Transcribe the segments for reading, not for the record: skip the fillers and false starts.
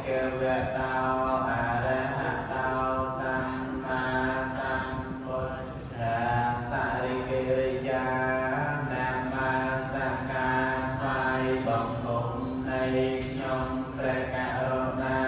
វៈតោអរហតោសម្មាសម្ពុទ្ធរាសរិកិរិយានមស្ការថ្វាយបង្គំនៃខ្ញុំព្រះករុណា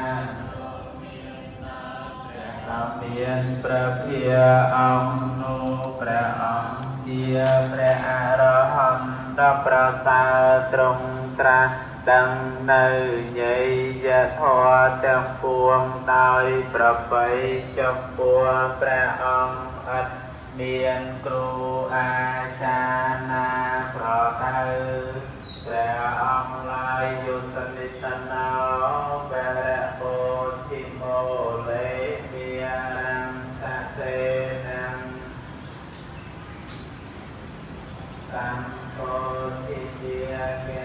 មានព្រះភិយអង្គនោះព្រះអង្គជាព្រះអរហន្តប្រសើរទ្រង់ត្រាស់ដឹងនៅញេយធម៌ទាំងពួងដោយប្របីចំពោះព្រះអង្គឥតមានគ្រូអាចារ្យណាប្រដៅព្រះអង្គឡាយយុសនិសណោបរៈពោធិមោលេមានរន្តសេនំសម្ពោធិជាកេ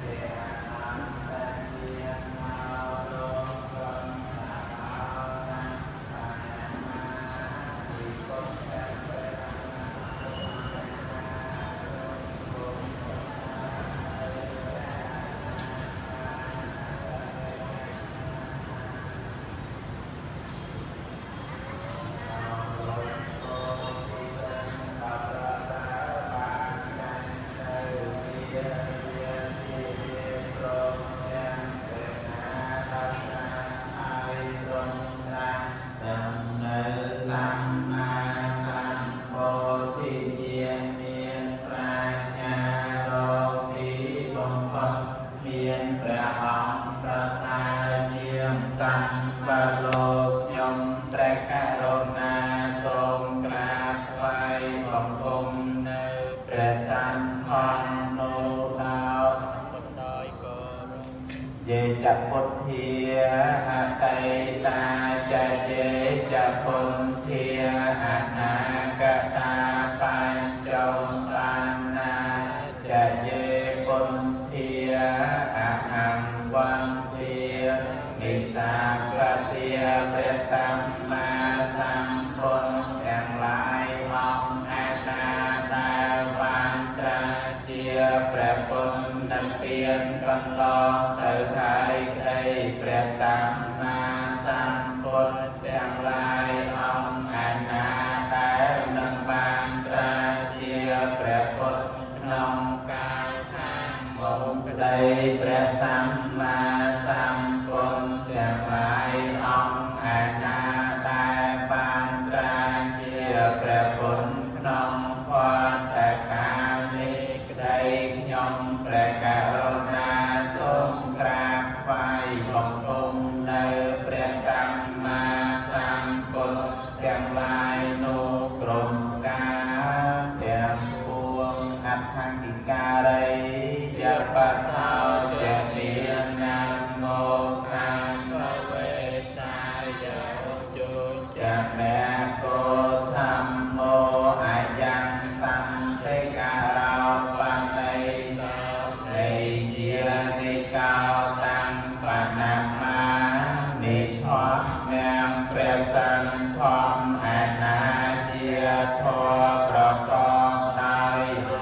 จักพุทธิอตัยตาจะเจจะพุทธิอนาคตาปัญจปันนาจะเยพุทธิอหังวันเทียนิสังกติยพระสัมมาสัมพุทธอย่างหลายองค์อาณาตาวันตราเจียพระพุทธนักเรียนกันลองเติมព្រះសម្មាសម្ពុទ្ធទាំងឡាយអង្គអាណាដែលនឹងបានត្រាជាព្រះពុទ្ធក្នុងកាលខាងមុខក្តីព្រះសម្មាសម្ពុទ្ធទាំងឡាយអង្គអាណាដែលបានត្រាជាព្រះពុទ្ធក្នុងវត្តកាលនេះក្តីខ្ញុំព្រះករុណាសូមក្រាបថ្វាយបង្គំនៅព្រះសម្មាសម្ពុទ្ធទាំងឡាយនោះក្រុមការទាំងពួងអដ្ឋង្គិការីយបតោជាមាននាមមកខាងប្រវេសាយោជុចមេកោធម្មោអាយ៉ាងសន្ធិការោបណ្ណៃតោនៃជានិកោតាំងបណាមានិធមនាមព្រះសង្ឃធម្មអាណាជាធម៌ប្រកបដោយ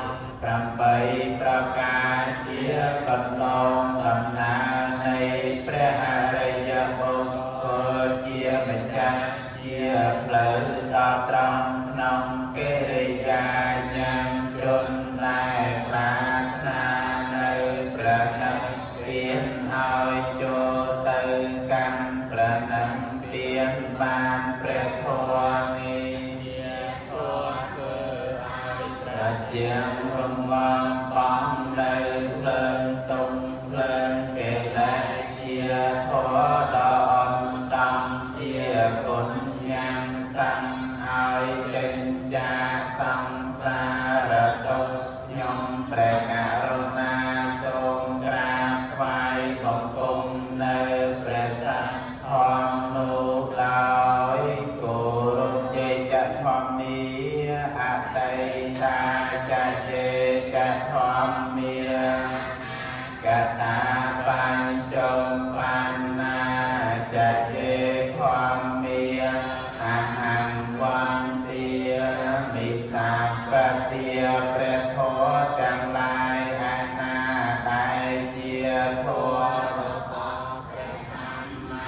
8ប្រការជាបណ្ដងដំណើរនៃព្រះអរិយបុគ្គលជាម្ចាស់ជាផ្លូវដល់ត្រង់ក្នុងកិរិយាយ៉ាងជ្រុនដែលប្រាថ្នានៅប្រណិប័តឲ្យចូលទៅកាន់ប្រណិប័តបានព្រះធម៌នេះជាធម៌ធ្វើឲ្យប្រជារំវងបំនៅភ្លើងទុំភ្លើងកិលេសជាធម៌ដ៏អន់តំជាគុណយ៉ាងសាំឲ្យចេញចាសង្សារទុក្ខខ្ញុំព្រះករុណាសូមក្រាបថ្វាយបង្គំនៅព្រះសង្ឃធម្មនោះឡើយគោរពជេកធម្មាអតីតាចជេកធម្មាកតាបញ្ចបញ្ណាចជេធម្មាអហង្វន្ទាមិសាបតិព្រះធម៌ទាំងឡាយអាណាដែលជាធម៌របស់ព្រះសម្មា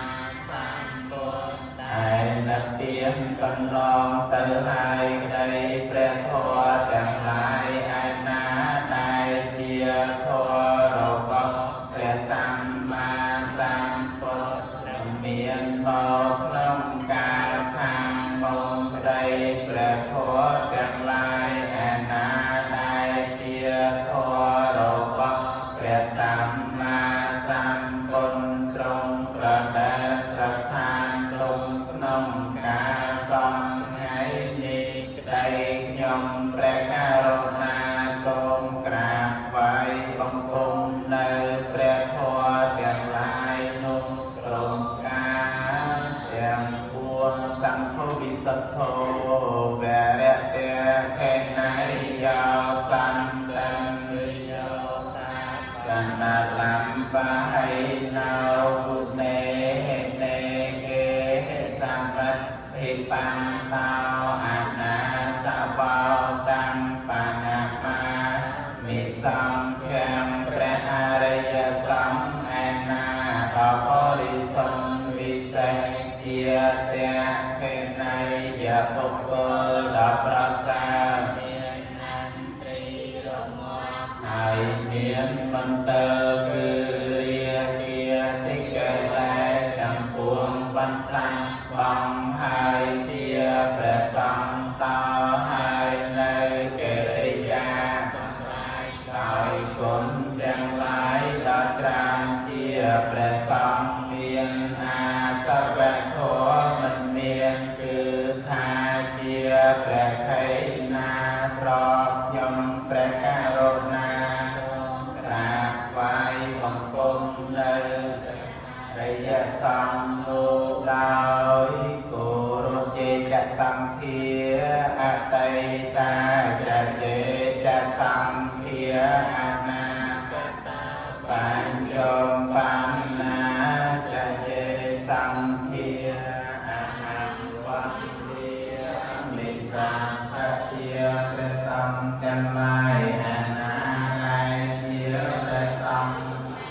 นลองเตือนให้ได้เปรียบทอจังไรอันนาได้เทียทอเราก็เปรียบสัมมาสัมพุทธเมียนบอกลงการทางมงได้เปรียบทอจังไรอันนาได้เทียทอเราก็เปรียบสัมมาสัมพุทธตรงประเดชทานตรงนงการสอนให้นิได้ยมประการนาทรงกราบไว้บังคมในพระพรอย่างไรนุ่งตรงการอย่างพวงสังฆวิสัทโธแบระเตแค่ไหนยาวสันตันยาวสันกันนาลัมปะให้นาบุเนเนเกสัมปะทิปันตาวอานาสะเบาตังปานามามิสังเขียมพระอริยสังฆนาปะโพริสงวิเศษเจียเตเขไนยะปุกโกลประสาเมียนนันตรีรมให้เมียนมันเตอคือเรียเกียติเกแลจังปวงปัญสังวังให้เทียประสังตาให้ในเกริยาสัมไรตายคนยังหลายตาจานเจียประสังเมียนอาสวะโทมันเมียนคือทาเจียประไขนาสอบยมประการนาทรงกราบไว้บังคมในระยะสังโลดาวกุรุเจจะสังเทียอัตติตาจะเจจะสังเทียอนาคตาปัญจมปันนาจะเจสังเทียอหังวัคเทียมิสังขเทียประสังกันไลอนาไอเทียประสัง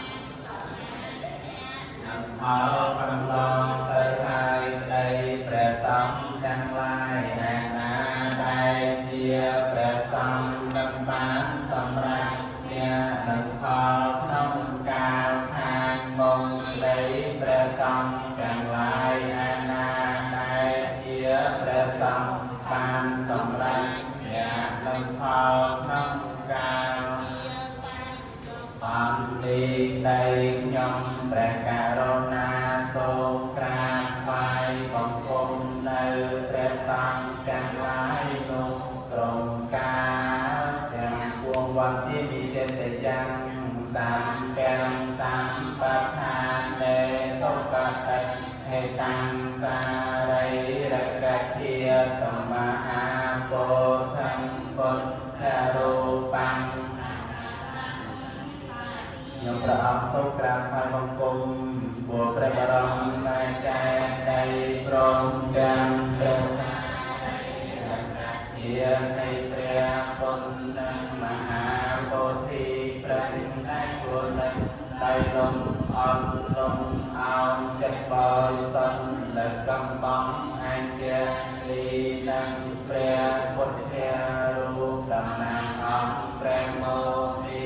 เอาคำลองเตือนให้ได้ประสังกันไลอนาได้เทียประสังดำบานสำรักเนี่ยหนึ่งพอน้องกาวทางมงได้ประสังกันไลอนาได้เทียประสังบานสำรักเนี่ยหนึ่งพอน้องกาวความดีได้ยมประการนาทรงกราบไหว้บังคมในพระสังฆกันไว้ตรงกาอย่างพวงวันที่มีเจตยังสัมแกงสัมปทานเนสุปฏิให้ตังสาริระกะเทียตมหาโพธังพุทธรูปังยมพระองค์ทรงกราบไหว้บังคมบัวพระบรมราชาได้โปรดจังประสาเทียนในพระพุทธมหาโพธิประสิทธิ์ได้โปรดได้ลงอ่อนลงเอาจักบอยสันและกำบังอันเจรีดังพระพุทธรูปดำนางองค์พระโมนี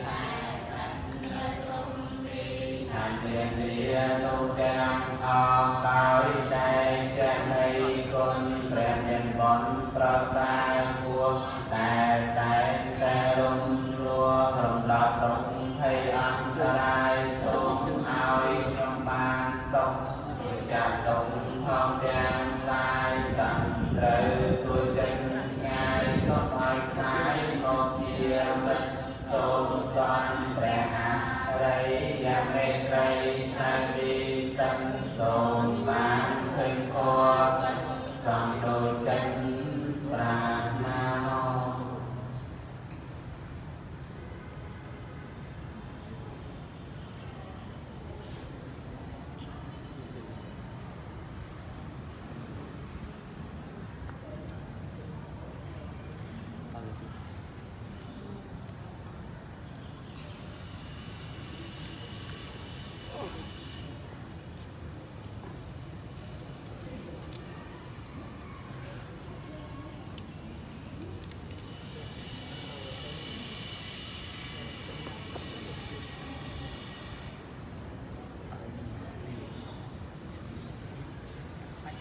อันเดียนเดียนุจังออกตายได้จะในคนแปรเปลี่ยนบนประสาพวกแต่รุ่งรัวรมดาตรงให้อันตรายส่งเอายมบานส่งจับตรงห้องแดงลายสั่งเรือตัวเจนง่ายสบายคล้ายโมเทียมส่งตอนแปรอะไรยังไม่ใครนายมีสังส่งมาเคยคอส่งโดยจันปราณา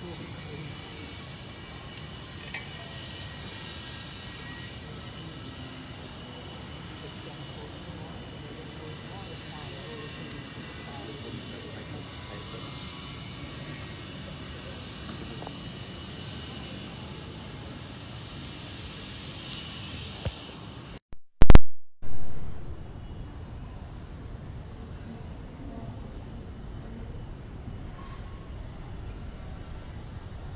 เ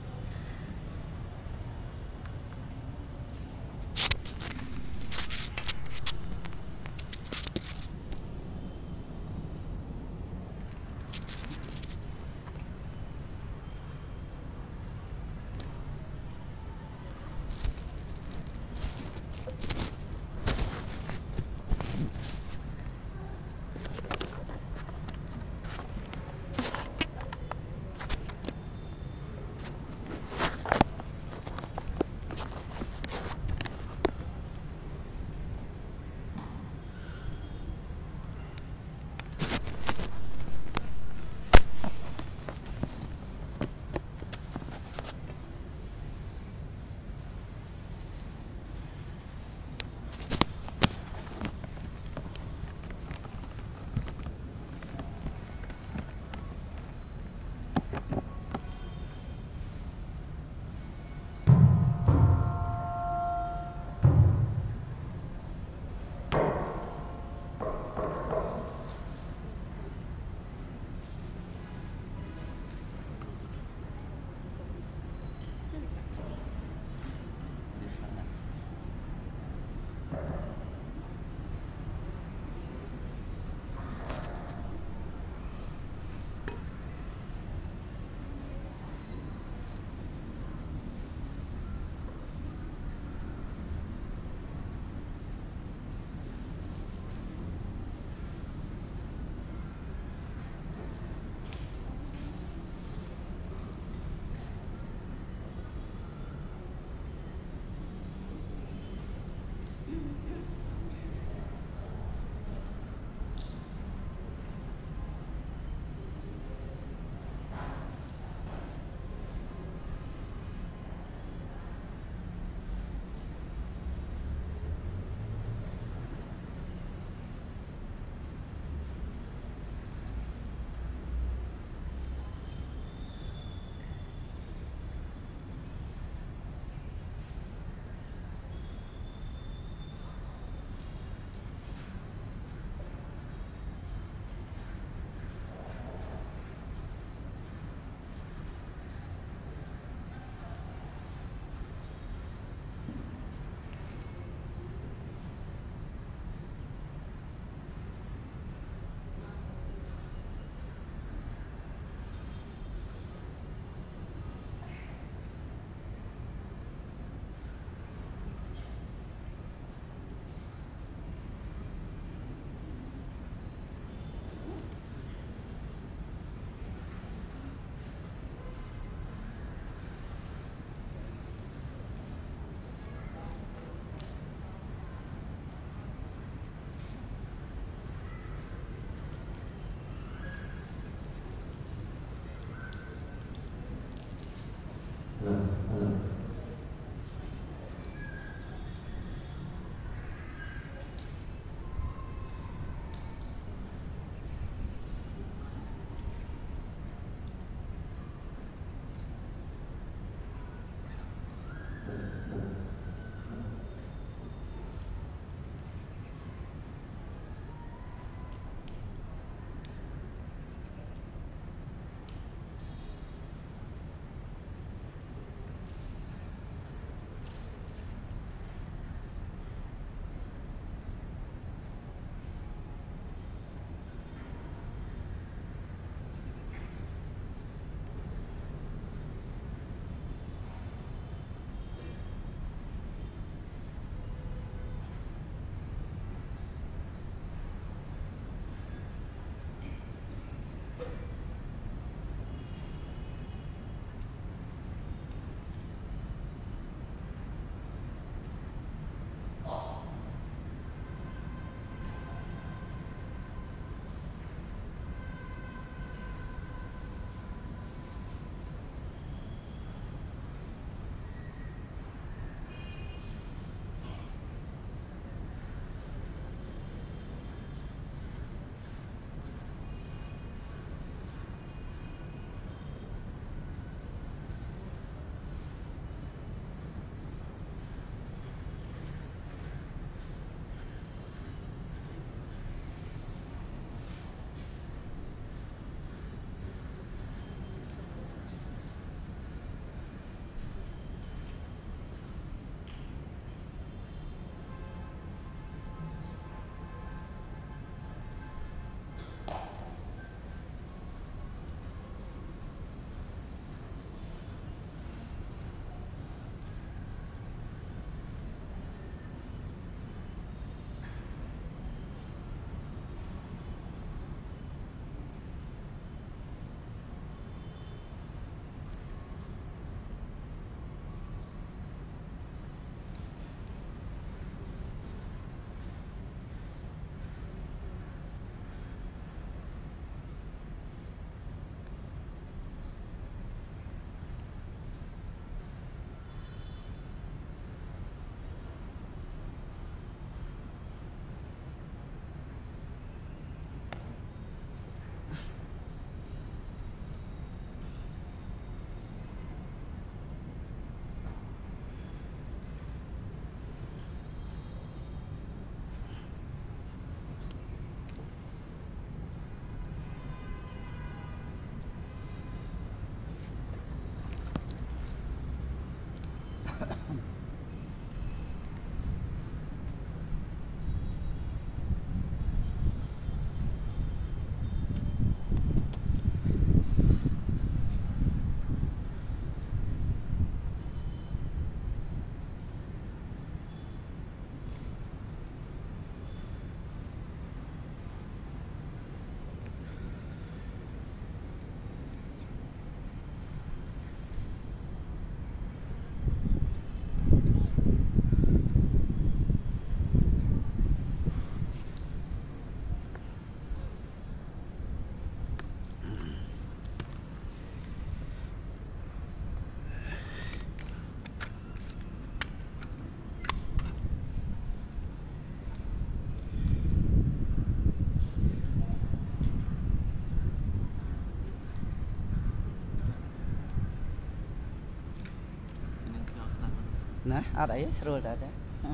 nè ở đấy rồi đấy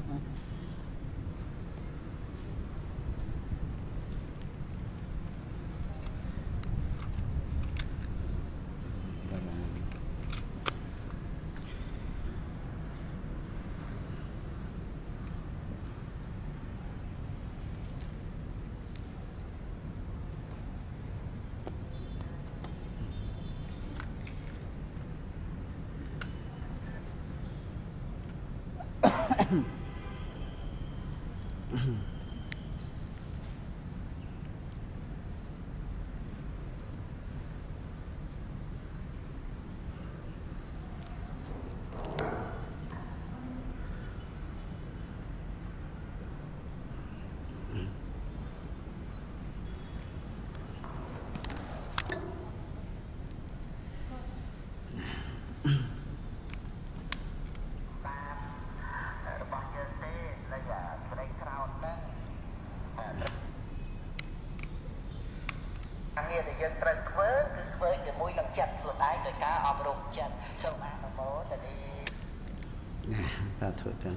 thôi đó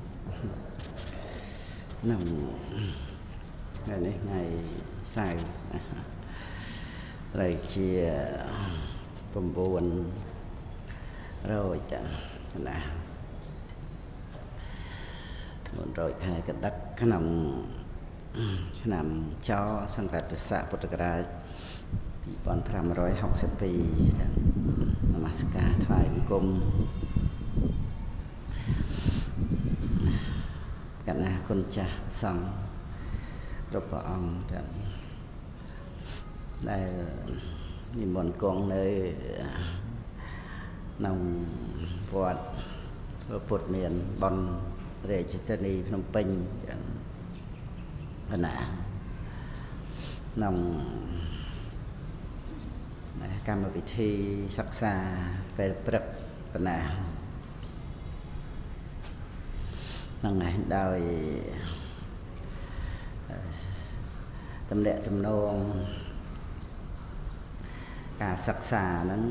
nằm ngày này ngày sai rồi chia bùm buồn rồi chẳng là muốn rồi khai cái đất cái nằm cho sang đặt xã Phật Đà bọn 560 Namaskar thoại cùng cả na con cha xong rồi bà ông đây đi bọn con nơi nông vọt Phật miền bọn để cho tên đi Phnom Penh nè nông cam vị thi sắc xa về bậc nè năng này đòi tâm đệ tâm nôn cả sắc xa nó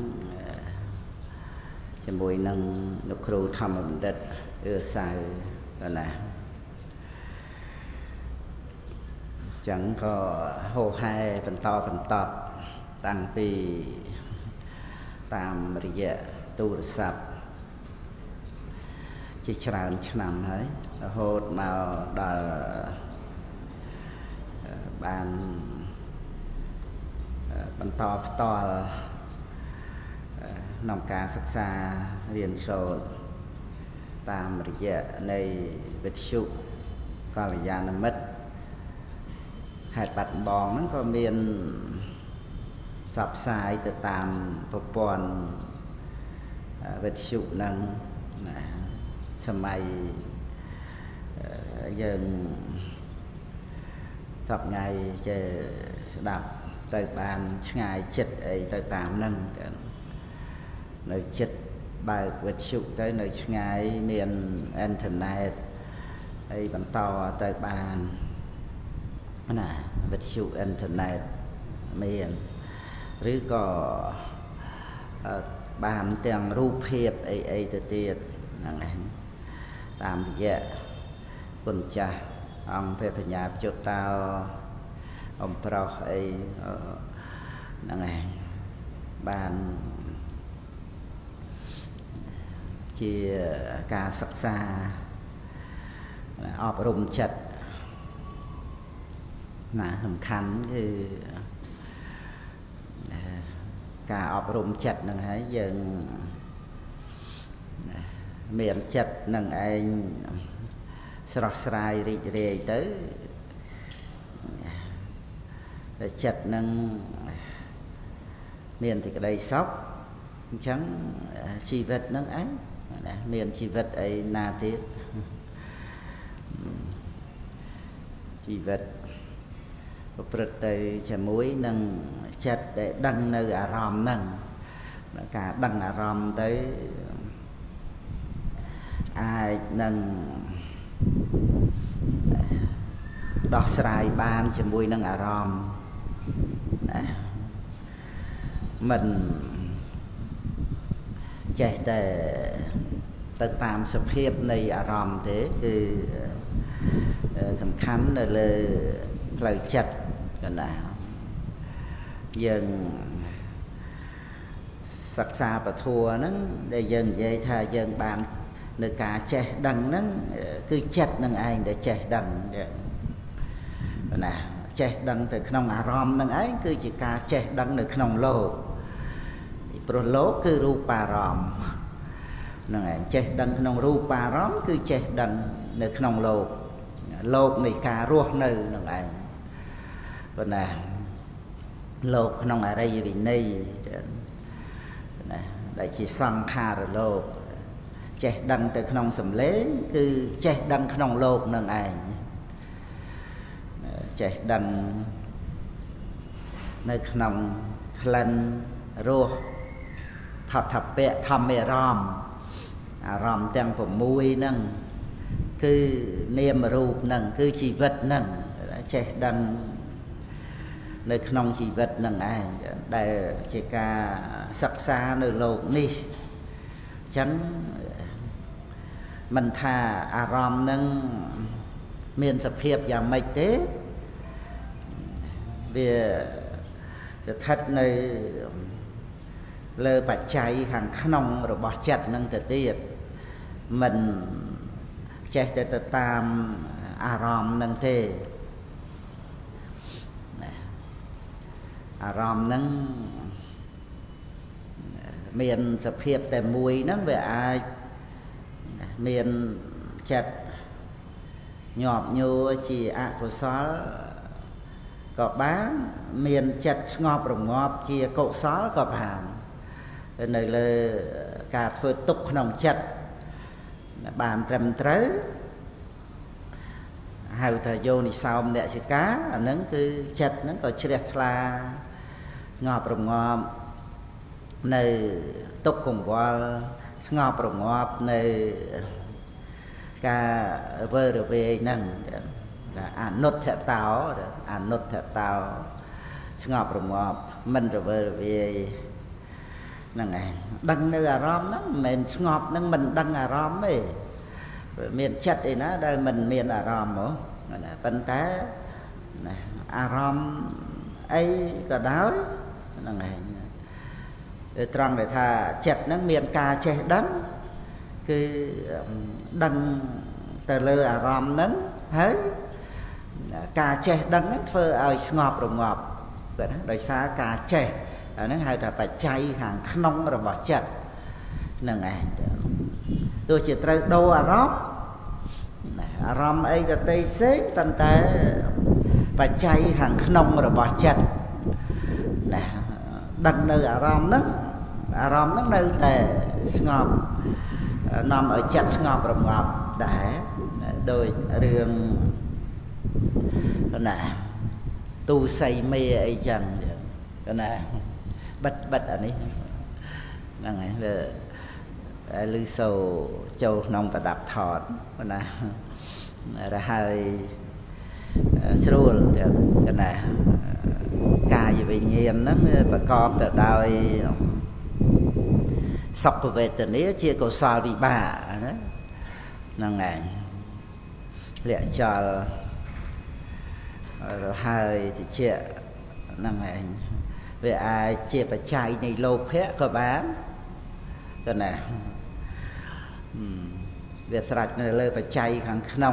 cho mùi năng nụ kru thầm ẩm đất ưa xài rồi nè chẳng có hô hai phần to tăng pi tam rìa tu sập chỉ tràn nằm ấy hốt màu đờ bàn to nòng cá sắc xa liền sổ tam rìa này vết sụp còn là già nó mất hạt bạch bòn nó có miền sập sai từ tam bộ pon vết sụp năng sầm mai dần sập ngày chơi đạp tới bàn ngày chết ấy tới tam năng nơi chết bài vết sụp tới nơi ngày miền internet ấy bằng to tới bàn nè vết sụp internet miền rồi có bàn tiếng rùa hiệp ấy từ tiệt này tam dạ quân cha ông về nhà cho tao ông pro ấy này bàn chia ca sắc xa ọp rung chật là thầm khăn thì cả ọp rung chật nè hãy dừng miền chật nâng anh sọt sài rì tới chật nâng miền thì cái đây sóc chẳng chi vật nâng ánh miền chi vật ấy na tiết chi vật bật từ chả muối nâng chật để đăng nơi à ròm nâng cả đăng à ròm tới ai nâng đọc sài ban chả muối nâng à ròm mình chạy tệ ទៅតាមសភាពនៃអារម្មណ៍ទេគឺសំខាន់នៅលើផ្លូវចិត្តកណ្ដាលយើងសិក្សាពធហ្នឹងដែលយើងនិយាយថាយើងបាននៅការចេះដឹងហ្នឹងគឺចិត្តនឹងឯងដែលចេះដឹងណាចេះដឹងទៅក្នុងអារម្មណ៍នឹងឯងគឺជាការចេះដឹងនៅក្នុងលោកព្រោះលោកគឺរូបារម្មណ៍ហ្នឹងឯងចេះដឹងក្នុងរូបារម្មណ៍គឺចេះដឹងនៅក្នុងលោកនៃការរស់នៅហ្នឹងឯងប៉ុន្តែលោកក្នុងអរិយវិន័យណាដែលជាសង្ខារលោកចេះដឹងទៅក្នុងសម្លេងគឺចេះដឹងក្នុងលោកនឹងឯងចេះដឹងនៅក្នុងក្លិនរសផតពៈធម្មអារម្មណ៍ទាំង6ហ្នឹងគឺនាមរូបហ្នឹងគឺជីវិតហ្នឹងចេះដឹងនៅក្នុងជីវិតនឹងឯងដែលជាការសិក្សានៅលោកនេះអញ្ចឹងមិនថាអារម្មណ៍នឹងមានសភាពយ៉ាងម៉េចទេវាស្ថិតនៅលើបច្ច័យខាងក្នុងរបស់ចិត្តនឹងទៅទៀតមិនចេះតែទៅតាមអារម្មណ៍នឹងទេអារម្មណ៍ហ្នឹងមានសភាពតែមួយហ្នឹងវាអាចមានចិត្តញាប់ញួរជាអកុសលក៏បានមានចិត្តស្ងប់រងាប់ជាកុសលក៏បាននៅលើការធ្វើទុកក្នុងចិត្តបានត្រឹមត្រូវហៅថាយោនិសោមនសិកាអាហ្នឹងគឺចិត្តហ្នឹងក៏ជ្រះថ្លាស្ងប់រងាប់នៅទុក្ខកង្វល់ស្ងប់រងាប់នៅការវើរវេងហ្នឹងអនុដ្ឋតោស្ងប់រងាប់មិនរវើរវាយហ្នឹងឯងដឹងនៅអារម្មណ៍ហ្នឹងមិនមែនស្ងប់ហ្នឹងមិនដឹងអារម្មណ៍ទេមានចិត្តឯណាដែលមិនមានអារម្មណ៍ហ៎ប៉ុន្តែអារម្មណ៍អីក៏ដោយហ្នឹងឯងត្រង់ដែលថាចិត្តហ្នឹងមានការចេះដឹងគឺដឹងទៅលើអារម្មណ៍ហ្នឹងហើយការចេះដឹងហ្នឹងធ្វើឲ្យស្ងប់រងាប់ដោយសារការចេះអាហ្នឹងហៅថាបច្ច័យខាងក្នុងរបស់ចិត្តហ្នឹងឯងទោះជាត្រូវដូរអារម្មណ៍អីទៅផ្សេងប៉ុន្តែបច្ច័យខាងក្នុងរបស់ចិត្តណាដឹងនៅអារម្មណ៍ហ្នឹងនៅតែស្ងប់នាំឲ្យចិត្តស្ងប់រងាប់ដែរដោយរឿងណាទូសីមេអីចឹងណាបិទអានេះហ្នឹងហើយលឺសូចូលក្នុងប្រដាប់ថតណារហើយស្រួលទៅណាកាយវិញ្ញាណហ្នឹងប្រកបទៅដោយសុខវេទនាជាកុសលវិបាកណាហ្នឹងឯងលក្ខចលរហើយតិចហ្នឹងឯងវាអាចជាបច្ច័យនៃលោភៈក៏បានទៅណាវាស្រេចនៅលើបច្ច័យខាងក្នុង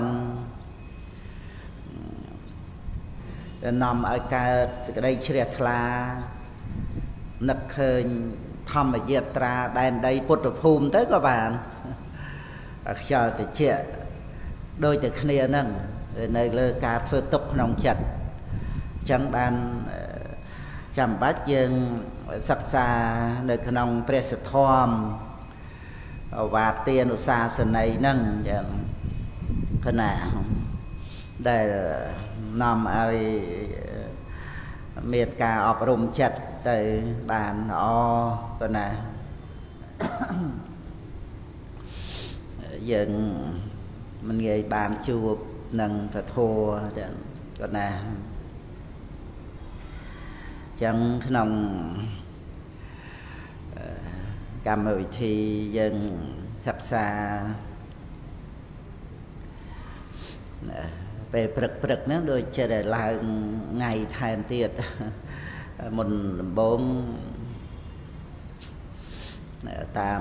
ដែលនាំឲ្យកើតសេចក្តីជ្រះថ្លានឹកឃើញធម្មយាត្រាដែនដីពុទ្ធភូមិទៅក៏បានខ្យល់តិចដូចតែគ្នាហ្នឹងនៅលើការធ្វើទុកក្នុងចិត្តអញ្ចឹងបានចាំបាច់យើងសិក្សានៅក្នុងព្រះសទ្ធម្មវាទានុសាសន័យហ្នឹងចឹងគណៈដែលនាំឲ្យមានការអប់រំចិត្តទៅបានល្អគណៈយើងមិនងាយបានជួបនឹងពធចឹងគណៈចឹងក្នុងកម្មវិធីយើងសិក្សាពេលព្រឹកហ្នឹងដូចជាតែឡើងថ្ងៃថែមទៀតមុនដំបូងតាម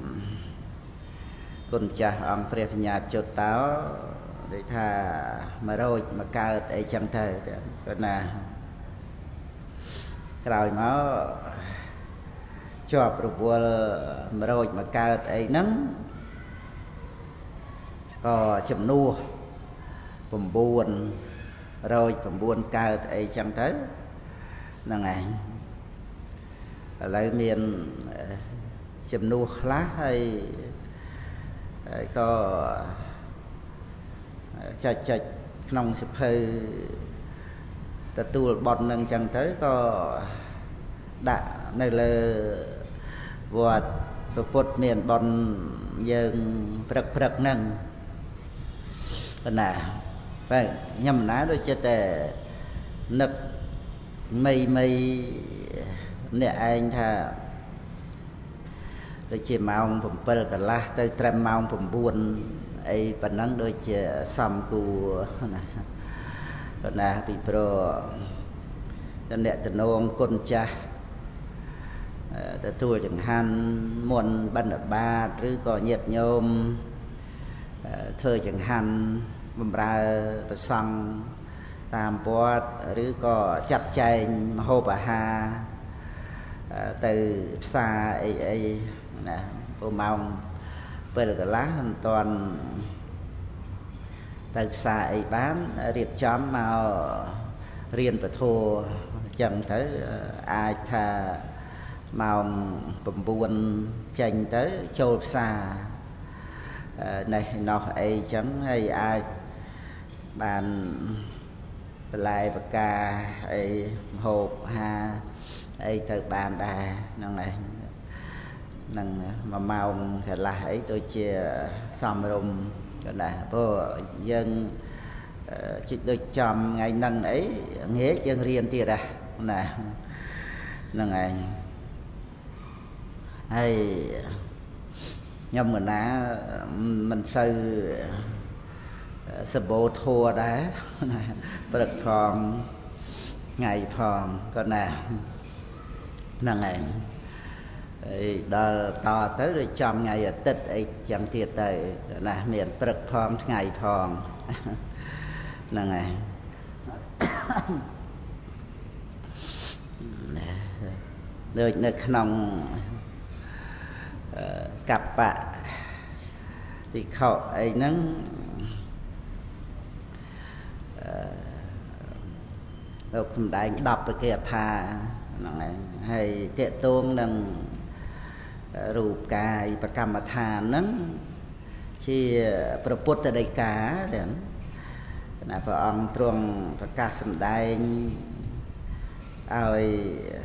គុណចាស់អង្គព្រះបញ្ញាជុតតោដូចថា100មកកើតអីចឹងទៅគាត់ណាក្រោយមកជាប់រវល់100មកកើតអីហ្នឹងក៏ចំនួន909កើតអីចឹងទៅហ្នឹងឯងឥឡូវមានចំនួនខ្លះហើយក៏ចុចក្នុងសិភៅទទួលបន់នឹងចឹងទៅក៏ដាក់នៅលើវត្តព្រះពុទ្ធមានបន់យើងព្រឹកហ្នឹងណាបែបខ្ញុំណាដូចជាតែនឹកមីអ្នកឯងថាដូចជាម៉ោង7កន្លះទៅត្រឹមម៉ោង9អីប៉ុណ្ណឹងដូចជាសំគួរណាពីព្រោះអ្នកតំណងគុណចាស់ទទួលចង្ហាន់មុនបិណ្ឌបាតឬក៏ញាតិញោមធ្វើចង្ហាន់បម្រើប្រសង់តាមវត្តឬក៏ចាត់ចែងម្ហូបអាហារទៅផ្សារអីណាព្រោះម៉ោង7កន្លះមិនតាន់ទៅផ្សារអីបានរៀបចំមករៀនពធអញ្ចឹងទៅអាចថាម៉ោង9ចេញទៅចូលផ្សារនេះនោះអីចឹងហើយអាចបានបន្លែបកាអីម្ហូបអាហារអីទៅបានដែរហ្នឹងឯងហ្នឹង1ម៉ោងកន្លះអីដូចជាសមរម្យក៏ដែរព្រោះយើងជិះដូចចំថ្ងៃហ្នឹងអីងាយយើងរៀនទៀតណាហ្នឹងឯងហើយខ្ញុំកណាមិនសូវសបោធัวដែរព្រឹកផងថ្ងៃផងក៏ណាហ្នឹងឯងហើយដល់តទៅដូចចំថ្ងៃអាទិត្យអីចឹងទៀតទៅណាមានព្រឹកផងថ្ងៃផងហ្នឹងឯងដូចនៅក្នុងកបៈទីខោអីហ្នឹងលោកសំដែង10ប្រគេអថាហ្នឹងឯងហើយតេតួងនឹងរូបកាយប្រកម្មដ្ឋានហ្នឹងជាព្រះពុទ្ធដីកាទាំងណាព្រះអង្គទ្រង់ប្រកាសសម្ដែងឲ្យ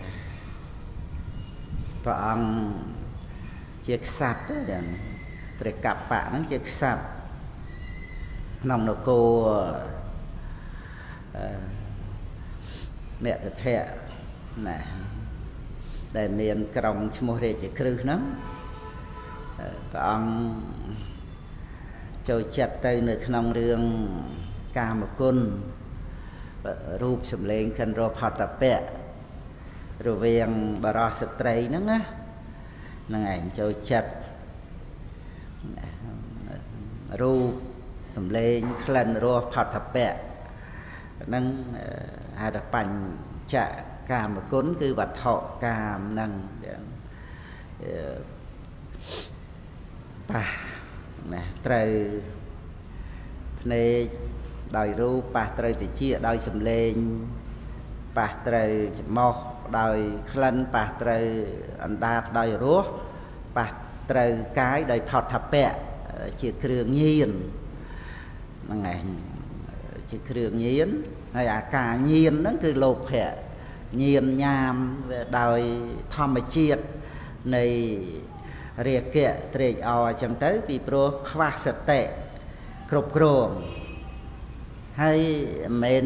ព្រះអង្គជាក្សត្រទាំងព្រះកបៈហ្នឹងជាក្សត្រក្នុងនគរមេតធៈណាដែលមានក្រុងឈ្មោះរាជក្រឹសហ្នឹងព្រះអង្គចូលចិត្តទៅនៅក្នុងរឿងកាមគុណរូបសម្លេងកិនរផតពៈរវាងបរោះស្ត្រីហ្នឹងណាហ្នឹងឯងចូលចិត្តរូបសម្លេងក្លិនរសផតពៈហ្នឹងហៅថាបញ្ចកាមគុណគឺវត្ថុកាមហ្នឹងប៉ះណាត្រូវភ្នែកដោយរូបប៉ះត្រូវតិចដោយសម្លេងប៉ះត្រូវច្រមុះដោយក្លិនប៉ះត្រូវអណ្ដាតដោយរសប៉ះត្រូវកាយដោយផតពៈជាគ្រឿងញៀនហ្នឹងឯងជាគ្រឿងញៀនហើយអាការញៀនហ្នឹងគឺលោភៈញៀនញ៉ាមដោយធម្មជាតិនៃរាគៈត្រេកអរអញ្ចឹងទៅពីព្រោះខ្វះសតិគ្រប់គ្រងហើយមិន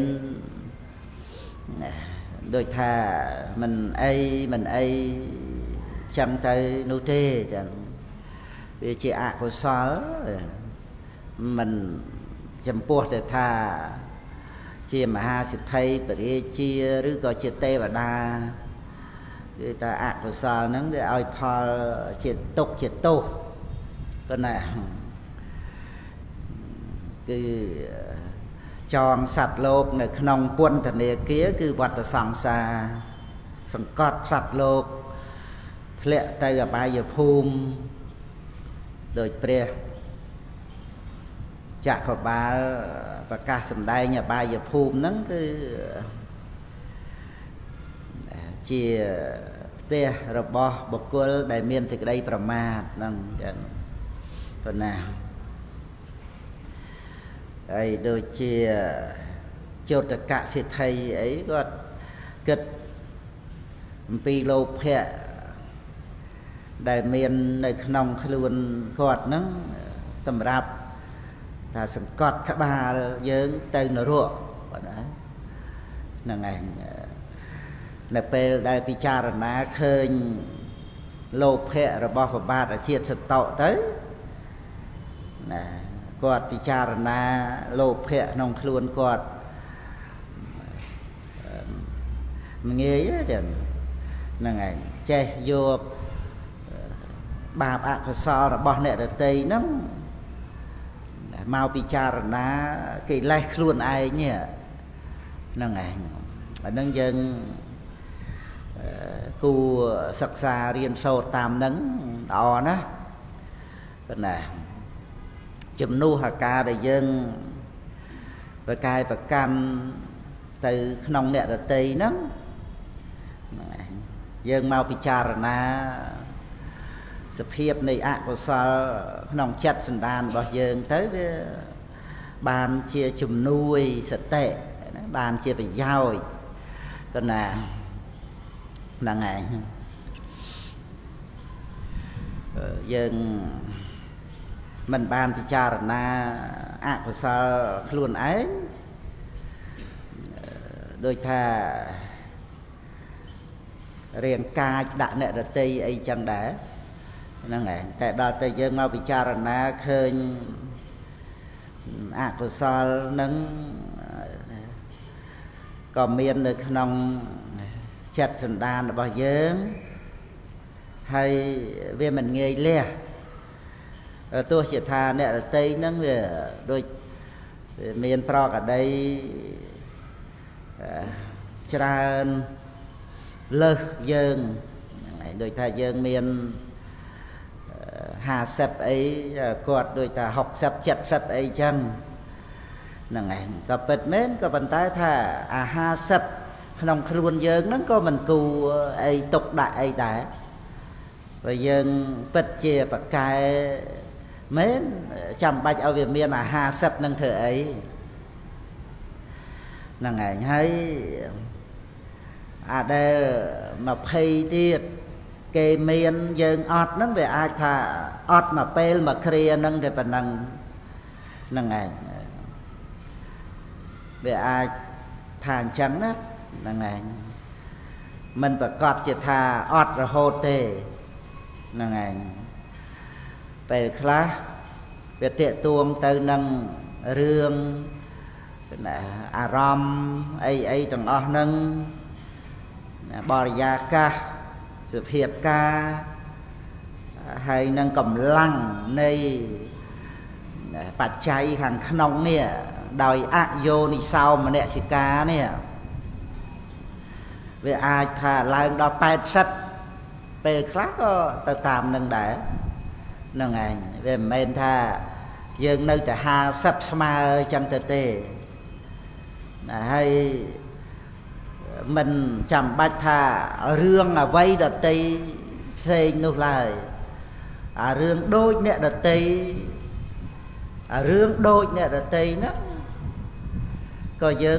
ដូចថាមិនអីចឹងទៅនោះទេចឹង vì chỉ ạ của xóa mình chấm buộc để tha chia mà ha sẽ thay bởi chia rứ có chia tê và đa người ta ạ của xóa nắng để oi phò chia tục con này cứ tròn sạch lột này nông quân thần địa kia cứ vật là sẵn cọt sạch lột lệ tay ở bài giờ phùm rồi pre chả có ba và ca sầm đây nhà bài giờ phùm nắng cứ chia tia rồi bỏ bọc cô đại miền thì đâyប្រមាទnăng còn nào ấy đôi chia chốt tất cả sự thầy ấy có kết pi lô phe đại miền nơi nông luôn quạt nắng tầm rạp ta sừng cọt các bà dướng tay nó ruộng là ngày là pe đại picha là ná khơi lô phe rồi bao phần ba đã chia sật tậu tới nè quạt picha là ná lô phe nông luôn quạt mình nghe chứ là ngày che vô bà bạc của so là bỏ nè được tây nó mau picha là ná cái lai luôn ai nhỉ là ngày ở nông dân cu sắc xa riêng sâu tam nắng đỏ đó cái này chùm nu hà ca để dân và cài và can từ nông nẹ là tây nắng dân mau picha là na sập hiệp này ạ của sao nông chặt sần đàn bao dân tới bàn chia chùm nuôi sạch tệ bàn chia phải giao còn là ngày dân mình bàn picha là na ạ của sao luôn ấy đôi thà riêng ca đã nè là tây ấy chẳng đã là ngày tại đó tây dân mau picha là na khơi ạ của sao nâng còn miền được nông chặt sần đàn là bao giờ hay về mình nghe lẹ tôi sẽ thà nè là tây nó về đôi miền pro ở đây tràn lơ dân đôi thà dân miền hà sập ấy quạt đôi thà học sập chặt sập ấy chăng là ngày có bật mến có vận tải thà ha sập nông luôn dân nó có mình cù ấy tục đại ấy đã và dân bật chia và cái mến chăm bạch ở việt miền ha sập nâng thở ấy là ngày hay đây mà pay tiết cái miền dân ọt nó về ai thà ọt mà pel mà kria nâng thì phần năng là ngày về ai thàn trắng đó là ngày mình phải cọt chỉ thà ọt rồi hô tê là ngày về class về tiện tuông từ nâng rương aram ấy từng ở nâng bò gia ca sự hiệp ca hay nâng cầm lăng này bạch chay hàng nông nè đòi ác vô đi sau mà nè xì ca nè về ai thàឡើងដល់80ពេលខ្លះក៏ទៅតាមនឹងដែរហ្នឹងឯងវាមិនមែនថាយើងនៅតែ50ស្មើចឹងទៅទេហើយមិនចាំបាច់ថារឿងអ្វីដតីផ្សេងនោះឡើយអារឿងដូចអ្នកដតីរឿងដូចអ្នកដតីហ្នឹងក៏យើង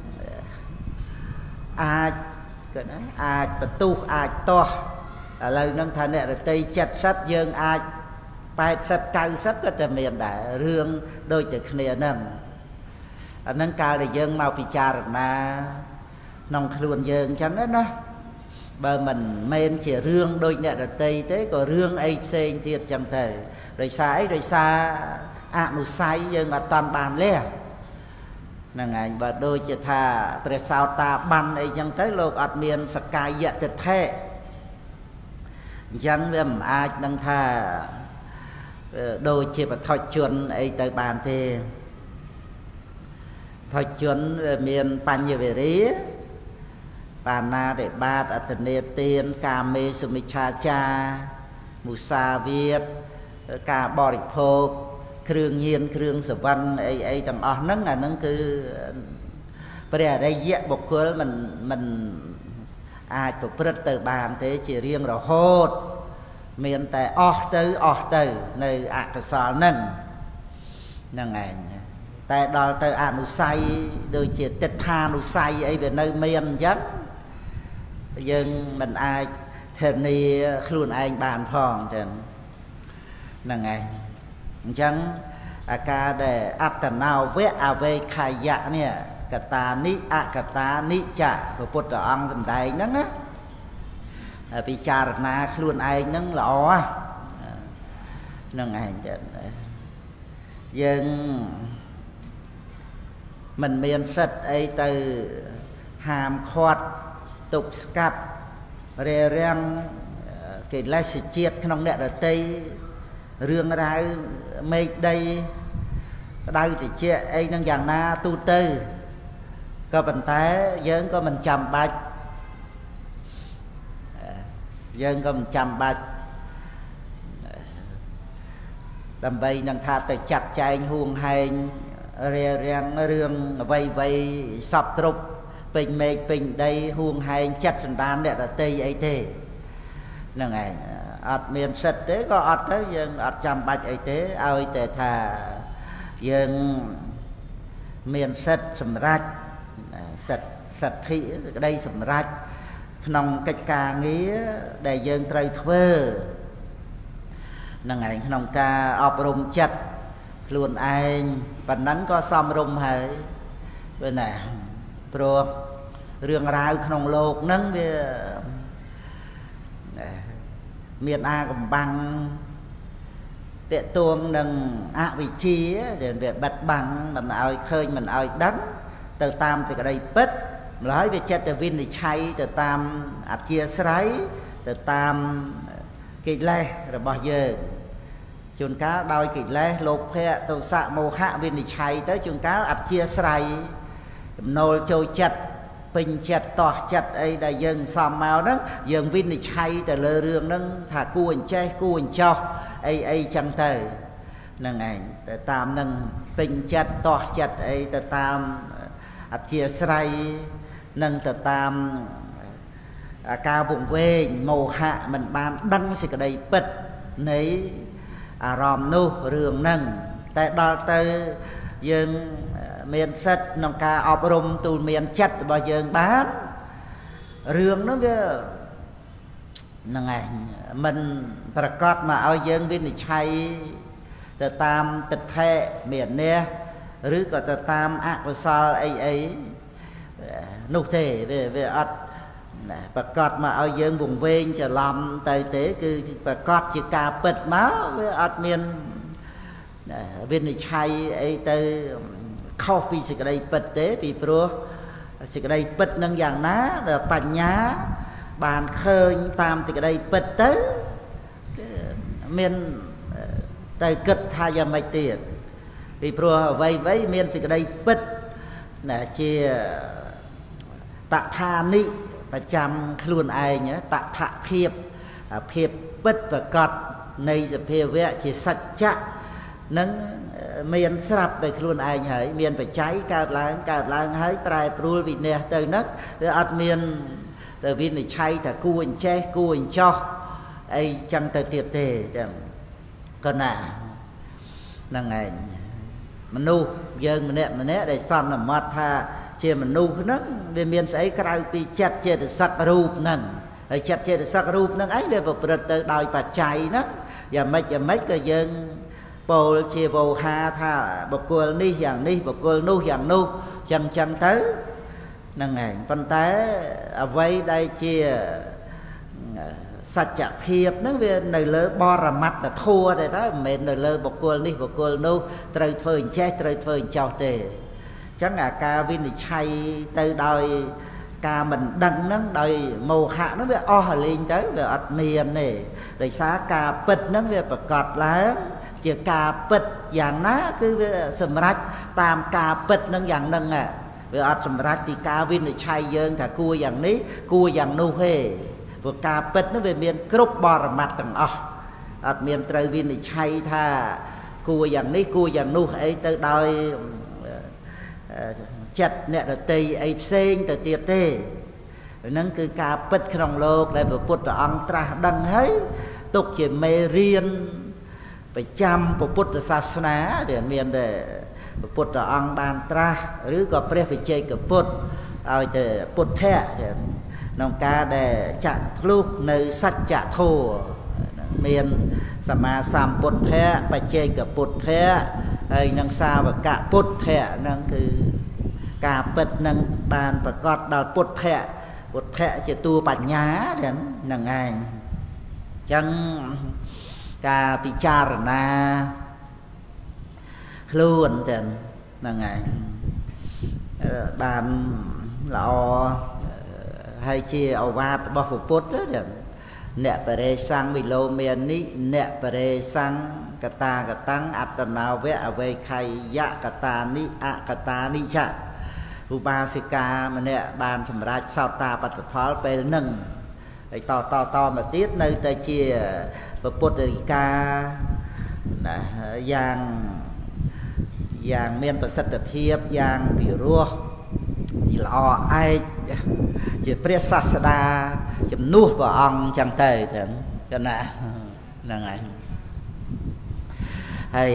អាចបន្ទុះអាចតោះឥឡូវហ្នឹងថាអ្នកដតី70យើងអាច80 90ក៏តែមានដែររឿងដូចតែគ្នាហ្នឹងអាហ្នឹងកាលដែលយើងមកពិចារណាក្នុងខ្លួនយើងអញ្ចឹងណាបើមិនមែនជារឿងដូចអ្នកដតីទេក៏រឿងអីផ្សេងទៀតចឹងទៅដោយសារអីដោយសារអនុស័យយើងអត់តាន់បានលះហ្នឹងឯងបើដូចជាថាព្រះសោតាបានអីចឹងទៅលោកអត់មានសកាយទិដ្ឋិអញ្ចឹងវាមិនអាចនឹងថាដូចជាបឋិជនអីទៅបានទេបឋិជនមានបញ្ញវេរាបាណាតិបាតអត្តនេទានកាមេសមិច្ឆាចាមុសាវាទការបរិភោគគ្រឿងញៀនគ្រឿងសវណ្ណអីទាំងអស់ហ្នឹងអាហ្នឹងគឺព្រះអរិយបុគ្គលមិនអាចប្រព្រឹត្តទៅបានទេជារៀងរហូតមានតែអស់ទៅនៅអកុសលហ្នឹងឯងតែដល់ទៅអនុស័យដូចជាទិដ្ឋានុស័យអីវានៅមានអញ្ចឹងយើងមិនអាចធានាខ្លួនឯងបានផងចឹងហ្នឹងឯងអញ្ចឹងអាការដែលអត្តណោវៈអវេខាយៈនេះកតានិអកតានិចៈព្រះពុទ្ធអង្គសម្ដែងហ្នឹងណាពិចារណាខ្លួនឯងហ្នឹងល្អហ្នឹងឯងចឹងយើងមិនមានសិទ្ធអីទៅហាមឃាត់ទប់ស្កាត់រារាំងកិលេសជាតិក្នុងអ្នកដទៃរឿងរ៉ាវមេឃដីក្តៅត្រជាក់អីហ្នឹងយ៉ាងណាទូទៅក៏ប៉ុន្តែយើងក៏មិនចាំបាច់ដើម្បីនឹងថាទៅចាត់ចែងហួងហែងរារាំងរឿងអ្វីសពគ្រប់ពេញមេឃពេញដីហួងហែងចិត្តសន្តានអ្នកដតីអីទេហ្នឹងឯងអត់មានសិទ្ធទេក៏អត់ទៅយើងអត់ចាំបាច់អីទេឲ្យតែថាយើងមានសិទ្ធសម្រេចសិទ្ធិសេចក្តីសម្រេចក្នុងកិច្ចការងារដែលយើងត្រូវធ្វើហ្នឹងឯងក្នុងការអប់រំចិត្តខ្លួនឯងប៉ុណ្ណឹងក៏សមរម្យហើយព្រោះណាព្រោះរឿងរ៉ាវក្នុងโลกហ្នឹងវាមានអាកំបាំងតេតួងនឹងអវិជ្ជាដែលវាបិទបាំងមិនឲ្យឃើញមិនឲ្យដឹងទៅតាមសេចក្តីពិតម្ល៉េះវាចិត្តទៅវិនិច្ឆ័យទៅតាមអធិស្រ័យទៅតាមកិលេសរបស់យើងជួនកាលដោយកិលេសលោភៈទោសៈមោហៈវិនិច្ឆ័យទៅជួនកាលអធិស្រ័យចំណូលចូលចិត្តពេញចិត្តតោះចិត្តអីដែលយើងសំមកហ្នឹងយើងវិនិច្ឆ័យទៅលើរឿងហ្នឹងថាគួរអញ្ចេះគួរអញ្ចោះអីចឹងទៅហ្នឹងឯងទៅតាមហ្នឹងពេញចិត្តតោះចិត្តអីទៅតាមអធិស្រ័យនឹងទៅតាមការវង្វេងមោហៈមិនបានដឹងសេចក្តីពិតនៃអារម្មណ៍នោះរឿងហ្នឹងតែដល់ទៅយើងមានសិទ្ធក្នុងការអប់រំទូលមានចិត្តរបស់យើងបានរឿងនោះវាហ្នឹងឯងមិនប្រកាសមកឲ្យយើងវិនិច្ឆ័យទៅតាមទិដ្ឋិមាននេះឬក៏ទៅតាមអកុសលអីនោះទេវាអត់ប្រកាសមកឲ្យយើងវង្វេងច្រឡំទៅទេគឺប្រកាសជាការពិតមកវាអត់មានវិនិច្ឆ័យអីទៅខុសពីសេចក្តីពិតទេពីព្រោះសេចក្តីពិតនឹងយ៉ាងណាដែលបញ្ញាបានឃើញតាមសេចក្តីពិតទៅមានទៅគិតថាយ៉ាងម៉េចទៀតពីព្រោះអ្វីមានសេចក្តីពិតជាតថានិប្រចាំខ្លួនឯងតថភាពភាពពិតប្រកបនៃសភាវៈជាសច្ចៈនឹងមានស្រាប់ដោយខ្លួនឯងហើយមានបច្ច័យកើតឡើងហើយប្រែប្រួលវិនិច្ឆ័យទៅហ្នឹងវាអត់មានទៅវិនិច្ឆ័យថាគួរអញ្ចេះគួរអញ្ចោះអីចឹងទៅទៀតទេចឹងក៏ណាហ្នឹងឯងមនុស្សយើងម្នាក់ដែលសន្មតថាជាមនុស្សហ្នឹងវាមានស្អីក្រៅពីចិត្តចេតសិករូបហ្នឹងហើយចិត្តចេតសិករូបហ្នឹងឯងវាប្រព្រឹត្តទៅដោយបច្ច័យហ្នឹងយ៉ាងម៉េចក៏យើងពោលជាវោហាថាបុគ្គលនេះយ៉ាងនេះបុគ្គលនោះយ៉ាងនោះចឹងទៅហ្នឹងឯងប៉ុន្តែអ្វីដែលជា sạch chạ phiệp nó về nơi lỡ bò ra mặt là thua để đó mình nơi lỡ bọc cô nô trời phơi chết trời phơi chào tề chẳng là ca viên thì chay từ đời ca mình đăng nó đời màu hạ nó về o lên tới về ắt miền này đời xá ca bịch nó về bật cọt lá chỉ ca bịch dạng ná cứ về sầm rách tam ca bịch nó dạng nâng à về ắt sầm rách thì ca viên thì chay dương thà cua dạng ní cua dạng nô hề vừa ca bịch nó về miền cướp bò ra mặt tầng ắt miền trời viên thì chay tha cua dạng ní cua dạng nô ấy tới đời chặt nè rồi tì ấy sen từ tiệt tê nâng cứ ca bích trong lô đây vừa bút ông tra đăng hết tục chỉ mê riêng phải chăm của bút sa sná để miền để bút ông ban traឬក៏ព្រះវិជ័យកពុទ្ធឲ្យទៅពុទ្ធៈក្នុងការដែលចាក់ធ្លុះនៅសច្ចធម៌មានសម្មាសម្ពុទ្ធៈបច្ចេកពុទ្ធៈហើយនឹងសាវកពុទ្ធៈហ្នឹងគឺការពិតនឹងបានប្រកបដល់ពុទ្ធៈជាតួបញ្ញាហ្នឹងឯងចឹងការពិចារណាខ្លួនទាំងហ្នឹងឯងបានល្អហើយជាអវាទរបស់ពុទ្ធចឹងអ្នកបរិសង្ឃវិលោមាននេះអ្នកបរិសង្ឃកតាកតាំងអត្តនាវៈអវេខៃយកតានិអកតានិចៈឧបាសិកាម្នាក់បានសម្រេចសោតាបត្តផលពេលនឹងហើយតមកទៀតនៅតែជាពុទ្ធរិកាណាយ៉ាងមានប្រសិទ្ធភាពយ៉ាងពិរោះល្អឯកជាព្រះសាស្តាជំនួសព្រះអង្គចឹងទៅចឹងណាហ្នឹងហើយហើយ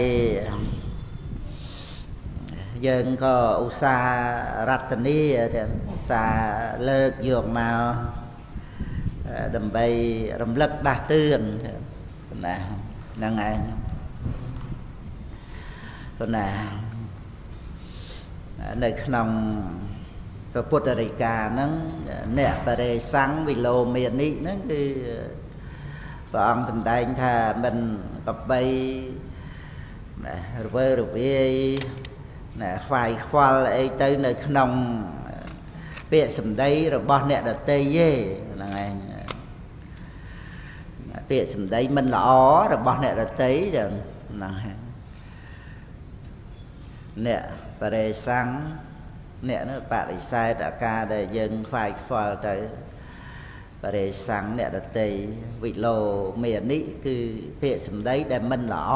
យើងក៏ឧស្សាហ៍រតនីឧស្សាហ៍លើកយកមកដើម្បីរំលឹកដាស់តឿនណាហ្នឹងឯងណានៅក្នុងព្រះពុទ្ធរិកាហ្នឹងអ្នកបរិសង្ឃវិលោមាននេះហ្នឹងគឺព្រះអង្គសម្ដែងថាមិនកបីរវើរវាយខ្វាយខ្វល់អីទៅនៅក្នុងពាក្យសម្ដីរបស់អ្នកដទៃទេហ្នឹងឯងពាក្យសម្ដីមិនល្អរបស់អ្នកដទៃហ្នឹងហើយអ្នកបរិសង្ឃអ្នកនោះបរិសេធអាការដែលយើងខ្វាយខ្វល់ទៅបរិសង្ឃអ្នកដទៃវិលោមេនិគឺពាក្យសម្ដីដែលមិនល្អ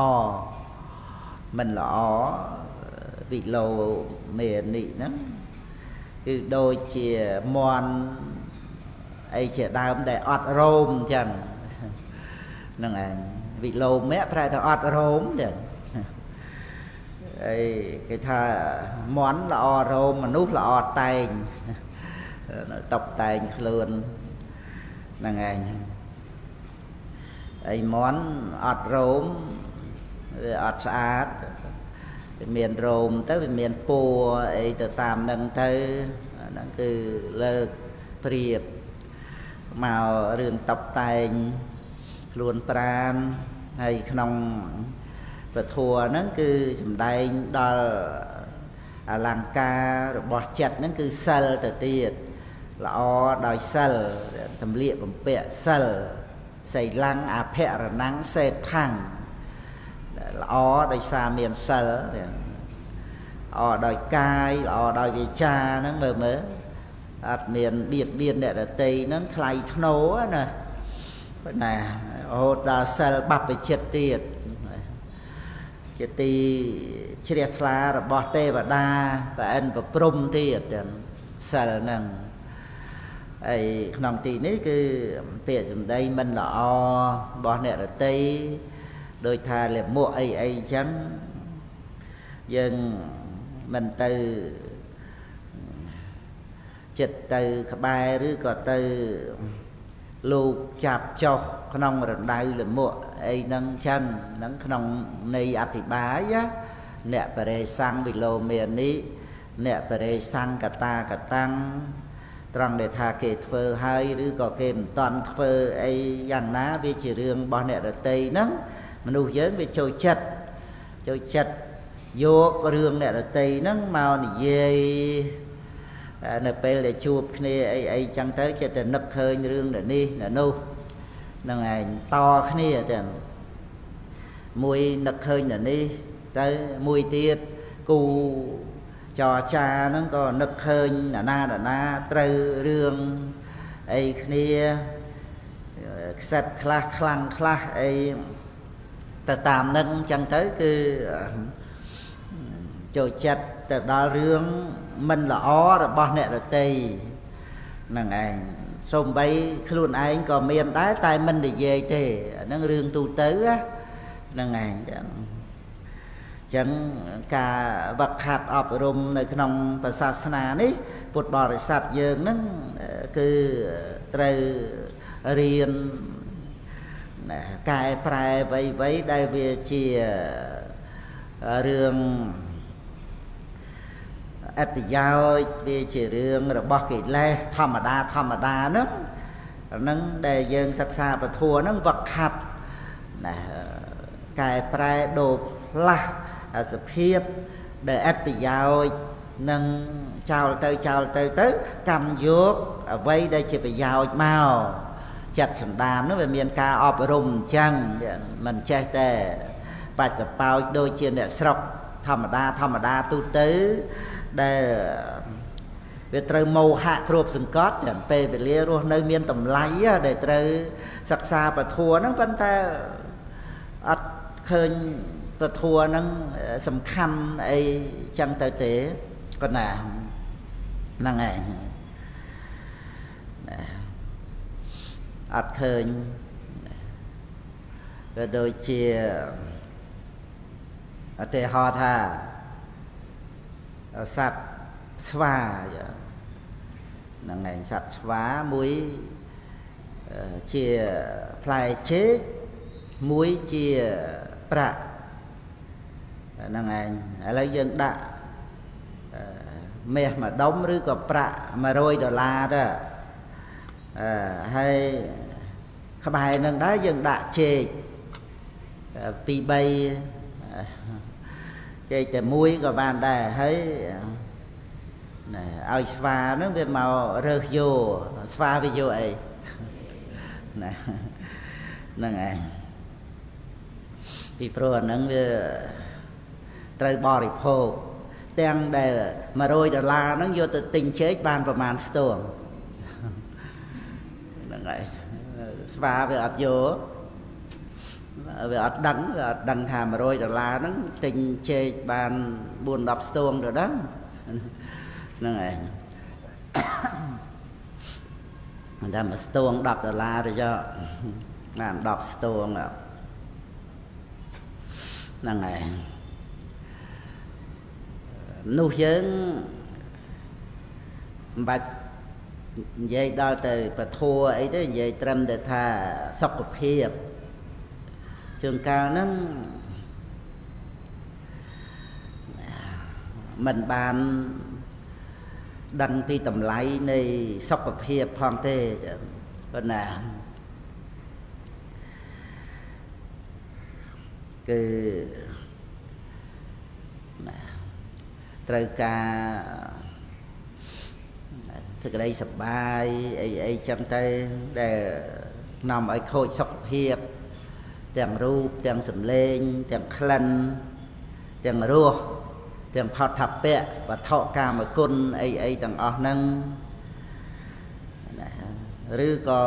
វិលោមេនិហ្នឹងគឺដូចជាមន់អីជាដើមដែលអត់រោមចឹងហ្នឹងឯងវិលោមៈប្រែថាអត់រោមចឹងអីគេថាមន់ល្អរោមមនុស្សល្អតែងតុបតែងខ្លួនហ្នឹងឯងអីមន់អត់រោមវាអត់ស្អាតវាមានរោមទៅវាមានពណ៌អីទៅតាមហ្នឹងទៅហ្នឹងគឺលើកព្រៀបមករឿងតុបតែងខ្លួនប្រាណហើយក្នុងពធัวហ្នឹងគឺសម្ដែងដល់អលង្ការរបស់ចិត្តហ្នឹងគឺសិលទៅទៀតល្អដោយសិលសម្លៀកបំពាក់សិលសីលੰអភរណੰសេដ្ឋੰល្អដោយសារមានសិលល្អដោយកាយល្អដោយវាចាហ្នឹងមើលអត់មានបៀតបៀនអ្នកដទៃហ្នឹងថ្លៃថ្នូរណារហូតដល់សិលបព្វជិតទៀតជាទីជ្រះថ្លារបស់ទេវតាប្រអិនប្រព្រំទៀតសិលហ្នឹងហើយក្នុងទីនេះគឺពាក្យសម្ដីមិនល្អរបស់អ្នករតីដោយថាលិមួកអីចឹងយើងមិនទៅចិត្តទៅក្បែរឬក៏ទៅលោកចាប់ចុះក្នុងរណ្ដៅលិមួកអីហ្នឹងចឹងហ្នឹងក្នុងន័យអធិប្បាយអ្នកបរិសង្ឃវិលោមេនីអ្នកបរិសង្ឃកតាកតាំងត្រង់ដែលថាគេធ្វើហើយឬក៏គេមិនតាន់ធ្វើអីយ៉ាងណាវាជារឿងរបស់អ្នកដទៃហ្នឹងមនុស្សយើងវាចូលចិត្តយករឿងអ្នកដទៃហ្នឹងមកនិយាយនៅពេលដែលជួបគ្នាអីចឹងទៅចិត្តតែនឹកឃើញរឿងនេះនោះហ្នឹងឯងតគ្នាចឹងមួយនឹកឃើញនេះទៅមួយទៀតគូចរចាហ្នឹងក៏នឹកឃើញណាត្រូវរឿងអីគ្នាខ្សែបខ្លះខ្លាំងខ្លះអីទៅតាមនឹងចឹងទៅគឺចូលចិត្តទៅដល់រឿងមិនល្អរបស់អ្នកដទៃហ្នឹងឯងសូម្បីខ្លួនឯងក៏មានដែរតែមិននិយាយទេហ្នឹងរឿងទូទៅហ្នឹងឯងចឹងការវឹកហាត់អប់រំនៅក្នុងព្រះសាសនានេះពុទ្ធបរិស័ទយើងហ្នឹងគឺត្រូវរៀនកែប្រែអ្វីដែលវាជារឿងអត្តប្រយោជន៍វាជារឿងរបស់កិលេសធម្មតាហ្នឹងដែលយើងសិក្សាពធហ្នឹងវឹកហាត់កែប្រែដូរផ្លាស់សភាពដែលអត្តប្រយោជន៍នឹងចោលទៅកាន់យកអ្វីដែលជាប្រយោជន៍មកចិត្តសន្តាននោះវាមានការអប់រំអញ្ចឹងមិនចេះតែបាច់តបោចដូចជាអ្នកស្រុកធម្មតាទូទៅដែលវាត្រូវមោហៈគ្របសង្កត់ទាំងពេលវេលារស់នៅមានតម្លៃដែលត្រូវសិក្សាពធហ្នឹងប៉ុន្តែអត់ឃើញពធហ្នឹងសំខាន់អីចឹងទៅទេប៉ុណ្ណាហ្នឹងឯងអត់ឃើញក៏ដូចជាឧទាហរណ៍ថាសត្វស្វាហ្នឹងឯងសត្វស្វាមួយជាផ្លែចេកមួយជាប្រាក់ហ្នឹងឯងឥឡូវយើងដាក់មាសមួយដុំឬក៏ប្រាក់$100ទៅហើយក្បែរនឹងដែរយើងដាក់ចេក2-3ចេកតែមួយក៏បានដែរហើយឲ្យស្វាហ្នឹងវាមករើសយកស្វាវាយកអីណាហ្នឹងឯងពីព្រោះអាហ្នឹងវាត្រូវបរិភោគទាំងដែល$100ហ្នឹងយកទៅទិញចេកបានប្រមាណស្ទងហ្នឹងហើយស្វាវាអត់យកវាអត់ដឹងថា$100ហ្នឹងទិញចេកបាន4-10ស្ទងទៅដឹងហ្នឹងឯងមិនថាមួយស្ទង$10ទៅចុះបាន10ស្ទងហ្នឹងឯងមនុស្សយើងមិនបាច់និយាយដល់ទៅពធអីទេនិយាយត្រឹមតែថាសុខភាពជួនកាលហ្នឹងមិនបានដឹងពីតម្លៃនៃសុខភាពផងទេប៉ុន្តែគឺត្រូវការសេចក្តីសប្បាយអីចឹងទៅដែលនាំឲ្យខូចសុខភាពទាំងរូបទាំងសម្លេងទាំងក្លិនទាំងរសទាំងផតភៈវត្ថុកាមគុណអីទាំងអស់ហ្នឹងឬក៏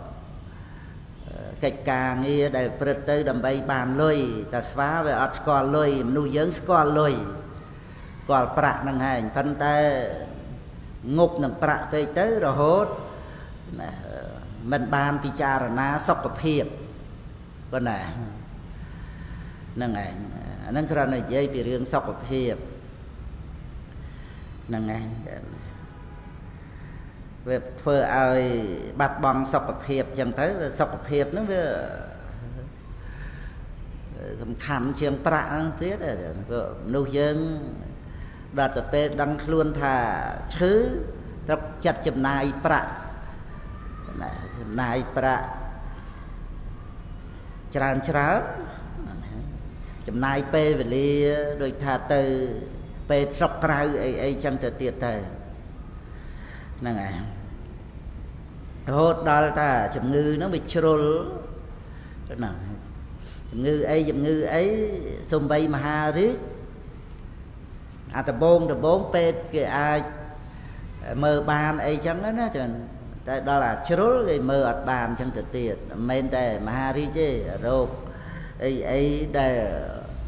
កិច្ចការងារដែលព្រឹត្តទៅដើម្បីបានលុយតែស្វាវាអត់ស្គាល់លុយមនុស្សយើងស្គាល់លុយស្គាល់ប្រាក់ហ្នឹងឯងប៉ុន្តែងប់នឹងប្រាក់ពេកទៅរហូតមិនបានពិចារណាសុខភាពប៉ុណ្ណាហ្នឹងឯងអាហ្នឹងគ្រាន់តែនិយាយពីរឿងសុខភាពហ្នឹងឯងវាធ្វើឲ្យបាត់បង់សុខភាពចឹងទៅសុខភាពហ្នឹងវាសំខាន់ជាងប្រាក់ហ្នឹងទៀតមនុស្សយើងដល់ទៅពេលដឹងខ្លួនថាឈឺ tập chặt chầm nai prạ chầm nai prạ tràn chầm nai pe về li đôi thà từ pe sọc rau ấy chẳng từ tiệt từ nè ngài hốt đó ta chầm ngư nó bị trôi nào chầm ngư ấy xung bay mà ha rít tập bốn pe cái ai mơ bàn ấy chẳng đó đó là trôi cái mơ ở bàn chẳng từ tiệt men tề mà ha rít chứ rồi ấy để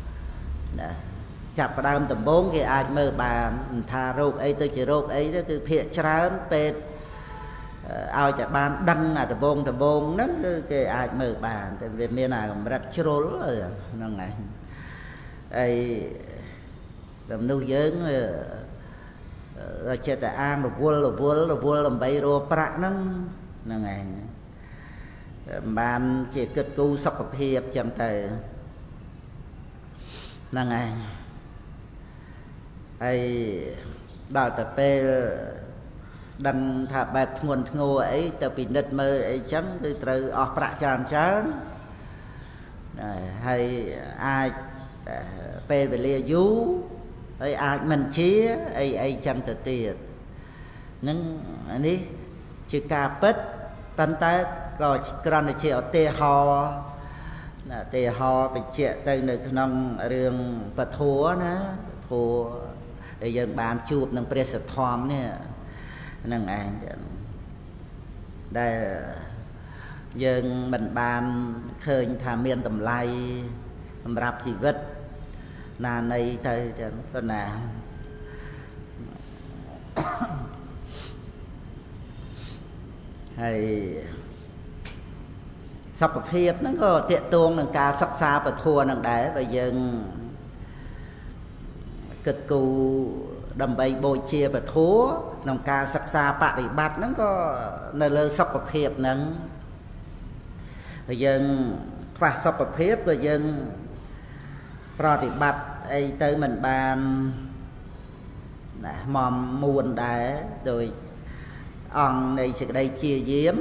chặt vào đam tầm 4 cái ai mơ bàn thà rốt ấy tôi chỉ rốt ấy đó cứ phía trán pet ao chặt bàn đăng tầm 4 nó cái ai mơ bàn tại vì miền nào cũng rất trôi rồi nó này ấy làm nuôi dưỡng rồi chơi tại an là vua làm bay rồi prạ nó này bàn chỉ cực cu sọc hợp hiệp chẳng tới là ngày ai đào tập pe đăng thả bẹp nguồn ngô ấy tập bị nứt mơ ấy chấm từ từ ở prạ tràn chán hay ai pe về lia dú hay ai mình chia ấy chẳng tự tiệt nhưng anh ấy chỉ cà pết tan tay có còn là chuyện tê ho bị chuyện từ nơi nông riêng và thua để dân bàn chụp nông press thom nè nông anh đây dân mình bàn khơi tham miên tầm lay tầm rạp chỉ vết là này thôi con nào hay sọc hiệp nó có tiện tuông nâng ca sọc xa và thua nâng đá bây giờ cực cù đầm bay bồi chia và thua nâng ca sọc xa bạc đi bát nó có nơi lơ sọc hiệp nâng bây giờ và sọc hiệp bây giờ pro đi bát ấy tới mình bàn mòm muôn đá rồi ông này sẽ đây chia diếm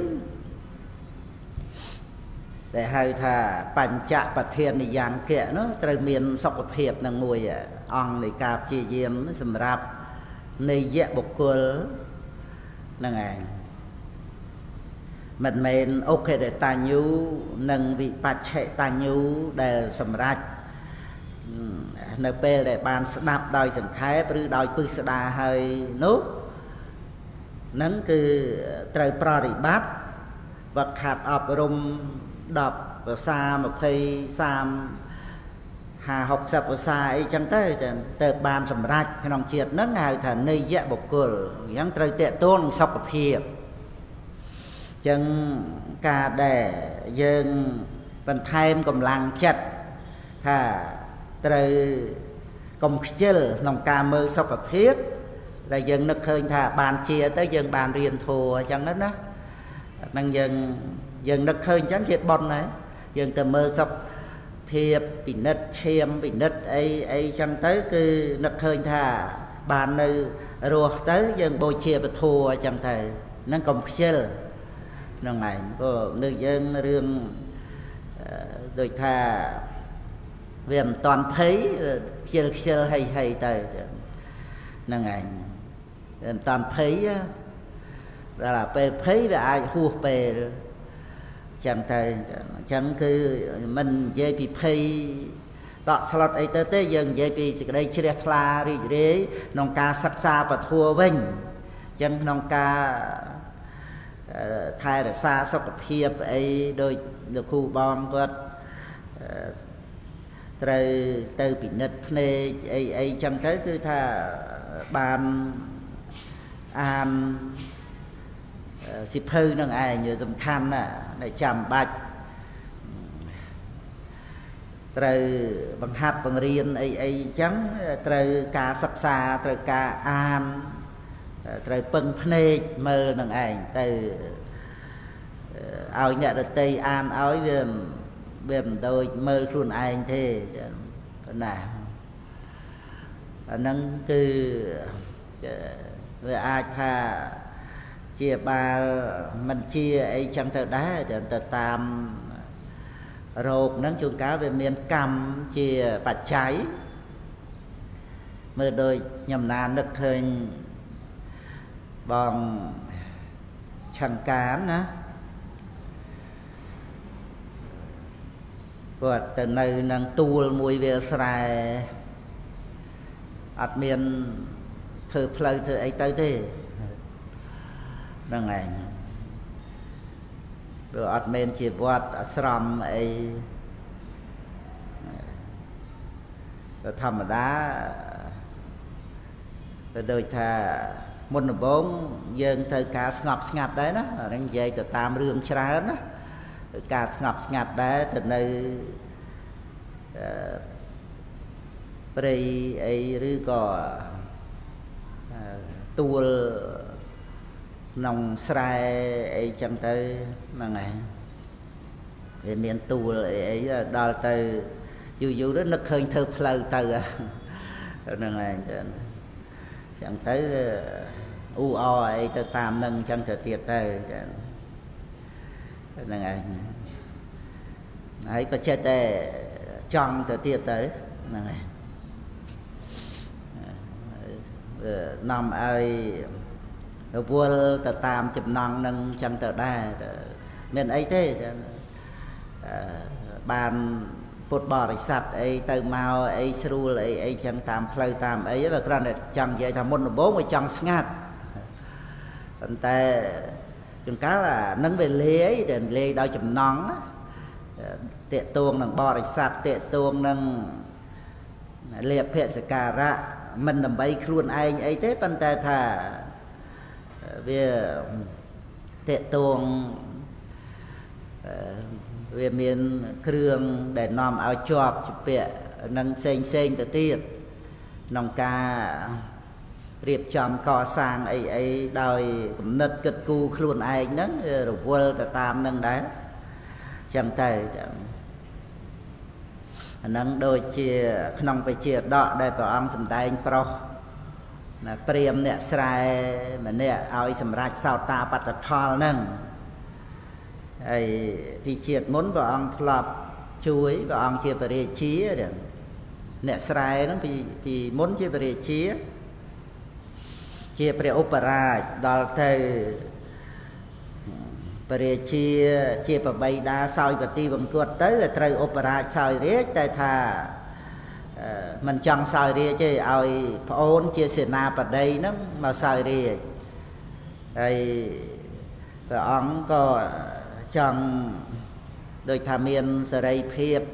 để hai thà bành chạ bạch thiên này dạng kệ nó từ miền sọc hiệp nâng mùi ông này cạp chia diếm nó xâm rạp này dẹ bộc cua nâng ảnh mình ok để ta nhu nâng vị bạch hệ ta nhu để xâm rạch nơi bê để bàn đạp đòi sẵn khép rư đòi bư sẵn đà hơi nốt nâng cứ trời pro đi bát và khát ọp rung đọc và xa mà phây xàm hà học sập và xa ấy chẳng tới tờ bàn sầm rạch cái nòng triệt nó ngài thà nơi dẹ bộc cờ gắn trời tệ tôn sọc bậc hiệp chân cả để dân vẫn thêm cầm làng chật thà trời công chơi nòng ca mơ sọc bậc hiệp là dân nó khơi thà bàn chia tới dân bàn riêng thua chẳng hết đó năng dân nó khơi chẳng chết bon này dân từ mơ sọc hiệp bị nứt chiêm bị nứt ấy chẳng tới cứ nó khơi thà bàn nơi ruột tới dân bồi chia và thua chẳng thể nó công chơi nó ngày của nơi dân riêng rồi thà viêm toàn thấy chơi hay tới nó ngày toàn thấy là về thấy về ai hùa về chẳng thầy chẳng cứ mình dễ bị phê đọt slot ấy tới dần dễ bị chỉ đây chia ra đi đấy nông ca sắc xa và thua vinh chẳng nông ca thay để xa sọc hiệp ấy đôi được khu bom vật từ bị nứt nê ấy chẳng thấy cứ thà bàn an xịp hư nâng ai như dùm khăn này chạm bạch từ bằng hạt bằng riêng ấy chẳng từ ca sắc xa từ ca an từ bưng phê mơ nâng ảnh từ áo nhận được tây an áo viêm đôi mơ luôn anh thế nào nâng cứ về ai tha chia ba mình chia ấy chẳng tới đá tới tam rột nắng chuông cá về miền cam chia bạch cháy mơ đôi nhầm nàn được hình bằng chẳng cán á và từ nơi năng tu mùi về sài ạt miền thử plei thử ấy tới thế năng ngày rồi ạt miền chỉ vót sầm ấy rồi thầm đá rồi đôi thà môn bốn dân thời cả ngập đấy đó đang dây từ tam rương trái đó cả ngập đấy từ nơi bây ấy rư có tu nòng sài ấy chẳng tới là ngày về miền tu ấy đo từ dù rất nực hơn thơ phơi từ là ngày chẳng tới u o ấy tới tam nâng chẳng tới tiệt tới là ngày ấy có chết tệ chọn tới tiệt tới là ngày nằm ai vua tờ tam chụp non nâng chân tờ đa nên ấy thế bàn bột bò để sạch ấy từ màu ấy sưu ấy chân tam plei tam ấy và con này chân vậy thằng môn bố mà chân ngắt còn ta chúng cá là nâng về lê ấy thì lê đôi chụp non tệ tuông nâng bò để sạch tệ tuông nâng liệp hệ sẽ cà ra mình làm bay luôn anh ấy thế phân ta thà về tệ tuồng về miền krương để nằm áo chọp chụp bẹ nâng xanh từ tiệt nòng ca riệp chòm cò sang ấy đòi nứt kịch cu luôn anh đó rồi vua ta tam nâng đá chẳng tay nâng đôi chia nông phải chia đọ đây vào ông sầm tay anh pro là priêm nè sài mà nè ao sầm rạch sao ta bắt tập phò nâng ấy vì triệt muốn vào ông lọp chuối vào ông chia về chia rồi nè sài nó vì muốn chia về chia về opera đào thầy về chia vào bay đa soi và ti bằng cuột tới là trời opera soi riết tại thà mình chọn soi riết chứ ai ôn chia sẻ na vào đây nó mà soi riết đây và ông có chọn đôi thà miền sợi phiệp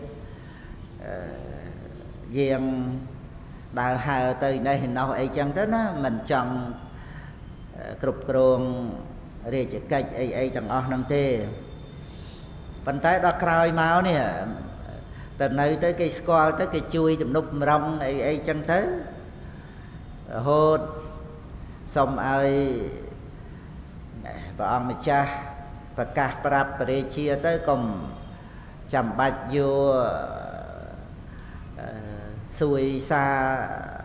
riêng đào hà từ đây nó ấy chẳng tới nó mình chọn cục cồn để chỉ cách ấy chẳng ở năng thế, bàn tay đó cày máu nè, từ nơi tới cái squat tới cái chui chùm nút rong ấy chẳng tới, hốt, xong ai, và ông cha, và cả prap để chia tới cùng chầm bạch vô xuôi xa,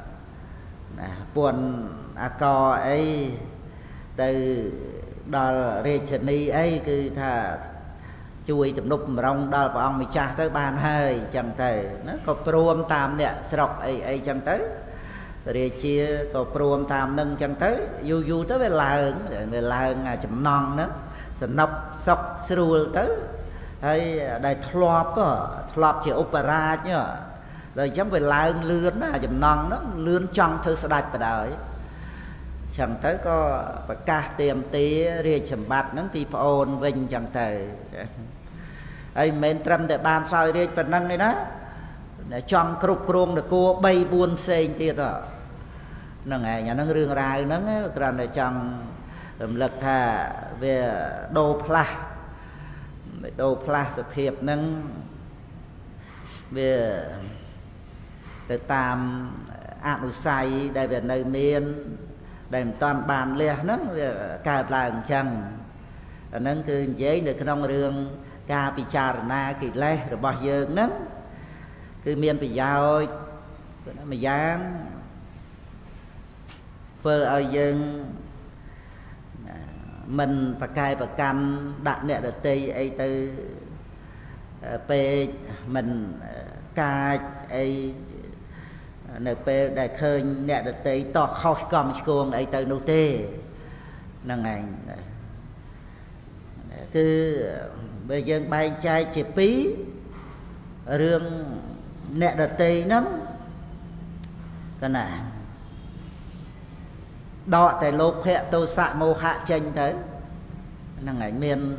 buồn co ấy từ đó rê chân đi ấy cứ thà chui chụp nút mà rong đó vào ông mình cha tới ban hơi chẳng tới nó có prom tam nè sọc ấy chẳng tới rê chia có prom tam nâng chẳng tới du tới về làng chụm non đó rồi nóc sọc sưu tới hay đây thọp chỉ opera chứ rồi chấm về làng lươn á chụm non đó lươn trong thư sa đạch vào đời chẳng tới có và ca tiềm tí riêng sầm bát nó vì ôn vinh chẳng tới ấy men trâm để bàn soi riêng phần năng ấy đó để chọn cục ruộng được cô bay buôn xây tiệt đó nó ngày nhà nó rương rai nó còn để chọn lực thà về đô pla tập hiệp nâng về từ tam anu say đây về nơi miền để toàn bàn lìa nó cả làng chẳng nó cứ giấy được trong rương ca bị trà na kỳ lê rồi bao giờ nó cứ miền bị giao nó mà dán vơ ở dân mình và cài và can đặt nẹt được tây ấy từ pe mình cài ấy nè pe đại khơi nẹt được tây to khó cầm cuồng ấy từ nô tê năng ngày cứ bây giờ bay trai chỉ pí rương nẹt được tây nấm cái này đọ tại lốp hệ tô xạ mô hạ tranh thế năng ngày miền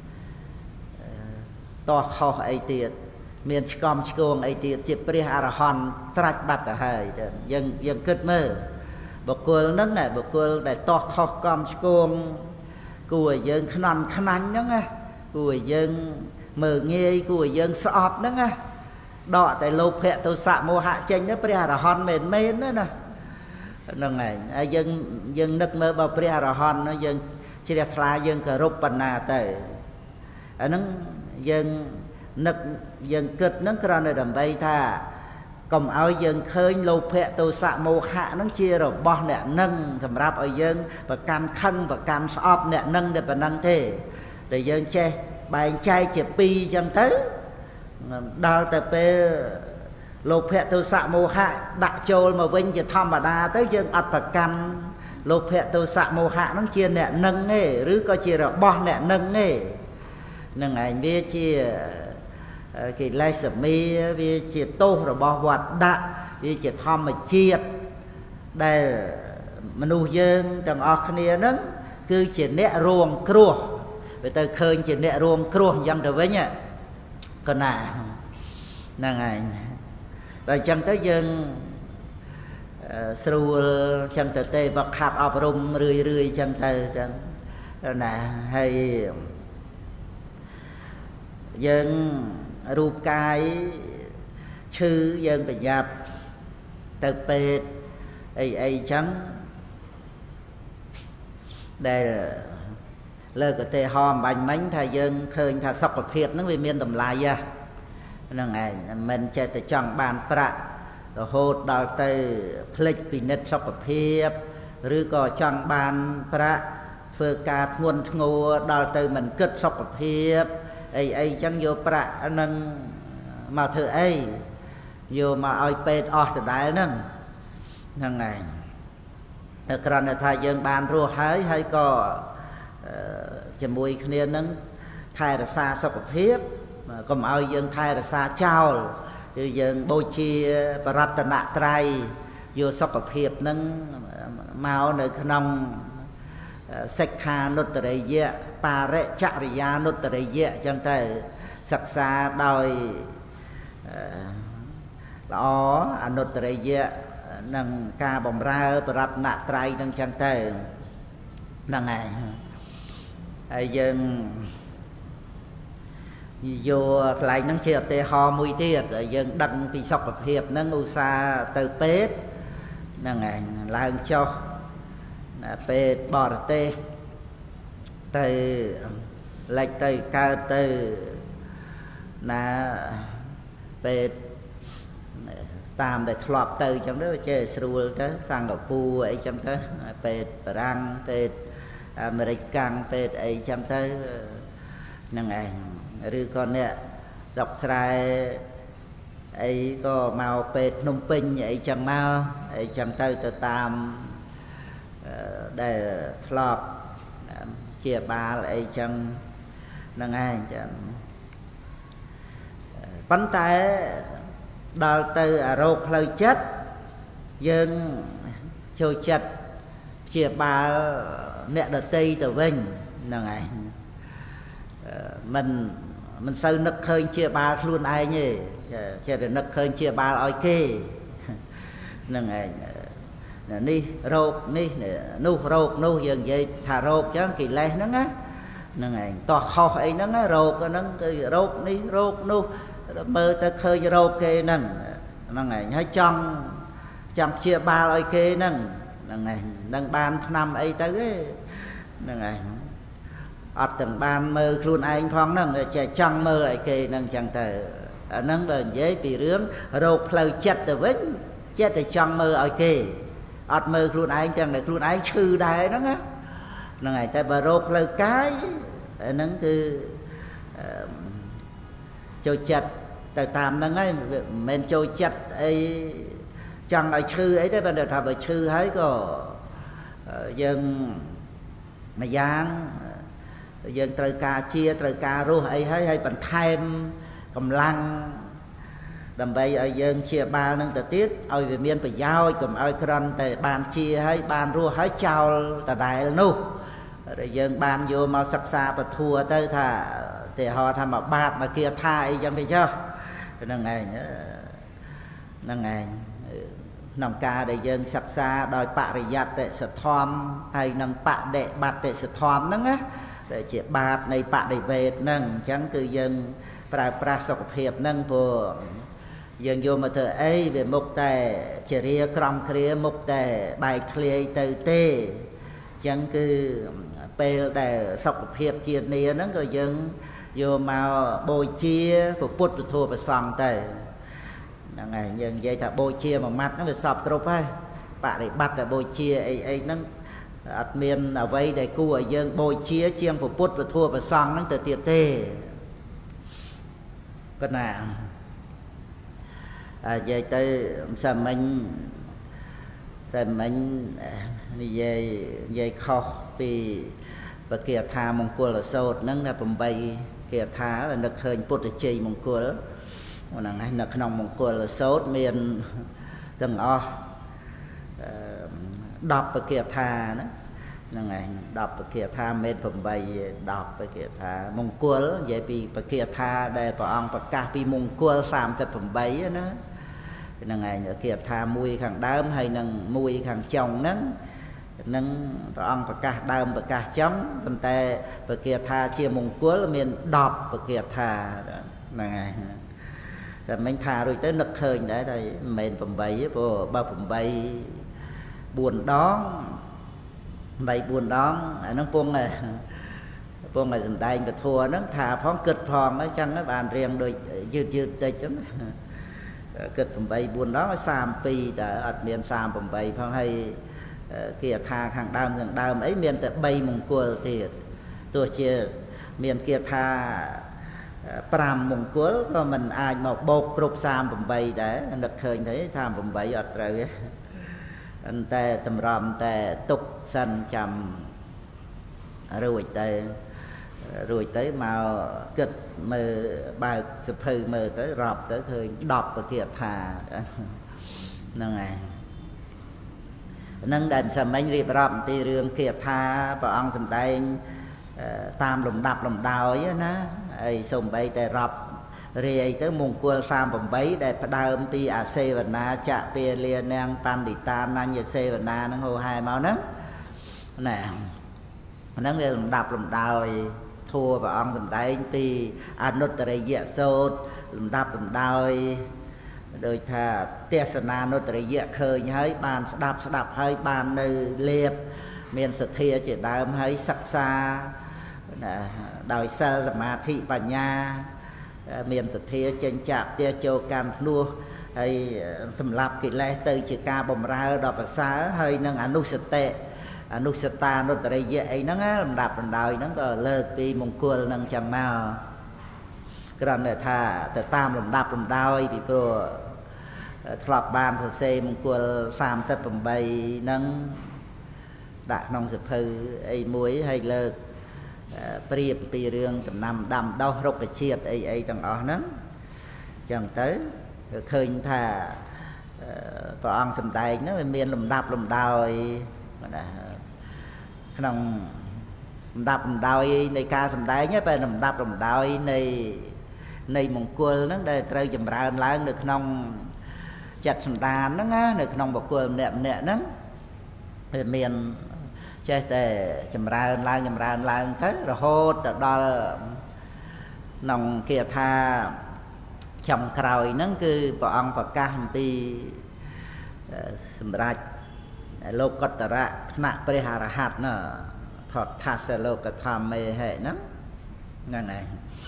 to khó ấy tiệt miền com chuông ấy tiệt chỉ pri arahon trách bát ở hơi dân kết mơ bậc cô nấng này bậc cô để to khó com chuông cùi dân khăn khăn nhá cùi dân mờ nghe cùi dân sọp đó nghe đọ tại lốp hệ tô xạ mô hạ tranh đó pri arahon mền mến đó nè năng ngày dân nước mơ bao pri arahon nó dân chỉ đẹp là dân cờ rụp bần nà tới nó dân nực dân cực nó ra nơi đầm bay tha cầm áo dân khơi lô phẹ tô xạ mô hạ nó chia rồi bỏ nẹ nâng thầm rạp ở dân và can khăn và can sọp nẹ nâng để bà nâng thế để dân che bài trai chỉ pi chẳng tới đào tập lô phẹ tô xạ mô hạ đặt trôi mà vinh chỉ thăm bà đa tới dân ắt và can lô phẹ tô xạ mô hạ nó chia nẹ nâng nghe rứ có chia rồi bỏ nẹ nâng nghe nâng ảnh biết chia cái lai sẩm mi vì chia tô rồi bỏ hoạt đạ vì chia thom mà chia đây mà nuôi dân trong ọc này nâng cứ chia nẹ ruộng cua vì ta khơi chia nẹ ruộng cua dân trở với nhá còn nà nâng ảnh rồi chẳng tới dân sưu chẳng tới tê bọc hạt ọp rung rươi chẳng tới chẳng nè hay dân rụp cái chư dân phải dạp từ bệt ấy chẳng để lời của tê hòm bánh bánh thầy dân khơi thà sọc của phiệt nó vì miền tầm lại ra nâng này mình chơi từ chọn bàn bạc rồi hốt đào từ phịch bị nết sọc của phiệt rồi có chọn bàn bạc phơ cà nguồn ngô đào từ mình cất sọc của phiệt ấy chẳng vô bạc nâng mà thử ấy vô mà oi pet ở từ đại nâng nâng này còn là thầy dân bàn rùa hay có chỉ mùi kia nâng thầy là xa sọc của phiệt còn ai dân thay là xa chào dân bôi chia và rạch tận nạ trai vô sọc hợp hiệp nâng máu nơi khăn nông sạch khá nốt tờ đầy dẹ bà rẹ chạ rì ya nốt tờ đầy dẹ chẳng thể sạc xa đòi đó nốt tờ đầy dẹ nâng ca bỏng ra và rạch nạ trai nâng chẳng thể nâng này dân vô lại nâng chia tê ho mùi tiệt dân đăng bị sọc hợp hiệp nâng u xa từ pết nâng ngày là hơn cho pết bò tê từ lệch từ cao từ là pết tam để thọp từ trong đó chơi sưu tới sang ở pu ấy trong tới pết răng pết American pết ấy trong tới nâng ngày rồi còn nè đọc sai ấy có màu pet nông pin ấy chẳng mau ấy chẳng tới từ tam để lọp chia ba ấy chẳng năng ai chẳng bánh tay đào từ rô lời chất dân trôi chất chia ba nè đợt tây từ vinh năng ai mình sao nực khơi chia ba luôn ai nhỉ chia để nực khơi chia ba oi kê nâng này ni rộp ni nu rộp nu dần vậy thà rộp chứ kỳ lê nó á nâng này to kho ấy nó á rộp nó rộp ni rộp nu mơ ta khơi rộp kê nâng này hay trong chia ba oi kê nâng này nâng ban năm ấy tới nâng này ở từng ban mơ luôn anh phong nâng trẻ chăng mơ ấy kê nâng chẳng thể nâng bền dễ bị rướm rộp lời chất từ vĩnh chết thì chăng mơ ấy kê ở mơ luôn anh chẳng để luôn anh chư đáy đó á năng ngày tại bà rốt lời cái nâng cứ trôi chặt tại tam nâng ấy mình trôi chặt ấy chẳng ai chư ấy thế bên đời thập ấy chư ấy có dân mà giang dân trời ca chia trời ca rô ấy hay bằng thêm cầm lăng đầm bay ở dân chia ba nâng tờ tiết ôi về miền phải giao cầm ôi khăn tại bàn chia hay bàn rô hay chào tờ đại nô rồi dân bàn vô mau sắc xa và thua tới thà thì họ tham mà bạt mà kia thay chẳng thấy chưa nâng ngày nâng ngày nông ca để dân sắc xa đòi bạ để giặt để sửa thom hay nâng bạ để bạt để sửa thom nâng á để chỉ bạt này bạ để về nâng chẳng cứ dân pra sọc hiệp nâng của dân vô mà thở ấy về mục tề chỉ ria crom kia mục tề bài clear từ tê chẳng cứ pe để sọc hiệp chia nia nâng rồi dân vô màu bồi chia của put của thua và sòng tề ngày dân dây thả bôi chia mà mặt nó bị sọp cột hay bạn để bắt là bôi chia ấy nó admin ở vây để cu ở dân bôi chia chiêm của put và thua và xong nó từ tiệt tê con nào dây tới xem mình dây kho vì và kia tha mong cua là sốt nó là bầm bay kia tha và nó khơi put để chơi mong cua năng hay là nông mong cua là sốt miền từng đọc và kia tha đó năng này đọc và kia tha miền phẩm bày đọc và kia tha mong cua vậy vì và kia tha để bảo ông và cả vì mong cua làm cho phẩm bày nữa năng này ở kia tha mùi khang đơm hay năng mùi khang chồng nâng bảo ông và cả đơm và cả chóng phần tê và kia tha chia mong cua là miền đọc và kia tha năng này rồi mình thà rồi tới nực hơi đấy rồi mình phẩm bày vô ba phẩm bày buồn đón bày buồn đón nó buông này dùm tay người thua nó thà phóng kịch phòn nó chăng nó bàn riêng đôi dư đây chấm kịch phẩm bày buồn đón nó xàm pi đã ở miền xàm phẩm bày phong hay kia thà hàng đam ấy miền tại bay mông cua thì tôi chia miền kia thà pram mong cua có mình ai mà bột rụp sam bầm bay để nực khơi thấy tham bầm bay ở trời anh ta tầm rầm ta tục xanh chầm rồi tới màu kịch mờ bài sụp hư mờ tới rọp tới khơi đọp và kia thà nâng này nâng đệm sầm anh riệp rọp thì rương kia thà và ông sầm tay tam lồng đập lồng đào ấy ná ấy sùng bay tại rập rồi tới mùng cua sam bầm bấy để đào pi à xe và na chạ pe liền nang pan đi ta na như xe và na nó hồ hai máu nấng nè nấng lên lồng đập lồng đào thua và ông cầm tay pi anh nốt tại dễ sốt lồng đập lồng đào đôi thà tia sana nốt tại dễ khơi nhới bàn đạp hơi bàn nơi liệp miền sật thia chỉ đào hơi sắc xa đòi xa mà thị bà nhà miền thực thia trên chạp tia châu can nua hay thầm lập kỳ lệ từ chỉ ca bồng ra đọc và xa hơi nâng anusata nó tại dễ ấy nó làm đạp làm đòi nó có lợt vì mong cua nâng chẳng mau cái đoạn này thà từ tam làm đạp làm đòi vì pro thọp bàn thật xe mong cua xàm chất bồng bay nâng đã nông sập hư ấy muối hay lợt priệp pi rương tầm năm đầm đau rục cái chiết ấy tầng đó nắng chẳng tới khơi thà vợ ông sầm tay nó miền lùm đào ấy nông đào ấy này ca sầm tay nhé về lùm đào ấy này mong cua nó để trời chầm raឡើងđược nông chặt sầm đàn nó ngá được nông bọc cua nẹm nó miền chơi để chầm raឡើងtới rồi hốt đó nòng kia tha chồng cày nó cứ vợ ông và ca hầm pi sầm rạch lô cốt ra nạp pre hà hạt nó phật tha sơ lô cái tham mê hệ nó này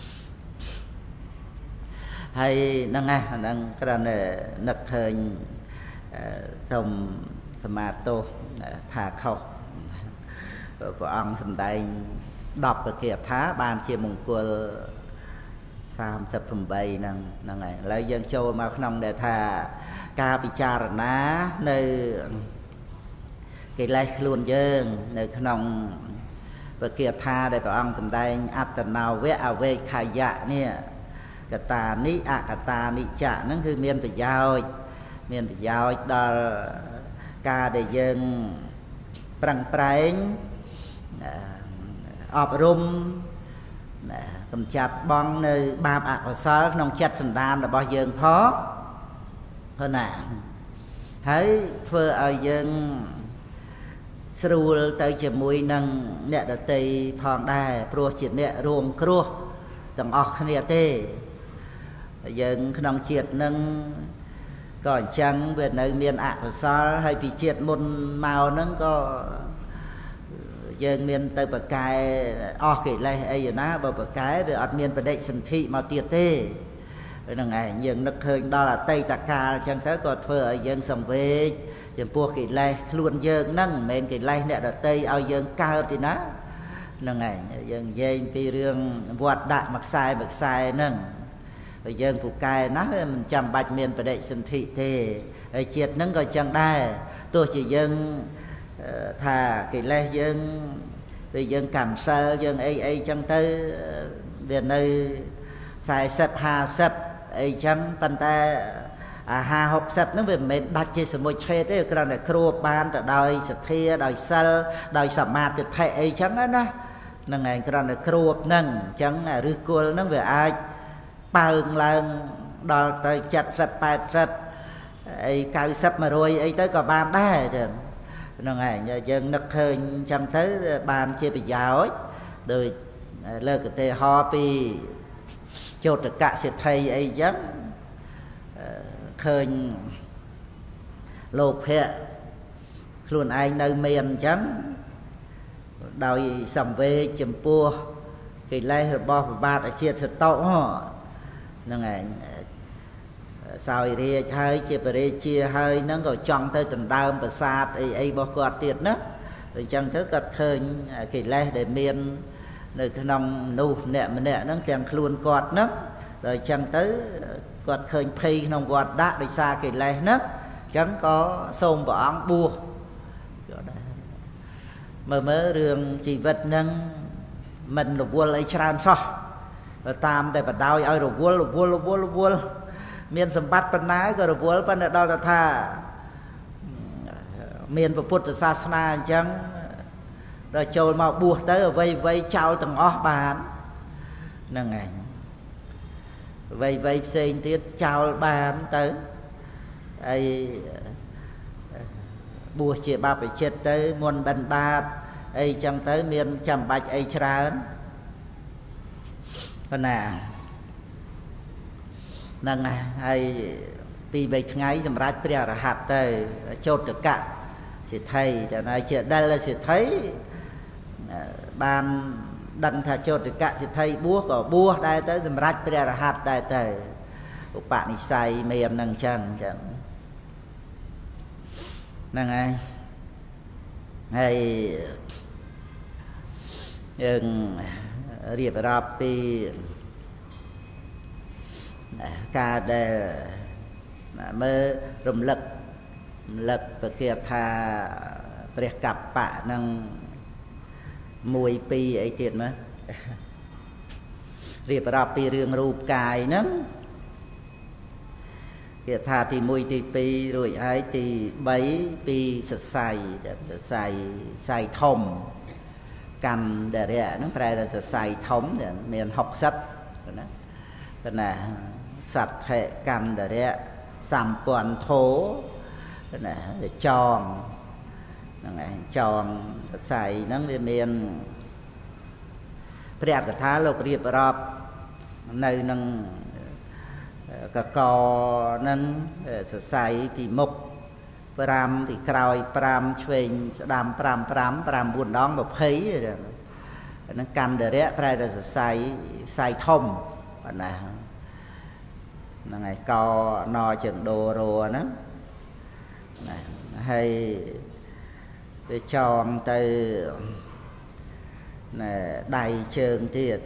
hay năng nghe năng cái này nực hơi sông tomato thả khâu ព្រះអង្គសម្ដែង10ប្រគាថាបានជាមង្គល38ហ្នឹងហើយឥឡូវយើងចូលមកក្នុងដែលថាការពិចារណានៅកិលេសខ្លួនយើងនៅក្នុងប្រគាថាដែលព្រះអង្គសម្ដែងអត្តនោវៈអវេខយៈនេះកតានិអកតានិចៈហ្នឹងគឺមានប្រយោជន៍ដល់ការដែលយើងប្រឹងប្រែងអប់រំកម្ចាត់បងនៅបាបអកុសលក្នុងចិត្តសន្តានរបស់យើងផងហ្នឹងណាហើយធ្វើឲ្យយើងស្រួលទៅជាមួយនឹងអ្នកដទៃផងដែរព្រោះជាអ្នករួមគ្រោះទាំងអស់គ្នាទេយើងក្នុងជាតិនឹងក៏អញ្ចឹងវានៅមានអកុសលហើយពីជាតិមុនមកហ្នឹងក៏យើងមានទៅប្រកែអស់កិលេសអីណាបើប្រកែវាអត់មានបដិសន្ធិមកទៀតទេហ្នឹងឯងយើងនឹកឃើញដល់អតីតកាលអញ្ចឹងទៅក៏ធ្វើឲ្យយើងសង្វេគចំពោះកិលេសខ្លួនយើងហ្នឹងមិនមែនកិលេសអ្នកដទៃឲ្យយើងកើតទេណាហ្នឹងឯងយើងនិយាយពីរឿងវត្តដាក់មួយខ្សែហ្នឹងហើយយើងពូកែណាមិនចាំបាច់មានបដិសន្ធិទេហើយជាតិហ្នឹងក៏អញ្ចឹងដែរទោះជាយើងថាកិលេសយើងឬយើងកម្មសិលយើងអីអញ្ចឹងទៅវានៅ40 50អីចឹងប៉ុន្តែ50 60ហ្នឹងវាមិនមែនដាច់ជាសមុជឆេតទេគ្រាន់តែគ្រួបបានទៅដោយសទ្ធាដោយសិលដោយសមាធិដ្ឋិអីចឹងណាហ្នឹងឯងគ្រាន់តែគ្រួបហ្នឹងអញ្ចឹងឫសគល់ហ្នឹងវាអាចបើងឡើងដល់ទៅ70 80អី90 100អីទៅក៏បានដែរចឹងហ្នឹងឯងយើងនឹកឃើញអញ្ចឹងទៅបានជាប្រយោជន៍ដោយលើកឧទាហរណ៍ពីចោតកសិទ្ធិអីចឹងឃើញលោភៈខ្លួនឯងនៅមានអញ្ចឹងដោយសង្វេគចំពោះកិលេសរបស់ប្របាទអជាតិសតុហ្នឹងឯងសោយរាជហើយជាបរិជាហើយហ្នឹងក៏ចង់ទៅដណ្ដើមប្រាសាទអីរបស់គាត់ទៀតណាអញ្ចឹងទៅគាត់ឃើញកិលេសដែលមាននៅក្នុងមនុស្សម្នាក់ហ្នឹងទាំងខ្លួនគាត់ហ្នឹងដល់អញ្ចឹងទៅគាត់ឃើញភ័យក្នុងវត្តដាក់ដោយសារកិលេសហ្នឹងអញ្ចឹងក៏សូមព្រះអង្គបួសក៏ដែរមើលរឿងជីវិតហ្នឹងមិនរវល់អីច្រើនសោះតាមតែបដ ாய் ឲ្យរវល់មានសម្បត្តិប៉ុណ្ណាក៏រវល់ប៉ុន្តែដល់ទៅថាមានពុទ្ធសាសនាអញ្ចឹងដល់ចូលមកបួសទៅអ្វីចោលទាំងអស់បានហ្នឹងឯងអ្វីផ្សេងទៀតចោលបានទៅហើយបួសជាបព្វជិតទៅមុនបិណ្ឌបាតអីចឹងទៅមានចាំបាច់អីច្រើនប៉ុណ្ណាហ្នឹងហើយ2-3ថ្ងៃសម្រាប់ព្រះអរហន្តទៅចោតកៈសិទ្ធិចា៎ជាដិលសិទ្ធិបានដឹងថាចោតកៈសិទ្ធិបួសក៏បួសដែរទៅសម្រាប់ព្រះអរហន្តដែរទៅឧបនិស្ស័យមានហ្នឹងចឹងហ្នឹងហើយហើយយើងរៀបរាប់ពីការដែលមើលរំលឹកប្រកាសថាព្រះកប្បៈនឹង1 2អីទៀតមើលរៀបរាប់ពីរឿងរូបកាយហ្នឹងគេថាទី1ទី2រួចហើយទី3ពីសរសៃធំកាន់ដរៈហ្នឹងប្រែថាសរសៃធំមាន60ណាប៉ុន្តែសត្វថេកាន់ដរៈសម្ព័ន្ធធោណាចងហ្នឹងឯងចងសរសៃហ្នឹងវាមានព្រះកថាលោករៀបរាប់នៅនឹងកកហ្នឹងសរសៃពីមុខ5ពីក្រោយ5ឆ្វេងស្ដាំ5 9 ដង 20ហ្នឹងកាន់ដរៈប្រែតែសរសៃធំប៉ុណ្ណាហ្នឹងហើយកណជើងដូរហ្នឹងណាហើយវាចងទៅ đai chơn tiệt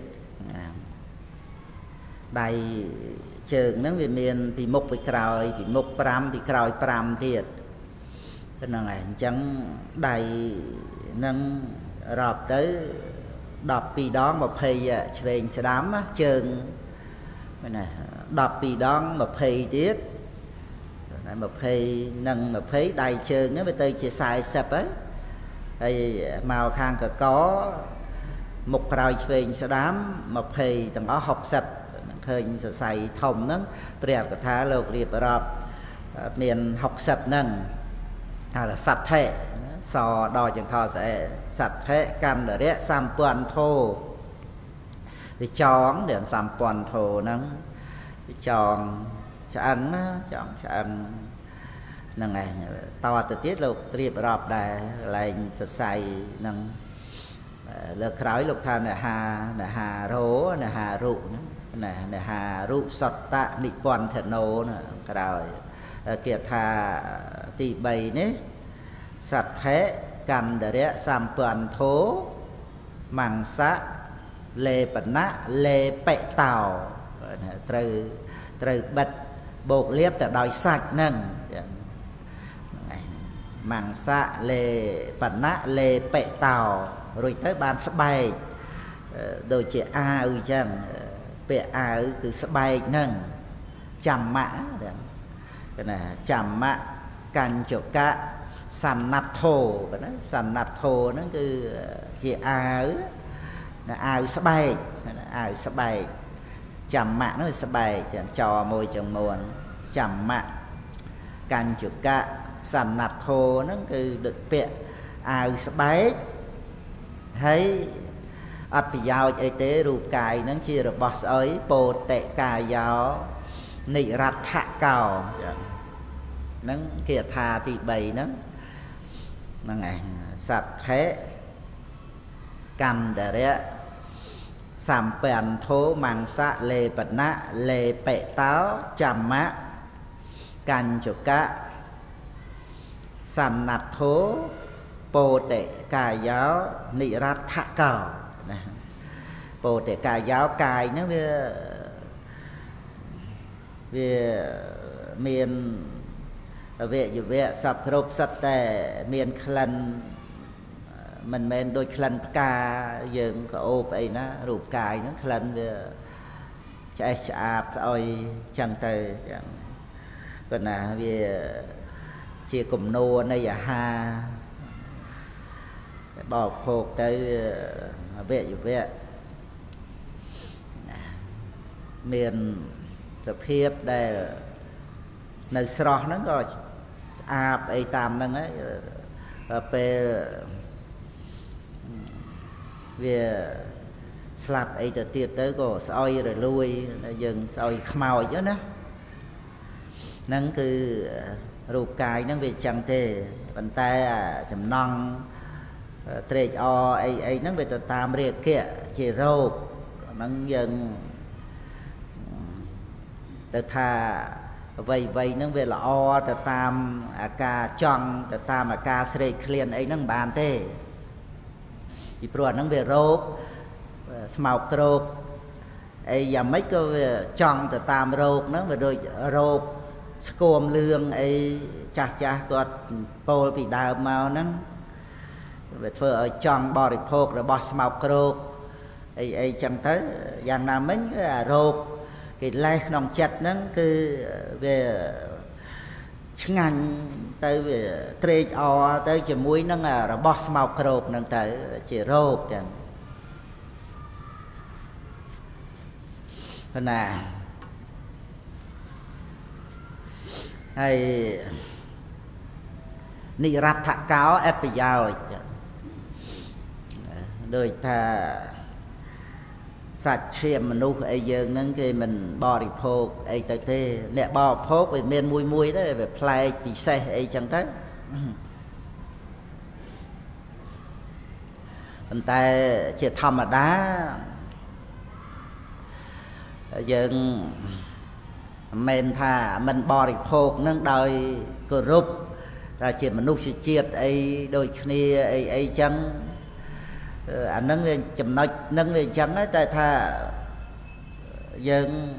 đai chơn nó vì miền bị mục bị còi bị mục pram bị còi pram tiệt cái này chẳng đai nâng rọp tới đọc pi đón một hay về sẽ đám chơn này đọc pi đón một hay tiết một hay nâng một hay đai chơn nó bây giờ chỉ xài sập ấy hay màu khang có một còi về sẽ đám một hay tầng đó học sập khơi sẽ xài thông nó bèo cả thá lộc liệp rọp miền học sập nâng là sạch thể so đo chẳng thọ sẽ sạch thế căn ở đấy sam toàn thô thì chọn để sam toàn thô nắng chọn ăn năng này to từ tiết lục riệp rọp đài lại say năng lược khói lục than là hà rố là hà rụ là hà rụ sọt tạ nị toàn thật nô cái rồi kiệt thà tị bầy nế sạch thế căn để sam toàn thố màng xã lê bẩn nã lê pệ tàu từ bật bột liếp từ đòi sạch nâng màng xã lê bẩn nã lê pệ tàu rồi tới bàn sắp bay đôi chị a ư chẳng pệ a ư cứ sắp bay nâng chằm mã cái này chằm mã canh chỗ cá sàn nát thô nó cứ chỉ áo sắp bay chầm mạ nó sắp bay cho môi trường muôn chầm mạ canh chuột cá sàn nát thô nó cứ được bịa áo sắp bay thấy ắt bị giao y tế rụp cài nó chia được boss ấy bồ tệ cài giáo nị rạt thạ cầu nó kia thà thì bầy nó này sạch thế căn để đấy sàm bèn thố mang xã lê bật nã lê bệ táo chằm má canh cho cá sàn nạt thố bồ tệ cài giáo nị rát thạ cầu bồ tệ cài giáo cài nó về miền về sập cướp sạchแต่miền khăn mình đôi khăn ca dường có ô vậy nó rụp cài nó khăn về chạy chạp ôi chẳng tới còn là về chia cùng nô này là ha bỏ hộp tới về miền tập hiệp đây nơi sọ nó có ấy tam năng ấy về về slap ấy từ tiệt tới có soi rồi lui dừng soi màu chứ nó năng cứ rụp cài năng về chẳng thể bàn tay chấm non trệ o ấy năng về từ tam riêng kia chỉ rộp năng dừng từ thà vậy nó về là o từ tam ca chọn từ tam ca srei clean ấy năng bàn thế thì pro nó về rộp màu rộp ấy giờ mấy cái chọn từ tam rộp nó về đôi rộp scom lương ấy cha có pol bị đào màu nó về phơi ở chọn bò được phô rồi bò màu rộp ấy chẳng tới dạng nào mấy rộp cái lai nòng chặt nó cứ về ngành tới về trade o tới chỉ muối nó là boss màu cột nó tới chỉ rộp chẳng thế nào hay nị rát thạ cáo ép bị giao đời ta sạch xem mình nuôi ấy giờ nâng cái mình bò đi phô ấy tới thế nè bò phô về miền mùi đấy về play bị xe ấy chẳng thế anh ta chỉ thầm mà đá giờ mình thà mình bò đi phô nâng đời cửa rụp là chỉ mình nuôi chiết ấy đôi khi ấy chẳng anh nâng về chấm nói nâng về chẳng ấy tại tha dân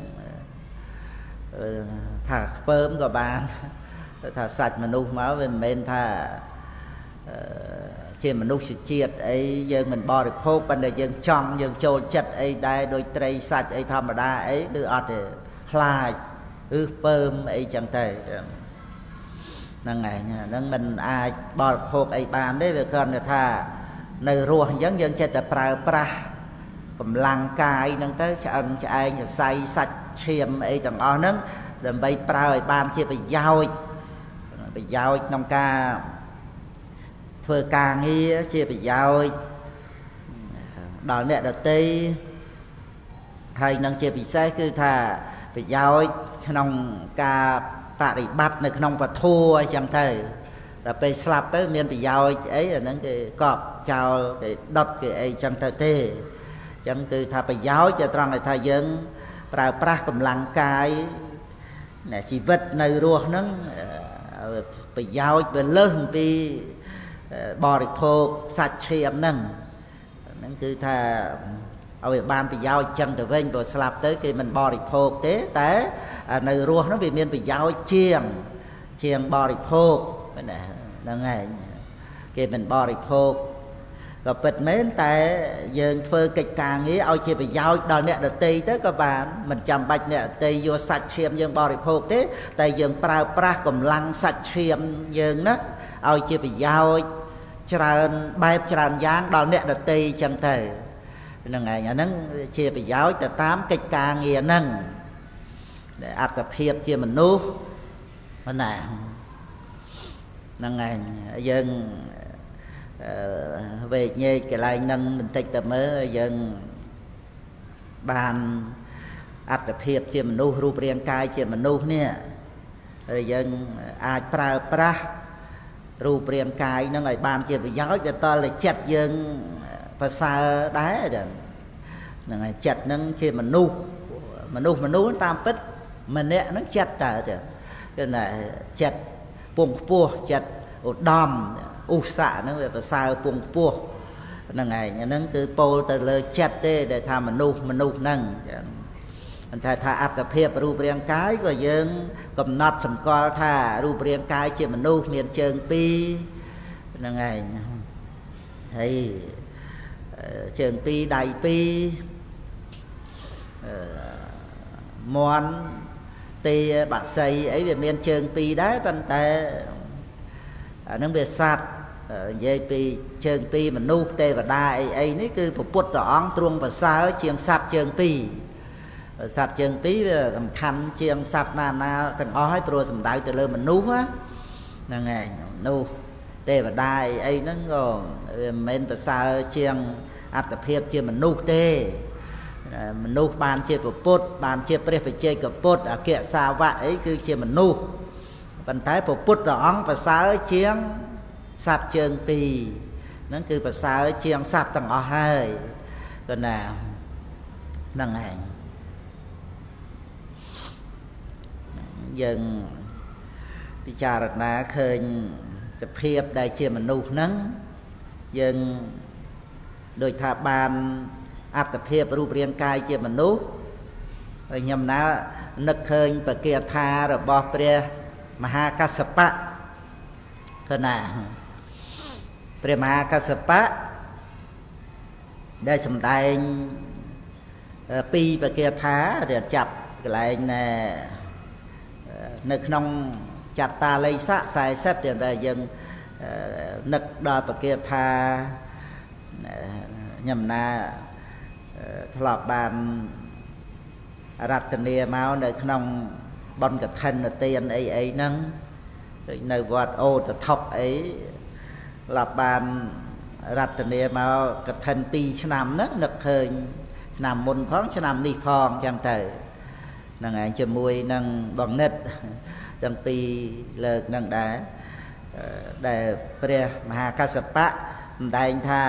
thà phơm của bạn thà sạch mà nuôi máu về mình thà trên mà nuôi sự chiết ấy dân mình bò được phốt ban đời dân trong dân trôn chất ấy đây đôi tray sạch ấy thầm đa ấy đưa ọt để khai phơm ấy chẳng thể năng ngày năng mình ai bò được phốt ấy bàn đấy về con là thà nơi ruộng dân dân chết là pra cầm lăng cài năng tới ăn ai say sạch chiêm ấy chẳng o nấng rồi bay pra ấy bàn chia phải giao nông ca phơi ca nghi chia phải giao đòn nẹt đầu tây hay năng chia bị sai cứ thà phải giao nông ca bạ đi bắt nơi nông và thua chẳng thời làไปស្លាប់ទៅមានប្រយោជន៍អីអាហ្នឹងគេកប់ចោលគេដុតគេអីចឹងទៅទេអញ្ចឹងគឺថាប្រយោជន៍ត្រង់ឲ្យថាយើងប្រើប្រាស់កម្លាំងកាយជីវិតនៅរស់ហ្នឹងប្រយោជន៍វាលើសអំពីបរិភោគសាច់ឈាមហ្នឹងគឺថាឲ្យបានប្រយោជន៍ចឹងទៅវិញព្រោះស្លាប់ទៅគេមិនបរិភោគទេតែនៅរស់ហ្នឹងវាមានប្រយោជន៍ជាងបរិភោគហ្នឹងហើយគេមិនបរិភោគក៏ពិតមែនតែយើងធ្វើកិច្ចការងារឲ្យជាប្រយោជន៍ដល់អ្នកដទៃទៅក៏បានមិនចាំបាច់អ្នកដទៃយកសាច់ឈាមយើងបរិភោគទេតែយើងប្រើប្រាស់កម្លាំងសាច់ឈាមយើងណាឲ្យជាប្រយោជន៍ច្រើនបែបច្រើនយ៉ាងដល់អ្នកដទៃចឹងទៅហ្នឹងហើយអាហ្នឹងជាប្រយោជន៍ទៅតាមកិច្ចការងារហ្នឹងដែលអត្តភាពជាមនុស្សណាហ្នឹងហើយយើងវេកញែកកន្លែងហ្នឹងបន្តិចទៅមើលយើងបានអត្តភាពជាមនុស្សរូបរាងកាយជាមនុស្សនេះហើយយើងអាចប្រើប្រាស់រូបរាងកាយហ្នឹងឲ្យបានជាប្រយោជន៍វាតលចិត្តយើងប្រសើរដែរហ្នឹងហើយចិត្តហ្នឹងជាមនុស្សតាមពិតម្នាក់ហ្នឹងចិត្តតើគឺថាចិត្តពងខ្ពស់ចិត្តឧត្តមឧស្សាហ៍ហ្នឹងវាប្រសើរពងខ្ពស់ហ្នឹងឯងអាហ្នឹងគឺពោលទៅលើចិត្តទេដែលថាមនុស្សហ្នឹងមិនថាអត្តភាពរូបរាងកាយក៏យើងកំណត់សម្គាល់ថារូបរាងកាយជាមនុស្សមានជើងពីរហ្នឹងឯងហើយជើងពីរដៃពីរមាន់ទេបាក់សីអីវាមានជើងពីរដែរប៉ុន្តែអានឹងវាសត្វនិយាយពីជើងពីរមនុស្សទេវតាអីនេះគឺព្រះពុទ្ធអង្គទ្រង់ប្រសើរជាងសត្វជើងពីរសត្វជើងពីរវាសំខាន់ជាងសត្វណាទាំងអស់ហើយព្រោះសំដៅទៅលើមនុស្សហ្នឹងឯងមនុស្សទេវតាអីហ្នឹងក៏វាមិនមែនប្រសើរជាងអត្តភាពជាមនុស្សទេមនុស្សបានជាពុទ្ធបានជាព្រះបច្ចេកពុទ្ធអគ្គសាវកអីគឺជាមនុស្សប៉ុន្តែពុទ្ធអង្គប្រសើរជាងសត្វជើងពីរហ្នឹងគឺប្រសើរជាងសត្វទាំងអស់ហើយក៏ណាហ្នឹងឯងយើងពិចារណាឃើញសភាពដែលជាមនុស្សហ្នឹងយើងដូចថាបានអត្តភាពរូបរាងកាយជាមនុស្សហើយខ្ញុំណានឹកឃើញបកាថារបស់ព្រះមហាកស្សបៈគឺណាព្រះមហាកស្សបៈដែលសម្ដែងពីបកាថារៀបចាប់កន្លែងនៅក្នុងចត្តាល័យស័ក40ទៀតដែលយើងនឹកដល់បកាថាខ្ញុំណាធ្លាប់បានរតនាមកនៅក្នុងបុណ្យកឋិនទានអីហ្នឹងដូចនៅវត្តអូតថុកអីធ្លាប់បានរតនាមកកឋិន2ឆ្នាំហ្នឹងនឹកឃើញឆ្នាំមុនផងឆ្នាំនេះផងចឹងទៅហ្នឹងឯងជាមួយនឹងបងនិតទាំងពីរលើកហ្នឹងដែរដែលព្រះមហាកស្សបៈសម្ដែងថា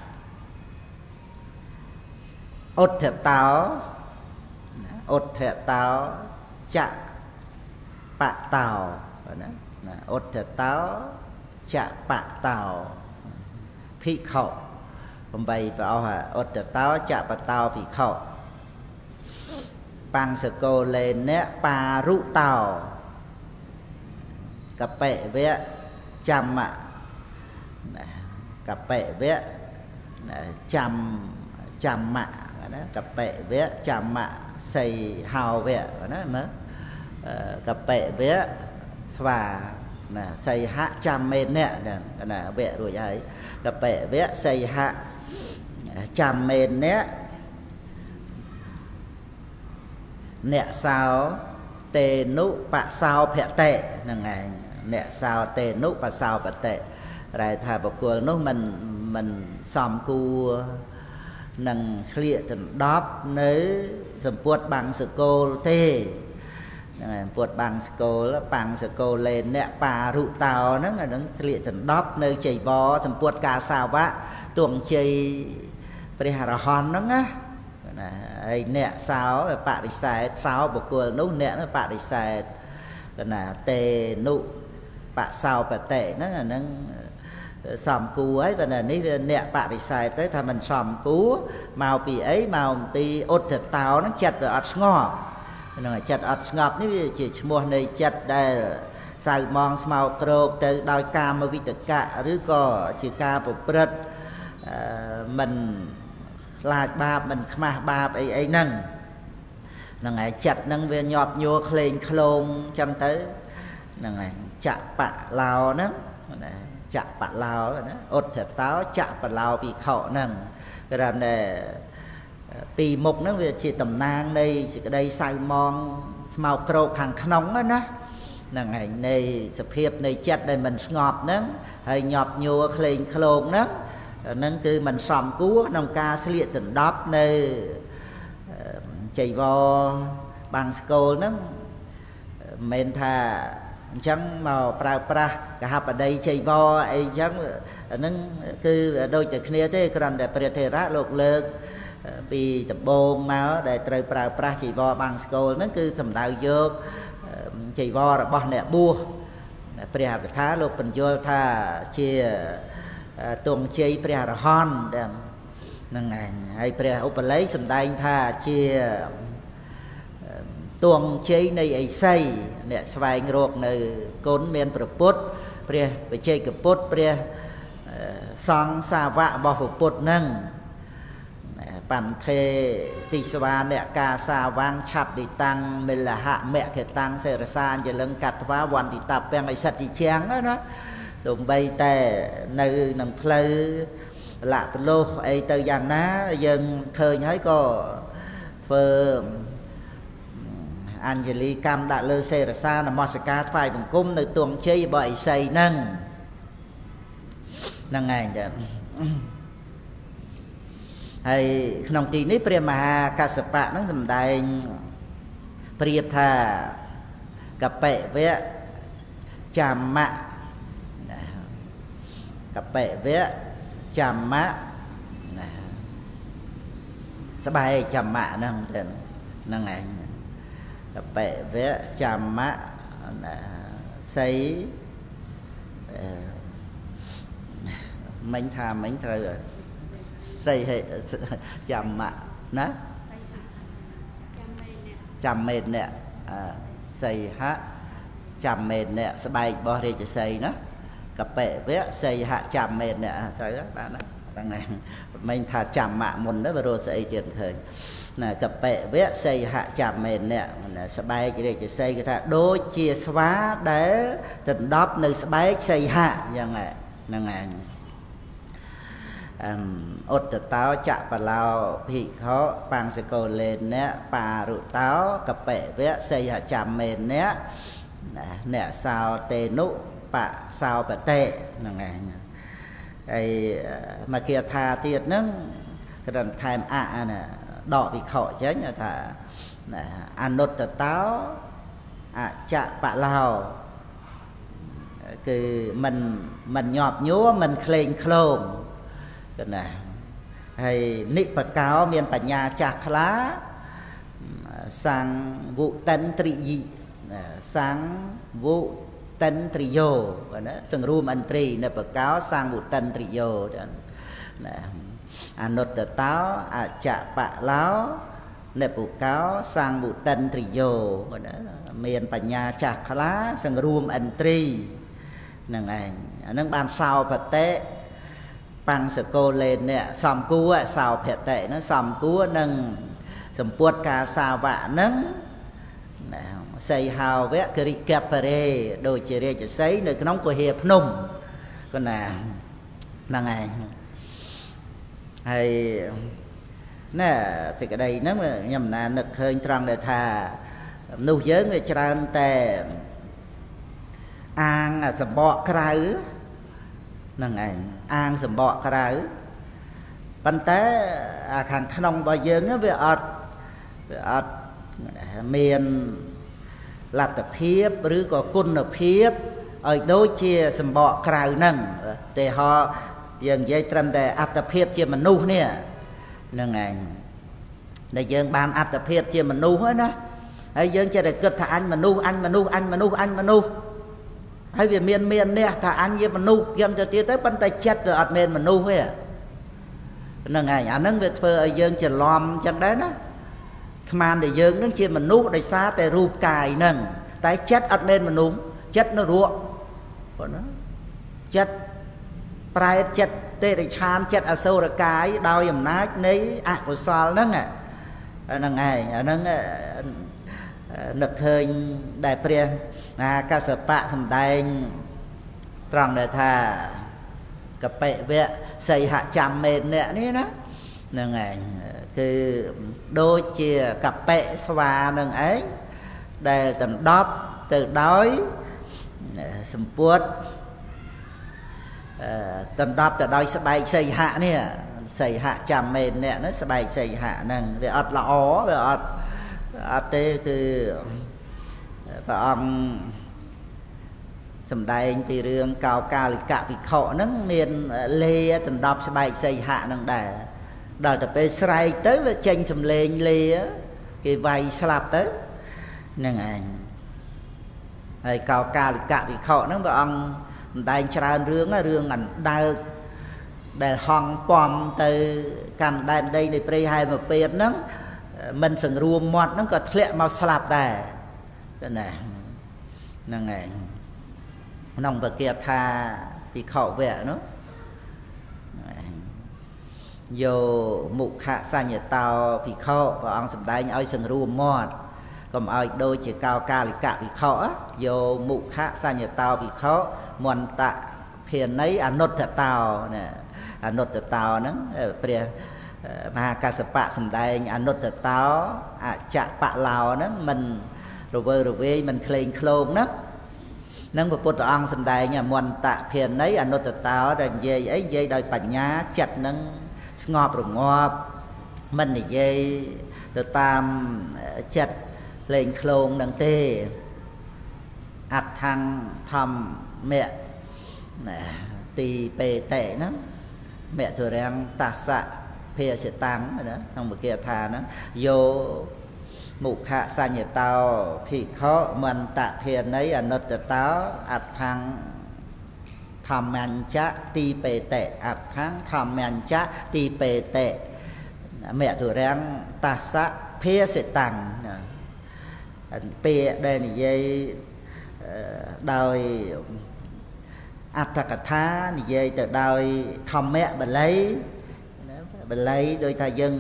ឧទ្ធតោចបតោណាឧទ្ធតោចបតោភិក្ខុបំបីប្រអស់អត់តោចបតោភិក្ខុបង្សកោលេអ្នកបារុតោកបិវៈកម្មៈកបិវៈចាំៈណាកបិវៈចាំៈសីហោវៈណាមើលកបិវៈស្វាណាសីហៈចាំមេអ្នកណាវៈរួចហើយកបិវៈសីហៈចាំមេអ្នកអ្នកសោតេនុបសោភតិហ្នឹងឯងអ្នកសោតេនុបសោភតិតែថាបុគ្គលនោះមិនសំគួរនឹងឆ្លៀកដណ្ដប់នៅសម្ពុតបាំងសកលទេហ្នឹងហើយពុតបាំងសកលបាំងសកលលេអ្នកបារុតោហ្នឹងអានឹងឆ្លៀកដណ្ដប់នៅចៃវរសម្ពុតកាសាវៈទងជ័យព្រះអរហន្តហ្នឹងណាហើយអ្នកសោបរិស័ទសោបុគ្គលនោះអ្នកបរិស័ទណាតេនុបសោបតិហ្នឹងអាហ្នឹងសំគួរហើយប៉ុន្តែនេះវាអ្នកបរិស័ទទៅថាមិនសំគួរមកពីអីមកពីឧត្តតោហ្នឹងចិត្តវាអត់ស្ងប់ហ្នឹងហើយចិត្តអត់ស្ងប់នេះវាជាឈ្មោះនៃចិត្តដែលសៅមងស្មោកគ្រោកទៅដោយកាមវិតកៈឬក៏ជាការប្រព្រឹត្តមិនខ្លាចបាបមិនខ្មាស់បាបអីហ្នឹងហ្នឹងហើយចិត្តហ្នឹងវាញាប់ញ័រក្លែងក្លងចឹងទៅហ្នឹងហើយចបឡោហ្នឹងណាចបឡោណាឧត្តតោចបឡោភិក្ខុហ្នឹងគឺថាពីមុខហ្នឹងវាជាតំណាងនៃសេចក្តីសៅមងស្មោកគ្រោកខាងក្នុងណាហ្នឹងហើយនៃសភាពនៃចិត្តដែលមិនស្ងប់ហ្នឹងហើយញាប់ញ័រក្លែងក្លងហ្នឹងគឺមិនសមគួរក្នុងការស្លៀកដណ្ដប់នៅចៃវរបាំងស្គលហ្នឹងមិនមែនថាអញ្ចឹងមកប្រើប្រាស់កហបតីចៃវរអីអញ្ចឹងហ្នឹងគឺដូចតែគ្នាទេគ្រាន់តែព្រះថេរៈលោកលើកពីដំបូងមកដែលត្រូវប្រើប្រាស់ចៃវរបាំងស្គលហ្នឹងគឺសំដៅយកចៃវររបស់អ្នកបួសព្រះអភិថាលោកបញ្យល់ថាជាទងជ័យព្រះអរហន្តហ្នឹងឯងហើយព្រះឧបល័យសម្ដែងថាជាទងជ័យនៃឥសីអ្នកស្វែងរកនៅគុណមានព្រះពុទ្ធព្រះបច្ចេកពុទ្ធព្រះសង្ឃសាវករបស់ព្រះពុទ្ធហ្នឹងបន្ថេទិស្វាអ្នកកាសាវាំងឆាត់ឌីតាំងមិលហៈមគ្គតាំងសេរសាញ្ញលឹងកត្វាវន្តិតាពាំងអិសិទ្ធិជាងណាសូម្បីតែនៅនឹងផ្លូវលៈប្លោះអីទៅយ៉ាងណាយើងឃើញហើយក៏ធ្វើអញ្ជលីកម្មដាក់លើសេរសានមស្ការថ្វាយបង្គំនៅទងជ័យរបស់ឥសីហ្នឹងឯងចា៎ហើយក្នុងទីនេះព្រះមហាកស្សបៈហ្នឹងសម្ដែងប្រៀបថាកបិវៈចាំៈកបិវៈចាំៈស្បែកចាំៈហ្នឹងទៅហ្នឹងឯងកបិវៈចាំៈសីមិញថាមិញត្រូវសីចាំៈណាចាំមេអ្នកសីហៈចាំមេអ្នកស្បែករបស់រាជសីណាកបិវៈសីហៈចាំមេអ្នកត្រូវបានណាហ្នឹងឯងមិញថាចាំៈមុនទៅរស់ស្អីទៀតឃើញណាកបិវៈសីហៈចាំមេអ្នកស្បែករាជសីគេថាដូចជាស្វាដែលដណ្ដប់នៅស្បែកសីហៈយ៉ាងហ្នឹងឯងឧត្តតោចបឡោភិក្ខុបង្សកោលេអ្នកបារុតោកបិវៈសីហៈចាំមេអ្នកអ្នកសោតេនុបសោបតិហ្នឹងឯងហើយមកគាថាទៀតហ្នឹងគ្រាន់ថែមណាដកវិខចេញថាអនុត្តតោអចបឡោគឺមិនញាប់ញ័រមិនក្លែងក្លងណាហើយនិបកោមានបញ្ញាចាស់ខ្លាសង្វុតិនត្រីយិសង្វុតិនត្រីយោណាសង្រួមឥន្ទ្រីនិបកោសង្វុតិនត្រីយោណាអនុត្តតោអចបឡោនិពុកោសាំងមុតិនត្រីយោមានបញ្ញាចាស់ខ្លាសង្រួមឥន្ទ្រីហ្នឹងឯងអានឹងបានសោភតិបង្សកោលេននេះសំគួរសោភតិហ្នឹងសំគួរនឹងសម្ពុតកាសាវៈហ្នឹងសីហោវៈគរិកបរេដូចជារាជសីនៅក្នុងគុហាភ្នំក៏ណាហ្នឹងឯងហើយណែទីក្តីហ្នឹងខ្ញុំណានឹកឃើញត្រង់ដែលថាមនុស្សយើងវាច្រើនតែអាងសម្បកក្រៅហ្នឹងឯងអាងសម្បកក្រៅប៉ុន្តែខាងក្នុងរបស់យើងវាអត់មានលទ្ធភាពឬក៏គុណភាពឲ្យដូចជាសម្បកក្រៅហ្នឹងទេហោយើងនិយាយត្រឹមតែអត្តភាពជាមនុស្សនេះហ្នឹងឯងដែលយើងបានអត្តភាពជាមនុស្សហ្នឹងណាហើយយើងចេះតែគិតថាអញមនុស្សហើយវាមានអ្នកថាអញជាមនុស្សយ៉ាងទៅទៀតទៅប៉ុន្តែចិត្តវាអត់មានមនុស្សទេហ្នឹងឯងអាហ្នឹងវាធ្វើឲ្យយើងច្រឡំអញ្ចឹងដែរណាស្មានតែយើងនឹងជាមនុស្សដោយសារតែរូបកាយហ្នឹងតែចិត្តអត់មានមនុស្សចិត្តនៅរស់បងណាចិត្តប្រែតចិត្តទេរិឆានចិត្តអសូរកាយដោយអំណាចនៃអកុសលហ្នឹងហ្នឹងឯងអាហ្នឹងនឹកឃើញដែលព្រះកសបៈសម្ដែងត្រង់ដែលថាកបិវៈសីហចាំមេនៈនេះណាហ្នឹងឯងគឺដូចជាកបិស្វានឹងឯងដែលដណ្ដប់ទៅដោយសម្ពុតដណ្ដប់ទៅដោយស្បែកសីហៈនេះសីហៈចាំមេនៈហ្នឹងស្បែកសីហៈហ្នឹងវាអត់ល្អវាអត់ទេគឺព្រះអង្គសម្ដែងពីរឿងកោកាលិកភិក្ខុហ្នឹងមានលេដណ្ដប់ស្បែកសីហៈហ្នឹងដែរដល់ទៅពេលស្រែកទៅវាចេញសំឡេងលេគេវាយស្លាប់ទៅហ្នឹងឯងហើយកោកាលិកភិក្ខុហ្នឹងព្រះអង្គសម្ដែងច្រើនរឿងអណ្ដើកដែលហង់ពំទៅកាន់ដែនដីនៃព្រៃហែមពេតហ្នឹងមិនសង្រួមមាត់ហ្នឹងក៏ធ្លាក់មកស្លាប់ដែរណាហ្នឹងឯងក្នុងពគាថាភិក្ខុវៈនោះយោមុខសញ្ញតោភិក្ខុព្រះអង្គសម្ដែងឲ្យសង្រួមមាត់កុំឲ្យដូចជាកោកាលិកភិក្ខុយោមុខសញ្ញតោភិក្ខុមន្តៈភាន័យអនុត្តតោណាអនុត្តតោហ្នឹងព្រះមហាកសបៈសម្ដែងអនុត្តតោអចបឡោហ្នឹងមិនរវើរវាយមិនក្លែងក្លោងណានឹងព្រះពុទ្ធអង្គសម្ដែងមន្តៈភាន័យអនុត្តតោដែលនិយាយអីនិយាយដោយបញ្ញាចិត្តនឹងស្ងប់រងាប់មិននិយាយទៅតាមចិត្តលេងក្លោងនឹងទេអដ្ឋังធម្មៈទីបេតេហ្នឹងមៈទុរាំងតាសៈភាសិតាំងណាក្នុងវិគាថាហ្នឹងយោមុខសញ្ញតោភិក្ខុមន្តៈភាន័យអនុត្តតោអដ្ឋังធម្មញ្ចៈទីបេតេអដ្ឋังធម្មញ្ចៈទីបេតេមៈទុរាំងតាសៈភាសិតាំងពាក្យដែលនិយាយដោយអត្ថកថានិយាយទៅដោយធម្មៈបាលីដោយថាយើង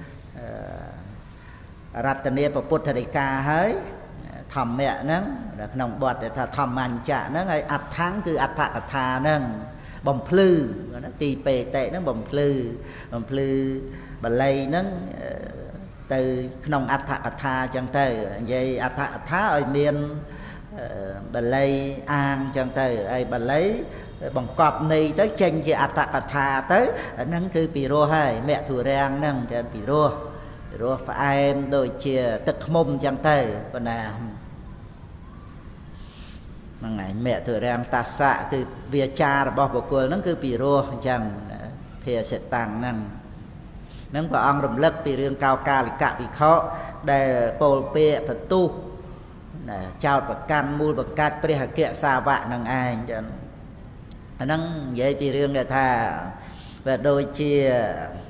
រតនាពុទ្ធដីកាហើយធម្មៈហ្នឹងក្នុងបទដែលថាធម្មញ្ចៈហ្នឹងហើយអដ្ឋังគឺអត្ថកថាហ្នឹងបំភ្លឺទីបេតេហ្នឹងបំភ្លឺបាលីហ្នឹងទៅក្នុងអត្ថកថាអញ្ចឹងទៅនិយាយអត្ថកថាឲ្យមានបាលីអាងអញ្ចឹងទៅហើយបាលីបង្កប់ន័យទៅចេញជាអត្ថកថាទៅហ្នឹងគឺពីរោះហើយមគ្គធុរាំងហ្នឹងតែពីរោះផ្អែមដូចជាទឹកឃ្មុំអញ្ចឹងទៅប៉ុណ្ណាហ្នឹងហើយមគ្គធុរាំងតាសៈគឺវាចារបស់បុគ្គលហ្នឹងគឺពីរោះអញ្ចឹងភាសិតាំងហ្នឹងព្រះអង្គរំលឹកពីរឿងកោកាលិកភិក្ខុដែលពោលពាក្យបន្ទុះចោតប្រកាន់មូលបង្កាច់ព្រះអគ្គសាវកនឹងឯងចឹងអាហ្នឹងនិយាយពីរឿងដែលថា và đôi chia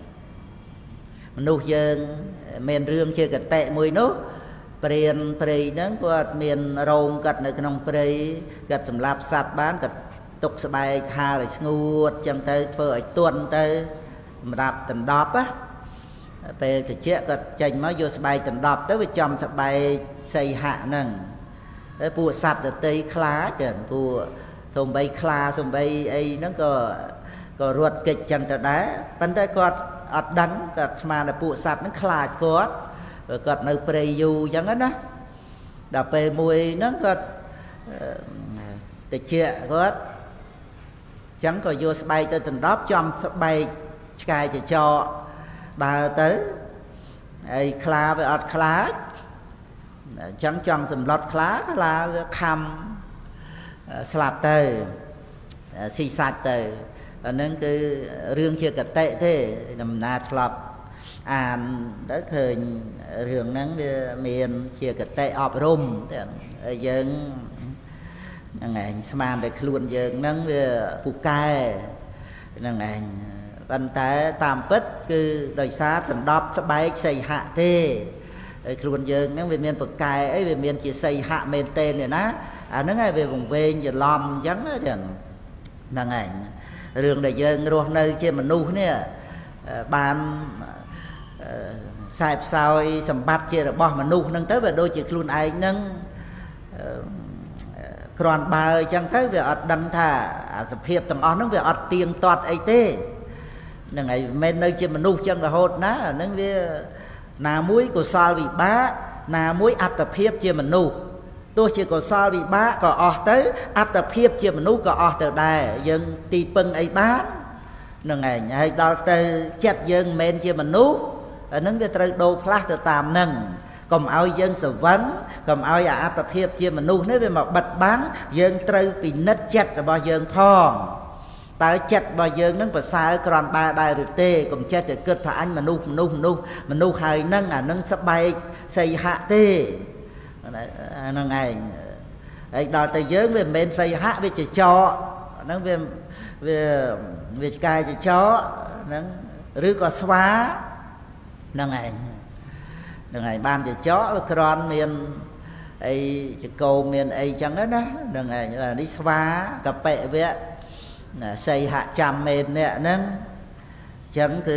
មនុស្សយើងមានរឿងជាកតេមួយនោះព្រានព្រៃហ្នឹងគាត់មានរោងគាត់នៅក្នុងព្រៃគាត់សម្លាប់សត្វបានគាត់ទុកស្បែកហាលឲ្យស្ងួតចឹងទៅធ្វើឲ្យទន់ទៅសម្រាប់ដណ្ដប់ណាពេលតិចគាត់ចេញមកយកស្បែកដណ្ដប់ទៅវាចំស្បែកសីហៈហ្នឹងហើយពួកសត្វដតីខ្លាចចឹងពួកសំបីខ្លាសំបីអីហ្នឹងក៏រត់គេចចឹងទៅដែរប៉ុន្តែគាត់អត់ដឹងគាត់ស្មានតែពួកសត្វហ្នឹងខ្លាចគាត់នៅព្រៃយូរចឹងណាដល់ពេលមួយហ្នឹងគាត់តិចគាត់ចឹងក៏យកស្បែកទៅដណ្ដប់ចំស្បែកឆ្កែចចកដើរទៅហើយខ្លាវាអត់ខ្លាចអញ្ចឹងចង់សម្លុតខ្លាវាខំស្លាប់ទៅស៊ីសាច់ទៅអាហ្នឹងគឺរឿងជាកតេទេដំណើរធ្លាប់អានទៅឃើញរឿងហ្នឹងវាមានជាកតេអប់រំតែយើងហ្នឹងឯងស្មានតែខ្លួនយើងហ្នឹងវាពូកែហ្នឹងឯងប៉ុន្តែតាមពិតគឺដោយសារដណ្ដប់ស្បែកសីហៈទេហើយខ្លួនយើងហ្នឹងវាមានពូកែអីវាមានជាសីហៈមែនទេណាអាហ្នឹងឯងវាវង្វេងច្រឡំអញ្ចឹងចឹងហ្នឹងឯងរឿងដែលយើងរស់នៅជាមនុស្សនេះបានខ្សែផ្សោយសម្បត្តិជារបស់មនុស្សហ្នឹងទៅវាដូចជាខ្លួនឯងហ្នឹងគ្រាន់បើអញ្ចឹងទៅវាអត់ដឹងថាសភាពទាំងអស់ហ្នឹងវាអត់ទៀងទាត់អីទេហ្នឹងហើយមិនមែននៅជាមនុស្សអញ្ចឹងរហូតណាអាហ្នឹងវាណាមួយកុសលវិបាកណាមួយអត្តភាពជាមនុស្សទោះជាកុសលវិបាកក៏អស់ទៅអត្តភាពជាមនុស្សក៏អស់ទៅដែរយើងទីពឹងអីបានហ្នឹងឯងហើយដល់ទៅចិត្តយើងមិនមែនជាមនុស្សអាហ្នឹងវាត្រូវដូរផ្លាស់ទៅតាមហ្នឹងកុំឲ្យយើងស្រវឹងកុំឲ្យអត្តភាពជាមនុស្សនេះវាមកបិទបាំងយើងត្រូវពិនិត្យចិត្តរបស់យើងផងតើចិត្តរបស់យើងនឹងប្រសើរគ្រាន់បើដែរឬទេកុំចេះតែគិតថាអញមនុស្សហើយហ្នឹងអាហ្នឹងស្បែកសីហៈទេហ្នឹងឯងហើយដល់ទៅយើងវាមិនមែនសីហៈវាចចកហ្នឹងវាឆ្កែចចកហ្នឹងឬក៏ស្វាហ្នឹងឯងបានចចកវាក្រាន់មានអីចកោមានអីចឹងណាហ្នឹងឯងនេះស្វាកបិវៈសីហៈចាំមេនៈហ្នឹងចឹងគឺ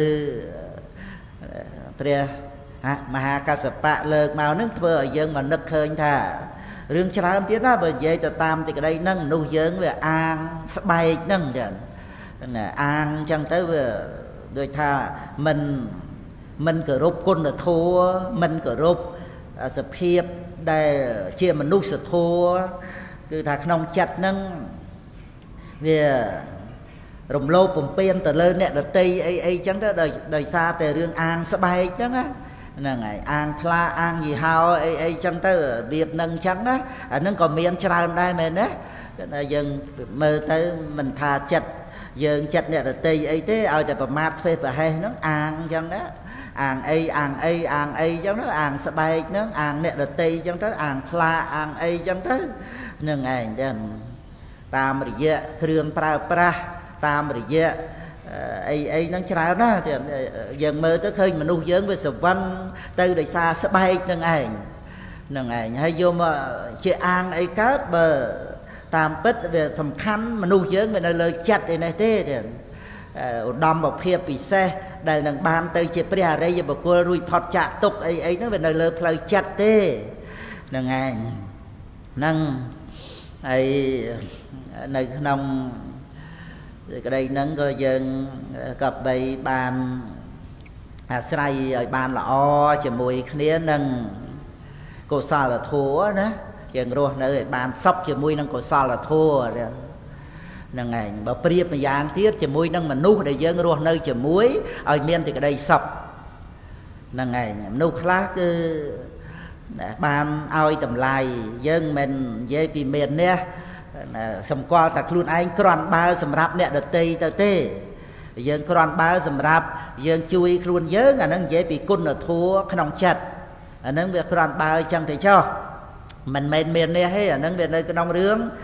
ព្រះមហាកស្សបៈលើកមកហ្នឹងធ្វើឲ្យយើងមកនឹកឃើញថារឿងច្រើនទៀតណាបើនិយាយទៅតាមសេចក្តីហ្នឹងមនុស្សយើងវាអាងស្បែកហ្នឹងចឹងអាងចឹងទៅវាដូចថាមិនគោរពគុណធម៌មិនគោរពសភាពដែលជាមនុស្សធម៌គឺថាក្នុងចិត្តហ្នឹងវារំលោភបំពានទៅលើអ្នកដតីអីចឹងទៅដោយសារតែរឿងអាងស្បែកហ្នឹងហ្នឹងហើយអាងផ្លាអាងយីហោអីចឹងទៅរបៀបហ្នឹងចឹងណាអាហ្នឹងក៏មានច្រើនដែរមែនទេតែយើងមើលទៅមិនថាចិត្តយើងចិត្តអ្នកដតីអីទេឲ្យតែប្រមាថធ្វើប្រហែសហ្នឹងអាងចឹងណាអាងអីចឹងទៅអាងស្បែកហ្នឹងអាងអ្នកដតីចឹងទៅអាងផ្លាអាងអីចឹងទៅហ្នឹងឯងចឹងតាមរយៈគ្រឿងប្រើប្រាស់តាមរយៈអីហ្នឹងច្រើនណាស់យើងមើលទៅឃើញមនុស្សយើងវាស្រវឹងទៅដោយសារស្បែកហ្នឹងឯងហើយយកមកជាអាងអីកើតបើតាមពិតវាសំខាន់មនុស្សយើងវានៅលើចិត្តឯនេះទេឧត្តមភាពពិសេសដែលនឹងបានទៅជាព្រះអរិយបុគ្គលរួចផុតចាកទុក្ខអីហ្នឹងវានៅលើផ្លូវចិត្តទេហ្នឹងឯងហ្នឹងហើយនៅក្នុងសេចក្តីហ្នឹងក៏យើងក៏បីបានអាស្រ័យឲ្យបានល្អជាមួយគ្នានឹងកុសលធម៌ណាយើងរស់នៅឲ្យបានសុខជាមួយនឹងកុសលធម៌ហ្នឹងឯងបើប្រៀបម្យ៉ាងទៀតជាមួយនឹងមនុស្សដែលយើងរស់នៅជាមួយឲ្យមានសេចក្តីសុខហ្នឹងឯងមនុស្សខ្លះគឺបានឲ្យតម្លៃយើងមិននិយាយពីមាននេះសម្គាល់តែខ្លួនឯងគ្រាន់បើសម្រាប់អ្នកដតីទៅទេយើងគ្រាន់បើសម្រាប់យើងជួយខ្លួនយើងអាហ្នឹងនិយាយពីគុណធម៌ក្នុងចិត្តអាហ្នឹងវាគ្រាន់បើចឹងទៅចុះមិនមែនមាននេះទេអាហ្នឹងវានៅក្នុងរឿង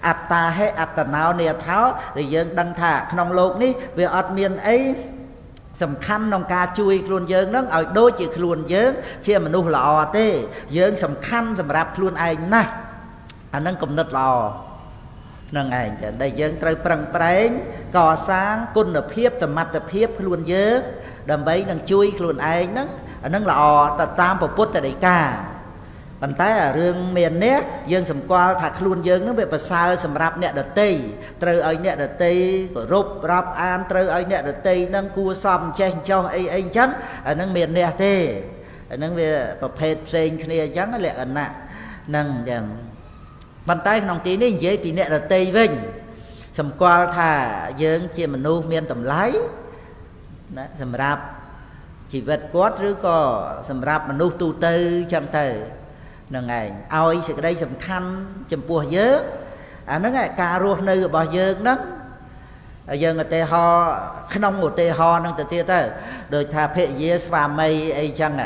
អត្តាហេអត្តណោនេថោដែលយើងដឹងថាក្នុងโลกនេះវាអត់មានអីសំខាន់ក្នុងការជួយខ្លួនយើងនឹងឲ្យដូចជាខ្លួនយើងជាមនុស្សល្អទេយើងសំខាន់សម្រាប់ខ្លួនឯងណាស់អានឹងគំនិតល្អនឹងឯងដែលយើងត្រូវប្រឹងប្រែងកសាងគុណភាពសមត្ថភាពខ្លួនយើងដើម្បីនឹងជួយខ្លួនឯងហ្នឹងអានឹងល្អទៅតាមពុទ្ធដីកាប៉ុន្តែរឿងមាននេះយើងសម្គាល់ថាខ្លួនយើងនឹងវាប្រសើរសម្រាប់អ្នកដតីត្រូវឲ្យអ្នកដតីគោរពរាប់អានត្រូវឲ្យអ្នកដតីនឹងគួរសមចេះចោះអីអីអញ្ចឹងអានឹងមាននេះទេអានឹងវាប្រភេទផ្សេងគ្នាអញ្ចឹងលក្ខណៈនឹងអញ្ចឹងប៉ុន្តែក្នុងទីនេះនិយាយពីអ្នកដតីវិញសម្គាល់ថាយើងជាមនុស្សមានតម្លៃណាសម្រាប់ជីវិតគាត់ឬក៏សម្រាប់មនុស្សទូទៅចឹងទៅនឹងឯងឲ្យសេចក្តីសំខាន់ចំពោះយើងអាហ្នឹងការរស់នៅរបស់យើងហ្នឹងយើងឧទាហរណ៍ក្នុងឧទាហរណ៍ហ្នឹងទៅទៀតទៅដូចថាភរិយាស្វាមីអីចឹង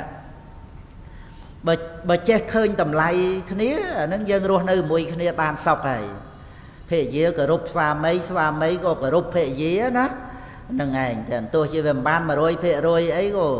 បើចេះឃើញតម្លៃគ្នាអាហ្នឹងយើងរស់នៅជាមួយគ្នាបានសុខហើយភរិយាគោរពស្វាមីស្វាមីក៏គោរពភរិយាណាហ្នឹងឯងតែទោះជាវាមិនបាន 100% អីក៏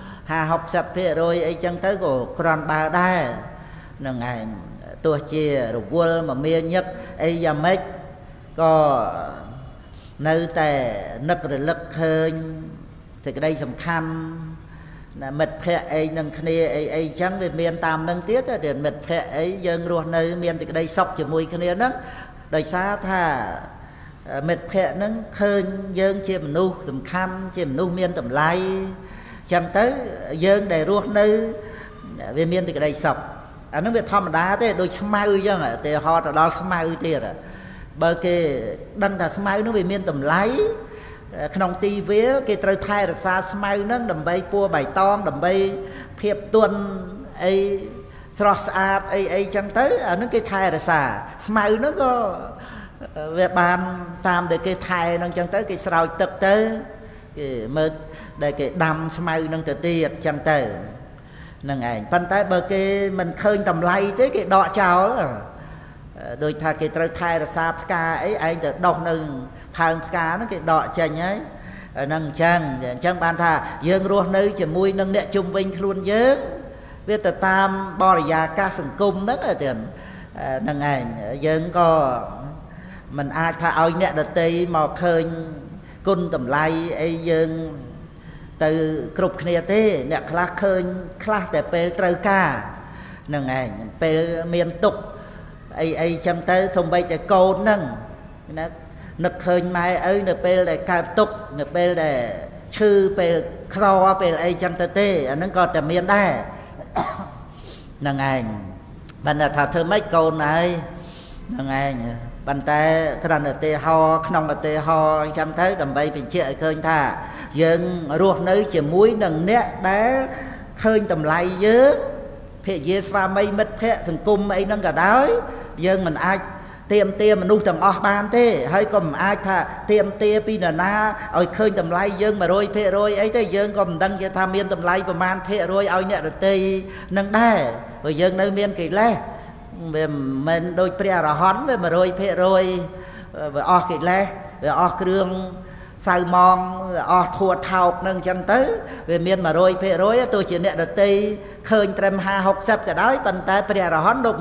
50-60% អីចឹងទៅក៏គ្រាន់បើដែរហ្នឹងឯងទោះជារវល់មមាញឹកអីយ៉ាងម៉េចក៏នៅតែនឹករលឹកឃើញសេចក្តីសំខាន់ណាមិត្តភក្តិអីនឹងគ្នាអីចឹងវាមានតាមនឹងទៀតតែមិត្តភក្តិអីយើងរស់នៅមានសេចក្តីសុខជាមួយគ្នាហ្នឹងដោយសារថាមិត្តភក្តិហ្នឹងឃើញយើងជាមនុស្សសំខាន់ជាមនុស្សមានតម្លៃចឹងទៅយើងដែលរស់នៅវាមានសេចក្តីសុខអាហ្នឹងវាធម្មតាទេដូចស្មៅអញ្ចឹងតែហត់ទៅដល់ស្មៅទៀតបើគេដឹងថាស្មៅហ្នឹងវាមានតម្លៃក្នុងទីវាលគេត្រូវថែរក្សាស្មៅហ្នឹងដើម្បីពណ៌បៃតងដើម្បីភាពទន់អីស្រស់ស្អាតអីចឹងទៅអាហ្នឹងគេថែរក្សាស្មៅហ្នឹងក៏វាបានតាមដែលគេថែហ្នឹងចឹងទៅគេស្រោចទឹកទៅគេមើលដែលគេដាំស្មៅហ្នឹងទៅទៀតចឹងទៅហ្នឹងឯងប៉ុន្តែបើគេមិនឃើញតម្លៃទេគេដកចោលដោយថាគេត្រូវថែរក្សាផ្កាអីឯងទៅដុះនៅផើងផ្កាហ្នឹងគេដកចេញហើយហ្នឹងអញ្ចឹងបានថាយើងរស់នៅជាមួយនឹងអ្នកជុំវិញខ្លួនយើងវាទៅតាមបរិយាកាសសង្គមហ្នឹងទៀតហ្នឹងឯងយើងក៏មិនអាចថាឲ្យអ្នកដតីមកឃើញគុណតម្លៃអីយើងទៅគ្រប់គ្នាទេអ្នកខ្លះឃើញខ្លះតែពេលត្រូវការហ្នឹងឯងពេលមានទុក្ខអីចឹងទៅសូម្បីតែកូនហ្នឹងណានឹកឃើញម៉ែឪនៅពេលដែលកើតទុក្ខនៅពេលដែលឈឺពេលក្រពេលអីចឹងទៅទេអាហ្នឹងក៏តែមានដែរហ្នឹងឯងបានថាធ្វើម៉េចកូនហើយហ្នឹងឯងប៉ុន្តែគ្រាន់តែឧទាហរណ៍ក្នុងឧទាហរណ៍អញ្ចឹងទៅដើម្បីបញ្ជាក់ឲ្យឃើញថាយើងរស់នៅជាមួយនឹងអ្នកដែលឃើញតម្លៃយើងភរិយាស្វាមីមិត្តភក្តិសង្គមអីហ្នឹងក៏ដោយយើងមិនអាចទៀមទាមនុស្សទាំងអស់បានទេហើយក៏មិនអាចថាទៀមទាពីនរណាឲ្យឃើញតម្លៃយើង 100% អីទេយើងក៏មិនដឹងថាមានតម្លៃប្រមាណភាគរយឲ្យអ្នកដទៃនឹងដែរព្រោះយើងនៅមានកិលេសវាមិនមែនដូចព្រះអរហន្តវា 100% វាអស់កិលេសវាអស់គ្រឿងសៅម៉ងអស់ធัวថោកនឹងអញ្ចឹងទៅវាមាន 100% ទោះជាអ្នកដទៃឃើញត្រឹម 50-60 ក៏ដោយប៉ុន្តែព្រះអរហន្តលោក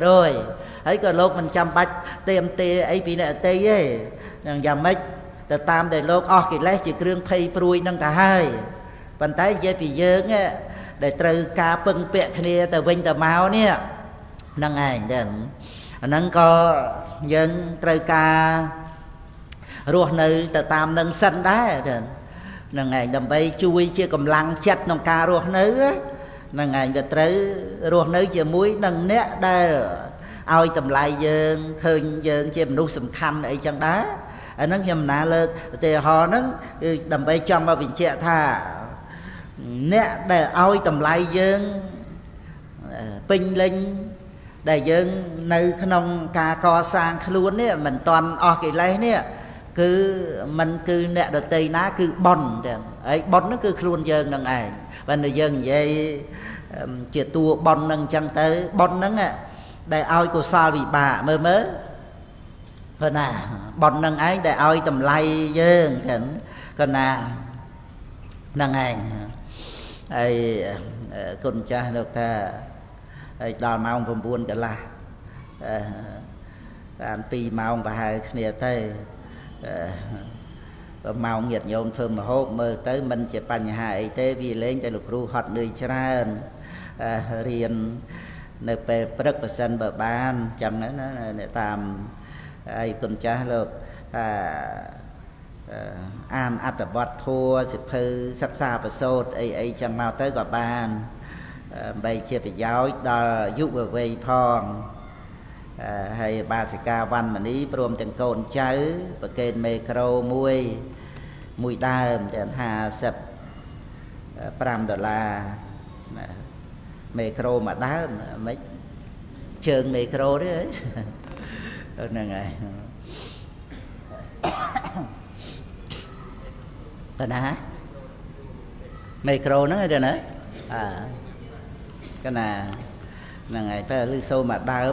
100% ហើយក៏លោកមិនចាំបាច់ទៀមទាអីពីអ្នកដទៃទេយ៉ាងម៉េចទៅតាមដែលលោកអស់កិលេសជាគ្រឿងភ័យព្រួយនឹងទៅហើយប៉ុន្តែនិយាយពីយើងដែលត្រូវការពឹងពាក់គ្នាទៅវិញទៅមកនេះហ្នឹងឯងចឹងអាហ្នឹងក៏យើងត្រូវការរស់នៅទៅតាមនឹងសិនដែរហ្នឹងឯងដើម្បីជួយជាកម្លាំងចិត្តក្នុងការរស់នៅហ្នឹងឯងក៏ត្រូវរស់នៅជាមួយនឹងអ្នកដែលឲ្យតម្លៃយើងឃើញយើងជាមនុស្សសំខាន់អីចឹងដែរអាហ្នឹងខ្ញុំណាលើកឧទាហរណ៍ហ្នឹងគឺដើម្បីចង់មកបញ្ជាក់ថាអ្នកដែលឲ្យតម្លៃយើងពេញលេញដែលយើងនៅក្នុងការកសាងខ្លួននេះមិនតាន់អស់កិលេសនេះគឺมันគឺអ្នកដតីណាគឺបុណ្យទាំងហើយបុណ្យហ្នឹងគឺខ្លួនយើងនឹងឯងបើយើងនិយាយជាតួបុណ្យហ្នឹងអញ្ចឹងទៅបុណ្យហ្នឹងដែលឲ្យកុសលវិបាកមើល còn là bọn nâng ấy để oi tầm lay dương còn là nâng anh ai con cha được ta ai đòn mong vom buôn cả là anh pi mong và hai kia tới mong nhiệt nhôm phơm mà hộp mơ tới mình chỉ bành hai tế vì lên cho lục ru hoạt nơi tràn riêng nơi bề bất bờ sân bờ ban chẳng nó tạm ai con cha được an ắt bọt thua sự phơi sắc xa và sốt ấy chẳng mau tới gọi ban bây chia phải giáo đo giúp về phong hay ba sự ca văn mà ní rôm từng cồn cháu và kênh micro mùi đàm chẳng hà sập $5 micro mà đá mấy trường micro đấy nè ngày tên hả micro nó rồi nữa cái này là ngày phải lưu sâu mà đá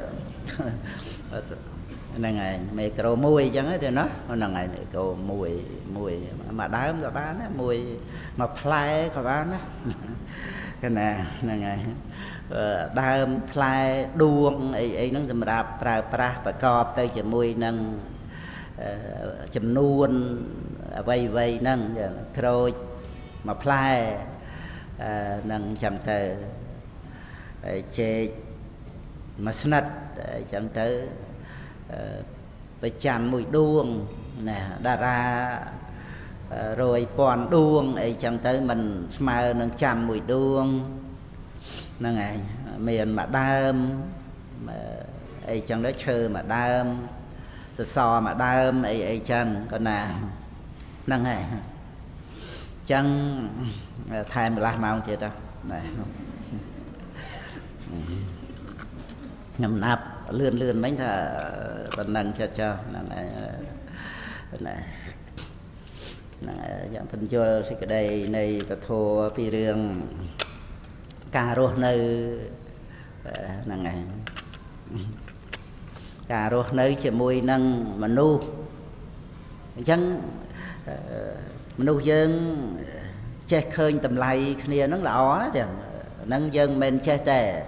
là ngày micro mùi chẳng thì nó là ngày micro mùi mà đá cả bán á mùi mà play cả bán á cái này là ngày đá play đuông ấy nó dùm rạp pra và cọp tới chỉ mùi nâng chùm nuôn vây nâng crôi mà play nâng chầm tờ chê mà snat chẳng tới phải chăn mùi đuông nè đà ra rồi còn đuông ấy chẳng tới mình smile nâng chăn mùi đuông nâng này miền mà đơm ấy chẳng đó chơi mà đơm so mà đơm ấy chẳng còn nè nâng này chẳng thay mà làm mong chưa đâu này nhầm nạp lươn mấy thà còn nâng cho này dạng phân cho cái đây này ta thua pi riêng cà rô nơi nâng này cà rô nơi chỉ mùi nâng mà nu chẳng mà nu dân che khơi tầm lầy kia nó là ó thì nâng dân mình che tè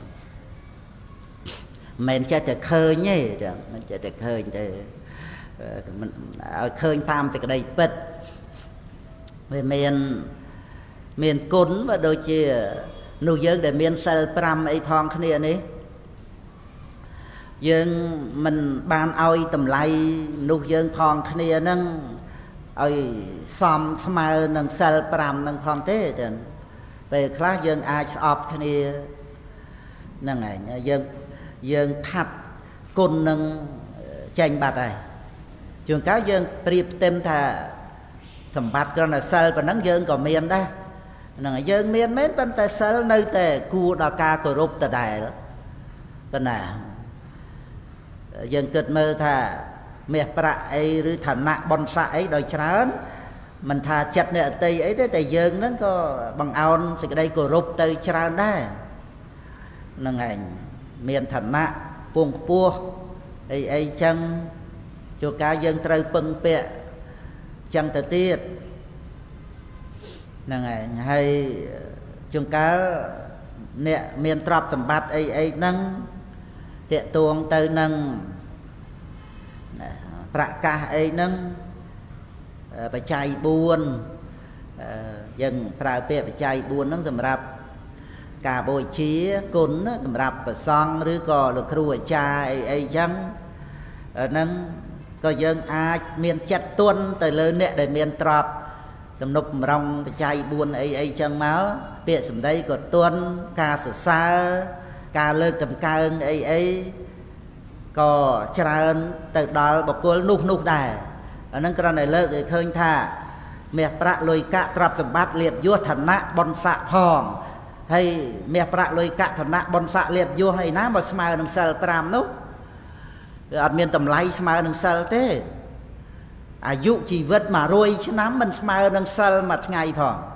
mình che tè khơi nhé mình che tè khơi thì mình khơi tam thì cái đây bật về miền cún và đôi chi nuôi dân để miền sel pram ấy phong kia này dân mình ban oi tầm lầy nuôi dân phong kia nâng oi xóm smile nâng sel pram nâng phong thế thì về khác dân ai shop kia nâng này dân thắt côn nâng tranh bạc này trường cáo dân priệp tem thà sầm bát con là sel và nắng dân còn miền đó nâng dân miền mấy bên tại sel nơi tại cua đào ca cổ rụp tại đài đó cái nào dân kết mơ thà mẹ bạ ấy rồi thà nạ bon sạ ấy đòi chán mình thà chặt nè tây ấy thế tại dân nó có bằng ao thì cái đây cổ rụp tới chán đấy nâng ảnh miền thà nạ buông pua ấy chăng cho cá dân trời bưng bẹ chẳng tự tiết nâng ảnh hay chúng cá nè miền trọp sầm bát ấy nâng tiện tuồng tới nâng bạ ca ấy nâng phải chạy buôn dân pra bẹ phải chạy buôn nâng sầm rạp cả bồi chia cún sầm rạp và xong rứa cò lục rùa cha ấy chăng nâng có dân ai miền chặt tuôn tới lớn nè để miền trọp tầm nục rong chạy buôn ấy chân máu bịa sầm đây có tuôn ca sờ xa ca lơ tầm ca ưng ấy có tràn từ đó bọc cô nục đài ở nâng cái này lơ cái khơi thà mẹ bạ lôi cạ trọp sầm bát liệp vua thần nạ bon sạ phong hay mẹ bạ lôi cạ thần nạ bon sạ liệp vua hay ná mà smile nâng sờ pram nốt anh miền tầm lay smile nâng sờ thế dụ chỉ vật mà rồi chứ nắm mình smile nâng sờ mà ngày phong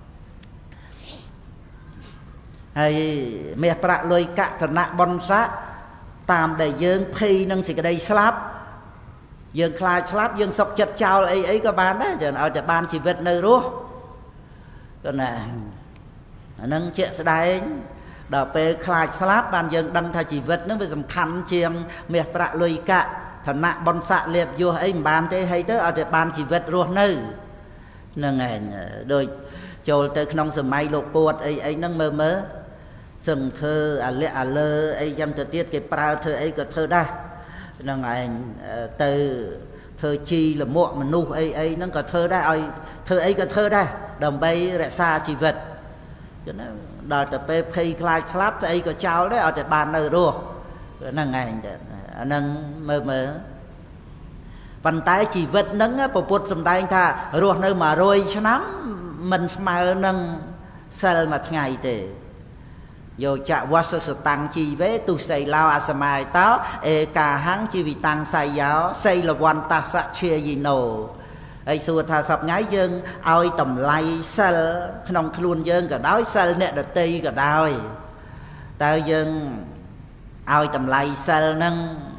hay mẹ bạ lôi cạ thần nạ bon sạ tam đại dương phi nâng xì cái đây slap dương khai slap dương sọc chật chào ấy có bán đấy cho ở ban chỉ vật nơi rúa còn nè nâng chuyện sẽ đây đào pe khai slap ban dương đăng thay chỉ vật nó bị sầm khăn chiêng miệt bạ lùi cả thần nạ bon xạ liệp vô ấy bàn thế hay tới ở ban chỉ vật rúa nơi nâng ngày đôiចូលទៅក្នុងសម័យលោកពួតអីហ្នឹងមើលសឹងធ្វើអាលិអាលើអីយ៉ាងទៅទៀតគេប្រើធ្វើអីក៏ធ្វើដែរហ្នឹងឯងទៅធ្វើជីលមួកមនុស្សអីហ្នឹងក៏ធ្វើដែរឲ្យធ្វើអីក៏ធ្វើដែរដើម្បីរក្សាជីវិតចឹងណាដល់ទៅពេលភ័យខ្លាចស្លាប់ស្អីក៏ចោលដែរឲ្យតែបាននៅរស់ហ្នឹងឯងទៅអាហ្នឹងមើលប៉ុន្តែជីវិតហ្នឹងពុទ្ធសម្ដែងថារស់នៅ100ឆ្នាំមិនស្មើនឹងសិលមួយថ្ងៃទេយោចៈវស្សសតាំងជីវេទុសីឡោអសម័យតោអេកាហੰជីវិតាំងសៃយោសីលវន្តសៈជាយីណូហើយសួរថាសពថ្ងៃយើងឲ្យតម្លៃសិលក្នុងខ្លួនយើងក៏ដោយសិលអ្នកដទៃក៏ដោយតើយើងឲ្យតម្លៃសិលហ្នឹង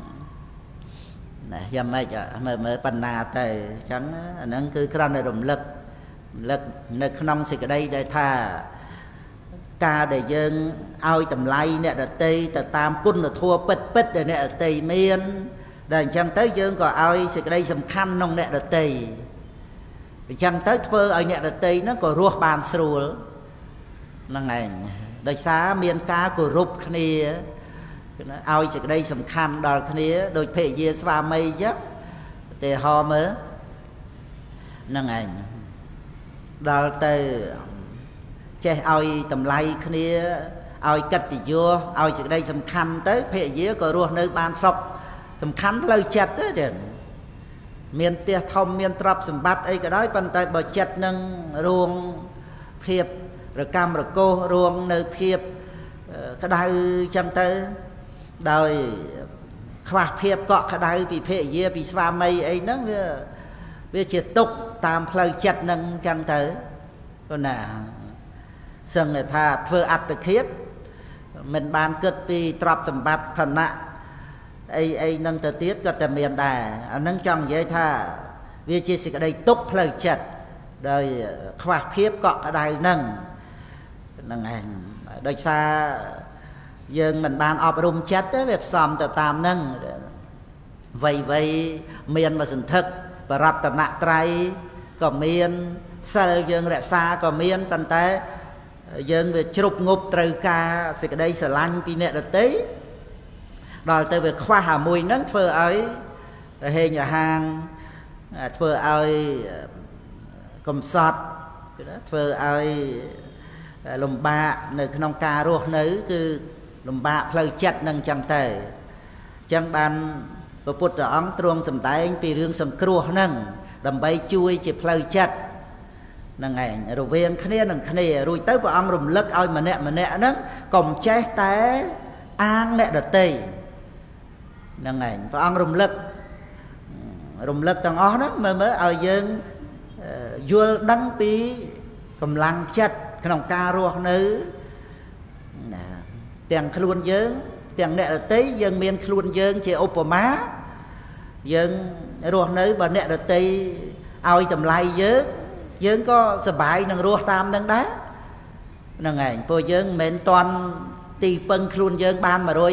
ណាយ៉ាងម៉េចមើលបណ្ណាទៅអញ្ចឹងអាហ្នឹងគឺគ្រាន់តែរំលឹកនៅក្នុងសេចក្តីដែលថាការដែលយើងឲ្យតម្លៃអ្នកដទៃទៅតាមគុណធម៌ពិតដែលអ្នកដទៃមានដែលអញ្ចឹងទៅយើងក៏ឲ្យសេចក្តីសំខាន់ក្នុងអ្នកដទៃអញ្ចឹងទៅធ្វើឲ្យអ្នកដទៃហ្នឹងក៏រស់បានស្រួលហ្នឹងឯងដោយសារមានការគោរពគ្នាឲ្យសេចក្តីសំខាន់ដល់គ្នាដោយភរិយាស្វាមីអញ្ចឹងតែហោមើលហ្នឹងឯងដល់ទៅចេះឲ្យតម្លៃគ្នាឲ្យកិត្តិយសឲ្យសេចក្តីសំខាន់ទៅភរិយាក៏រស់នៅបានសុខសំខាន់ផ្លូវចិត្តទៅទៀតមានផ្ទះធំមានទ្រព្យសម្បត្តិអីក៏ដោយប៉ុន្តែបើចិត្តនឹងរួមភាពរកម្មរកោសរួមនៅភាពក្តៅចឹងទៅដោយខ្វះភាពកក់ក្តៅពីភរិយាពីស្វាមីអីហ្នឹងវាជាទុក្ខតាមផ្លូវចិត្តនឹងចឹងទៅព្រោះណាសឹងថាធ្វើអត្តឃាតមិនបានគិតពីទ្រព្យសម្បត្តិឋានៈអីហ្នឹងទៅទៀតក៏តែមានដែរអាហ្នឹងចង់និយាយថាវាជាសេចក្តីទុក្ខផ្លូវចិត្តដោយខ្វះភាពកក់ក្តៅហ្នឹងឯងដោយសារយើងមិនបានអប់រំចិត្តទេវាផ្សំទៅតាមហ្នឹងវ័យមានមកសន្ធឹកបរតនត្រ័យក៏មានសិលយើងរក្សាក៏មានប៉ុន្តែយើងវាជ្រុបងប់ត្រូវការសេចក្តីស្រឡាញ់ពីអ្នកដទៃដល់ទៅវាខ្វះអាមួយហ្នឹងធ្វើឲ្យហេងរហាងធ្វើឲ្យកំសត់ធ្វើឲ្យលំបាកនៅក្នុងការរស់នៅគឺលំបាកផ្លូវចិត្តនឹងចឹងទៅអញ្ចឹងបានព្រះពុទ្ធអង្គទ្រង់សម្ដែងពីរឿងសង្គ្រោះហ្នឹងដើម្បីជួយជាផ្លូវចិត្តហ្នឹងឯងរវាងគ្នានឹងគ្នារួចទៅព្រះអង្គរំលឹកឲ្យម្នាក់ហ្នឹងកុំចេះតែអាងអ្នកដទៃហ្នឹងឯងព្រះអង្គរំលឹកទាំងអស់ហ្នឹងមើលឲ្យយើងយល់ដឹងពីកម្លាំងចិត្តក្នុងការរស់នៅណាទាំងខ្លួនយើងទាំងអ្នកដទៃយើងមានខ្លួនយើងជាឧបមាយើងរស់នៅបើអ្នកដទៃឲ្យតម្លៃយើងក៏សប្បាយនឹងរស់តាមនឹងដែរហ្នឹងឯងព្រោះយើងមិនមែនតន់ទីពឹងខ្លួនយើងបាន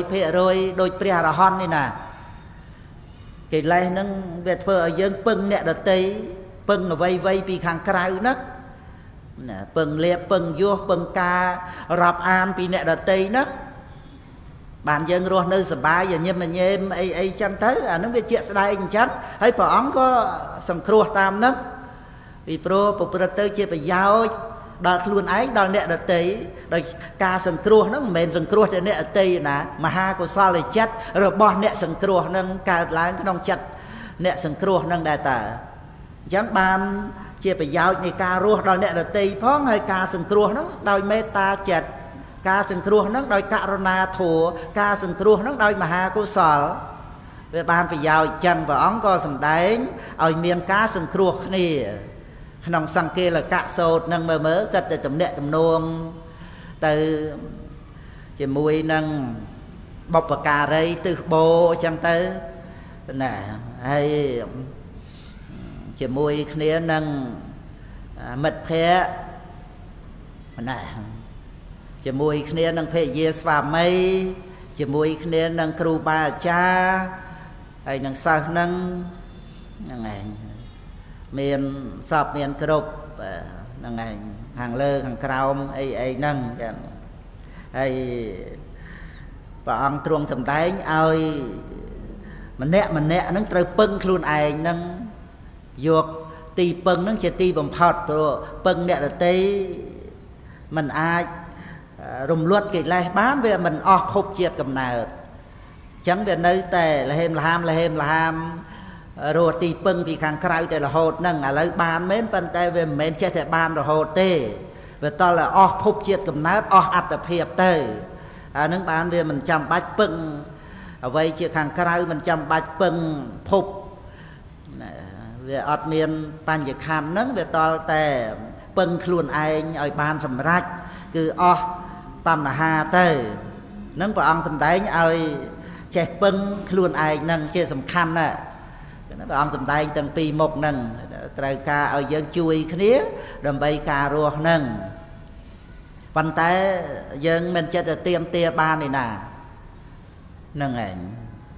100% ដូចព្រះអរហន្តនេះណាកិលេសហ្នឹងវាធ្វើឲ្យយើងពឹងអ្នកដទៃពឹងអ្វីពីខាងក្រៅហ្នឹងណាពឹងលៀបពឹងយោពឹងការរាប់អានពីអ្នកដទៃហ្នឹងបានយើងរស់នៅសប្បាយញឹមញែមអីចឹងទៅអាហ្នឹងវាជាក់ស្ដែងអញ្ចឹងហើយព្រះអង្គក៏សង្គ្រោះតាមហ្នឹងពីព្រោះប្រព្រឹត្តទៅជាប្រយោជន៍ដល់ខ្លួនឯងដល់អ្នកដទៃដោយការសង្គ្រោះហ្នឹងមិនមែនសង្គ្រោះតែអ្នកដទៃណាមហាកុសលចិត្តរបស់អ្នកសង្គ្រោះហ្នឹងកើតឡើងក្នុងចិត្តអ្នកសង្គ្រោះហ្នឹងដែរតើអញ្ចឹងបានជាប្រយោជន៍នៃការរស់ដល់អ្នកដទៃផងហើយការសង្គ្រោះហ្នឹងដោយមេត្តាចិត្តការសង្គ្រោះហ្នឹងដោយករុណាធម៌ការសង្គ្រោះហ្នឹងដោយមហាកុសលវាបានប្រយោជន៍ចឹងព្រះអង្គក៏សម្ដែងឲ្យមានការសង្គ្រោះគ្នាក្នុងសង្កេលកៈសូត្រនឹងមើលសិតតែទំនាក់ទំនងទៅជាមួយនឹងបុព្វការីទិសបោអញ្ចឹងទៅណា hay chỉ mùi khía nâng mật phé này chỉ mùi khía nâng phê dê sva mây chỉ mùi khía nâng kru ba cha hay nâng sao nâng này miền sọp miền cột nâng này hàng lơ hàng cào ấy nâng hay và ông truông sầm tái ơi mình nè nó trời pưng luôn ai nâng dọc tì pưng nó chỉ tì bằng phật rồi pưng nè là tì mình ai rùng luật cái này bán về mình khúc chiết cầm nào chẳng về nơi tè là hêm rồi tì pưng thì càng cày tè là hột nâng lấy bán mến phân tay về mến chết thì bán rồi hột tê về to là khúc chiết cầm nào ắt tập hiệp tê nước bán về mình chăm bách pưng ở vậy chỉ càng cày mình chăm bách pưng phục về ọt miền pan dịch hàn nâng về to tè pưng luôn anh ở ban sầm rách cứ tam là hà tê nâng vào ông sầm đánh ở che pưng luôn anh nâng che sầm khăn nè vào ông sầm đánh từng pi một nâng trời ca ở dân chui khía đầm bay cà rùa nâng văn té dân mình chết được tiêm tia ba này nè nâng ảnh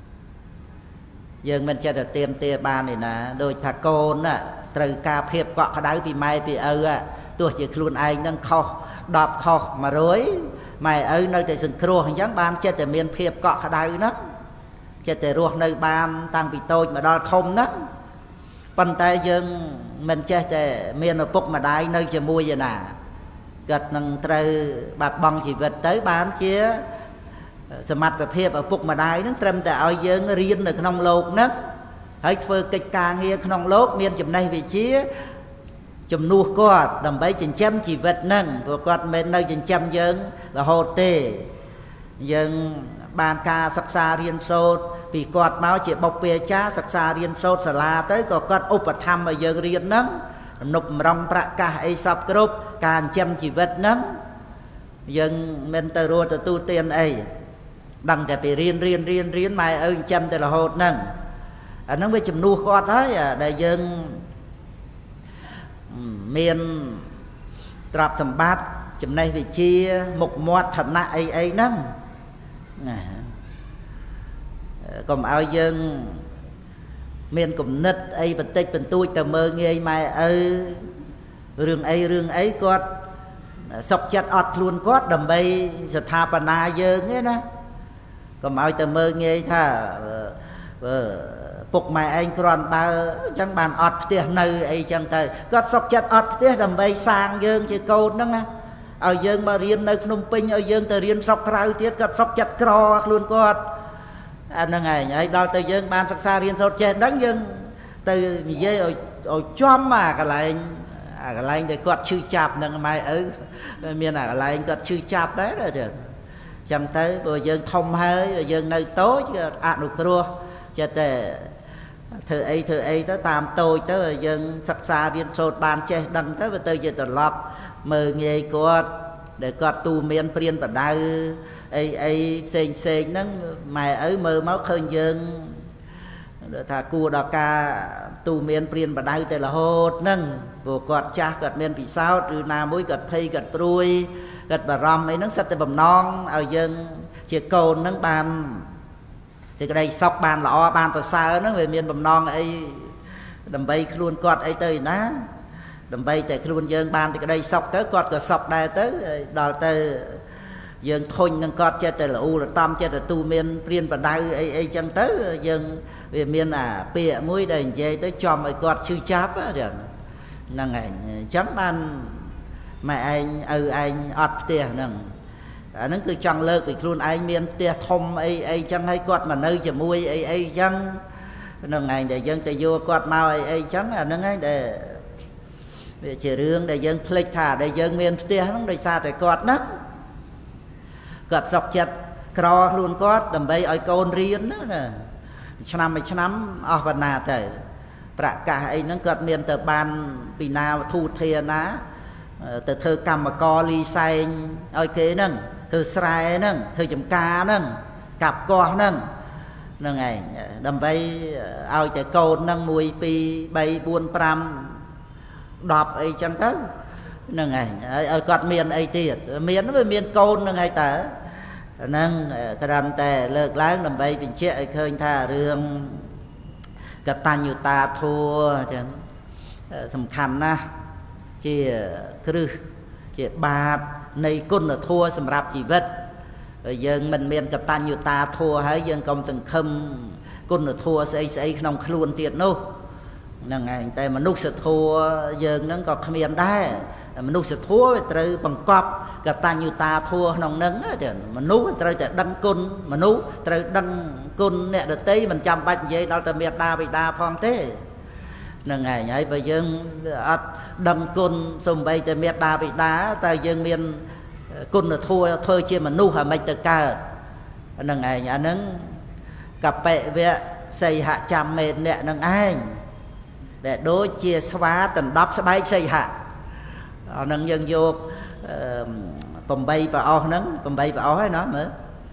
dân mình chết được tiêm tia ba này nè đôi thà côn á trời ca phep quạ cái đáy vì mai vì tôi chỉ luôn anh nâng khóc đọp khóc mà rối mày ơi nơi tại rừng cua hình dáng ban chết từ miền phep quạ cái đáy đó chết từ ruột nơi ban tăng vì tôi mà đo thông đó văn té dân mình chết từ miền ở bục mà đáy nơi chờ mua vậy nè gật nâng trời bạt bong chỉ vật tới bán chia sầm mặt tập hiệp ở phục mà đai nó trầm tại ao dương riêng ở trong lột nấc hãy phơi kịch ca nghe trong lốt miền chùm này vị trí chùm nuốt quạt đầm bấy chỉnh châm chỉ vật nâng và quạt bên nơi chỉnh châm dương là hồ tê dương bàn ca sắc xa riêng sốt vì quạt máu chỉ bọc bìa cha sắc xa riêng sốt xà la tới có quạt úp và thăm ở dương riêng nâng nụp rong bạc ca ấy sắp group càng châm chỉ vật nâng dân mình từ rùa từ tu tiên ấy đăng để bị riêng mai ơi châm từ là hột nâng nó mới chùm nuôi con thế để dân miền trạp sầm bát chùm này vì chia một mót thật nạ ấy nâng còn ao dân miền cùng nứt ấy vật tích bình tôi tờ mơ nghe mai ơi rừng ấy có sọc chặt ọt luôn có đầm bay sẽ tha bà na dương ấy nè còn ai tờ mơ nghe tha phục mày anh còn ba chẳng bàn ọt tiếc nơi ấy chẳng tới có sọc chặt ọt tiếc đầm bay sang dương chỉ câu đó nè ở dương mà riêng nơi Phnom Penh ở dương từ riêng sọc rau tiếc có sọc chặt cro luôn có anh ngày ấy đo từ dương ban sắc xa riêng sốt chết đắng dương từ dây ở chóm mà cái lại để quạt chư chạp nâng mai ở miền nào lại anh quạt chư chạp đấy rồi chứ chẳng tới rồi dương thông hơi rồi dương nơi tối được rùa cho tệ thử ấy tới tam tôi tới rồi dương sắc xa riêng sốt ban chết đắng tới và tới giờ tận lọc mơ nghe quạt để quạt tu miền priên và đau ấy xên nâng mày ấy mơ máu khơi dương thà cua đào ca tu miền priên và đau tên là hốt nâng vô quạt cha quạt miền bị sao từ nào mũi quạt phay quạt pruy quạt bà rom ấy nâng sắt từ bầm non ở dân chia cồn nâng bàn thì cái đây sọc bàn lọ bàn và sao nó về miền bầm non ấy đầm bay luôn quạt ấy tới ná đầm bay tại luôn dân bàn thì cái đây sọc tới quạt cái sọc đây tới đào tới dân thôi nâng cọt cho tới là u là tam cho tới tu miền priên và đau ấy chân tới dân về miền bịa mũi đầy dây tới cho mọi cọt chư cháp á rồi nâng ảnh chấm ban mẹ anh ọt tiền nâng nó cứ chẳng lơ vì luôn anh miền tia thông ấy chân hay cọt mà nơi chả mui ấy chân nâng ảnh để dân tới vô cọt mau ấy chân là nâng ảnh để chỉ riêng để dân click thả để dân miền tia nó để xa để cọt nấc gật dọc chặt cro luôn có đầm bay ở côn riêng đó nè năm ở phần nào thế bạc cả ấy nó gật miền từ ban vì nào thu thề ná từ thơ cầm mà co ly xanh ở kế nâng thơ sài nâng thơ chấm cá nâng cặp co nâng nâng ngày đầm bay ao chạy côn nâng mùi pi bay buôn pram đọp ấy chẳng tới nâng ngày ở con miền ấy tiệt miền với miền côn nâng ngày ta nâng cái đàn tè lợt láng đầm bay bình chia khơi tha rương cái tan nhiều ta thua chẳng sầm khăn na chia cứ chia bạt này côn là thua sầm rạp chỉ vật dân mình miền cái tan nhiều ta thua hay dân công từng khâm côn là thua xây nông luôn tiệt nô nâng ngày tại mà nút sẽ thua dân nó còn không miền đá mà nút sẽ thua từ bằng cọp cái tan nhiều ta thua nông nấng chứ mà nút từ từ đăng côn mà nút từ đăng côn nè được tí mình chăm bạch vậy đó từ miền đa bị đa phong thế nâng ngày ấy bây giờ đăng côn xung bay từ miền đa bị đá tại dân miền côn là thua thôi chia mà nút hả mấy từ ca nâng ngày nhà nâng cặp bệ về xây hạ trăm mền nè nâng anh để đối chia xóa tầng đắp sẽ bay xây hạ nâng dân vô bầm bay và o nâng bầm bay và o hay nó nữa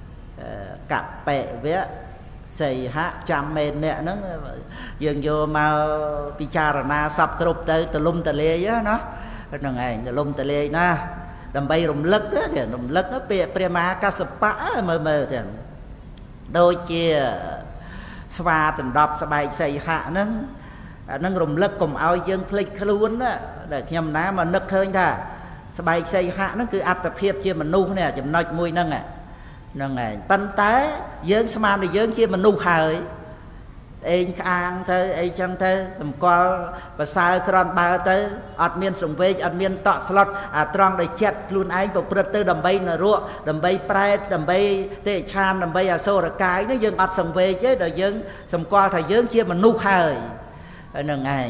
cặp bệ với xây hạ trăm mền nè nâng dân vô mà picharana sắp cướp tới từ lum từ lê á nó nâng ngày từ lum từ lê na đầm bay rùng lất á thì rùng lất nó bịa prema kasapa mờ thì đôi chia xóa tầng đắp sẽ bay xây hạ nâng rùng lất cùng ao dân phịch luôn á để nhầm ná mà nức hơi thà bay xây hạ nó cứ áp tập hiệp chia mình nu nè chấm nói mùi nâng nâng này bắn té dân xem thì dân chia mình nu hơi anh ăn tới anh chân tới tầm qua và sao con ba tới admin sùng về admin tọt slot trong để chết luôn anh và bật tới đầm bay là ruộng đầm bay prai đầm bay tệ chan đầm bay sô là cái nó dân bắt sùng về chứ đời dân sùng qua thầy dân chia mình nu hơi nâng ngày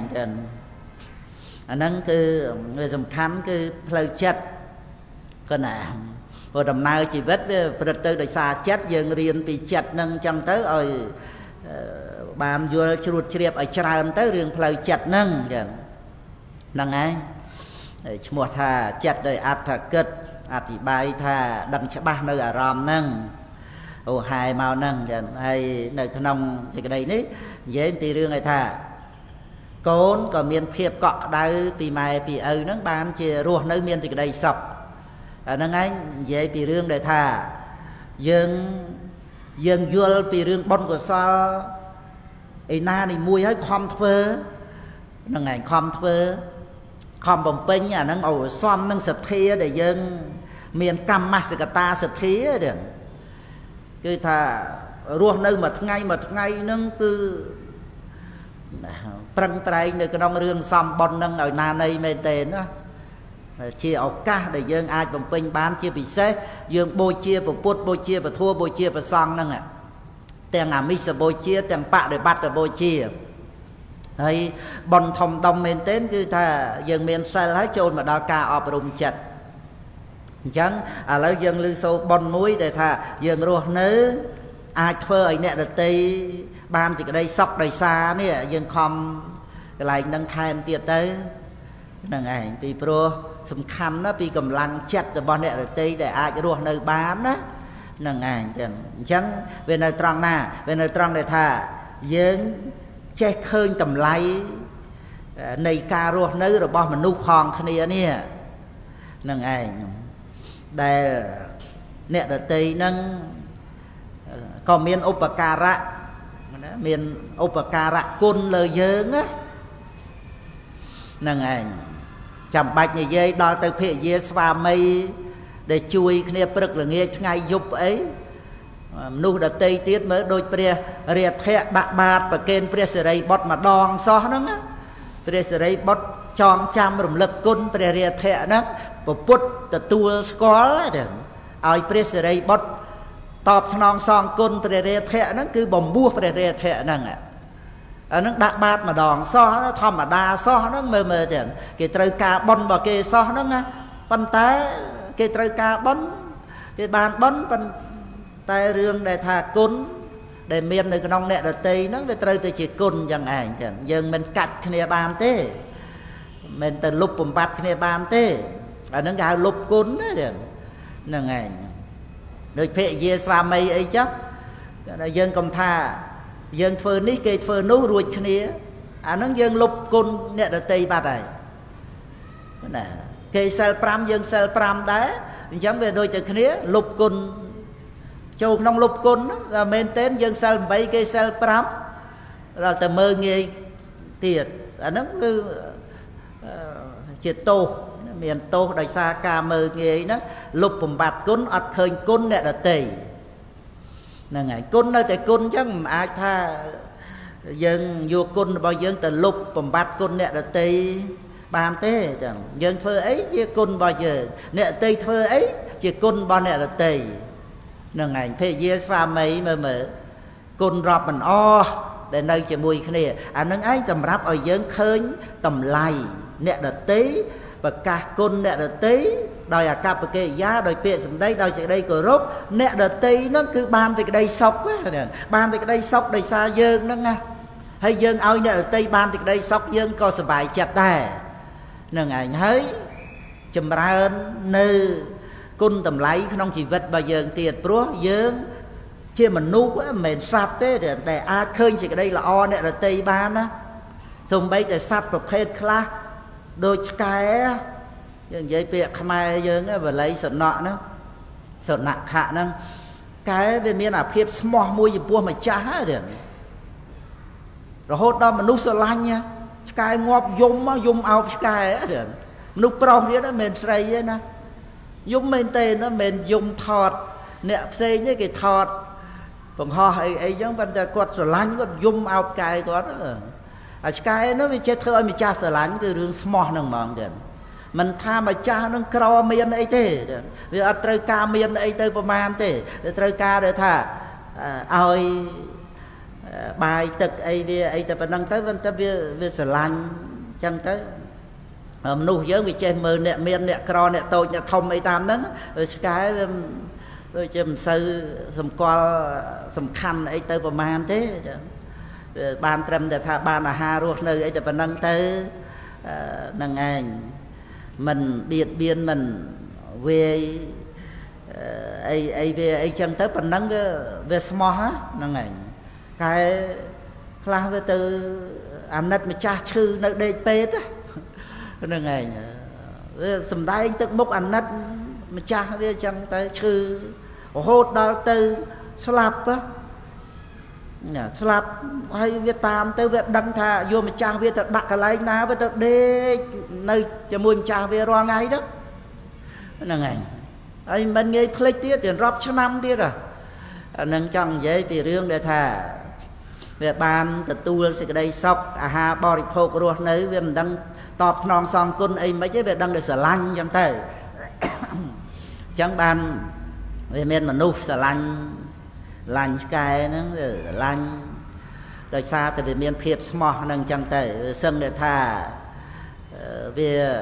nâng cứ người dùng khám cứ lời chất con nè và đầm nào chỉ vết bật tới đời xa chết dân riêng bị chất nâng chân tới rồi bàn vua chuột chiếp ở tràn tới riêng lời chặt nâng nâng ấy một thà chặt đời ạt thà kết ạt thì bay thà đằng cho ba nơi ở ròm nâng ô hai màu nâng hay nơi khăn nông thì cái đây ní dễ bị riêng này thà côn còn miền phiệp cọ đau bị mày bị nó ban chia ruột nơi miền thì cái đây sọc nâng ấy dễ bị riêng để thà dân vua bị riêng bon của sao ấy na thì mùi hết khom thơ nâng ngày khom thơ khom bồng pin nâng ổ xóm nâng sệt thia để dân miền cam ma sệt ta sệt thia được cứ thà ruột nơi mà ngay nâng cứ prăng trai nơi cái đông rương xóm bon nâng ở na này mê tên đó chia ổ ca để dân ai bồng pin bán chia bị xế dân bôi chia và put bôi chia và thua bôi chia và xong nâng tiền mi sẽ bôi chia tiền bạc để bắt để bôi chia hay bon thông đông men tên cứ thà dân miền sai lái trôn mà đào ca ọp rung chặt chẳng lấy dân lưu sâu bon muối để thà dân ruột nữ ai thơ ấy nè được tây ban thì cái đây sọc đầy xa nè dân không cái này nâng thêm tiệt tới nâng ảnh vì pro sầm khăn nó vì cầm lăng chặt để bon nè được tây để ai ruột nơi bán đó nâng ảnh chẳng về nơi trăng na về nơi trăng để thà dân che khơi tầm lấy này ca ruột nữ rồi bỏ mình núp hòn khnia nè nâng ảnh đây nè được tây nâng còn miền upakara miền upakara côn lời dớn á nâng ảnh chầm bạch như dây đo từ phía dưới xóa mây để chui kia bực là nghe ngay giúp ấy nu đã tây tiết mới đôi pre riệt thẹ bạc bạc và kênh pre sợi bọt mà đòn so nó á pre sợi bọt tròn trăm rùng lực côn pre riệt thẹ đó và put the tool score đấy ai pre sợi bọt tọp non son côn pre riệt thẹ nó cứ bồng bua pre riệt thẹ nằng ạ nó đạc bạc mà đòn so nó thom mà đa so nó mờ chẳng cái trời cà bon vào cái so nó á pan té cái trời ca bón cái bàn bón phần tay rương để thà cún để miền nơi cái nông nẹt ở tây nó về trời chỉ cún chẳng ảnh chẳng giờ mình cắt cái bàn thế mình từ lục bùm bát cái bàn thế nó gào lục cún đấy nè ngày đôi phệ dê xoa mây ấy chắc dân công tha dương phơi ní kê phơi nú ruột kia nó dương lục côn nè đợt tây ba này nè kê sel pram dương sel pram đá chẳng về đôi từ kia lục côn châu nông lục côn là men tên dương sel bảy kê sel pram là từ mơ nghe tiệt nó cứ triệt tô miền tô đại xa ca mơ nghe nó lục bầm bạt côn ọt khơi côn nè đợt tây nè ngày côn nơi tại côn chắc ai tha dân vô côn bao dân từ lục bầm bát côn nè đợt tây bàn thế chẳng dân phơi ấy chia côn bao giờ nè tây phơi ấy chia côn bao nè đợt tây nè ngày thế giới pha mấy mà côn rọp mình o để nơi chỉ mùi cái này nâng ấy tầm ráp ở dân khơi tầm lầy nè đợt tây và cả côn nè đợt tây đòi cặp cái giá đòi bịa sầm đây đòi chạy đây cờ rốt nè đợt tây nó cứ ban thì cái đây sọc á ban thì cái đây sọc đầy xa dương đó nghe hay dân ao nè đợt tây ban thì cái đây sọc dân co sờ bài chặt đà nè ngày hới chùm ra hơn nư côn tầm lấy không chỉ vật bao giờ tiền pro dân chia mình núp mình sạt thế để ai khơi chỉ cái đây là o nè đợt tây ban á xong bây để sạt vào phê class đôi cái dân giấy việc khai dân và lấy sợn nọ nó sợn nặng khả năng cái về miền à phiếp small mua gì bua mà chá rồi hốt đó mà nút sờ lanh nha cái ngọt dùng ao cái á rồi nút prong đó mình say vậy nè dùng mình tên nó mình dùng thọt nẹp xây như cái thọt còn ho ấy giống bên ta quật sờ lanh có dùng ao cái có đó cái nó bị chết thơ mình cha sờ lanh cái đường small nằng mỏng được mình tha mà cha nó cò miền ấy thế vì ở trời ca miền ấy tớiประมาณ thế trời ca để thà ơi bài tực ấy tập năng tới bên ta về sờ lanh chẳng tới nụ giới vì chơi mờ nè miền nè cò nè tôi nè thông ấy tam đó rồi cái tôi chìm sư sầm co sầm khăn ấy tới ประมาณ thế ban trầm để thà ban là ha ruột nơi ấy tập năng tới năng anh mình biệt biên mình về ấy chân tới phần nắng về small á năng ảnh cái làm về từ anh nết mà cha chư nơi đây pet á năng ảnh sầm đai tức mốc anh nết mà cha về chân tới chư hốt đó từ slap á slap hay Việt Nam tới Việt đăng thà vô mà cha về thật đặt cái lấy ná với thật đê nơi cho mùi cha về roa ngay đó là ngày anh bên nghe click tiết tiền rộp cho năm tiết à nâng trong vậy vì riêng để thà về ban tự tu sẽ đây sọc ha bò rịch phô của ruột nơi về mình đăng tọp non son côn ấy mấy cái về đăng để sở lanh trong tay chẳng ban về miền mà núp sở lanh cái nó lanh đời xa thì về miền phiệp small nâng chẳng tới sân để thà về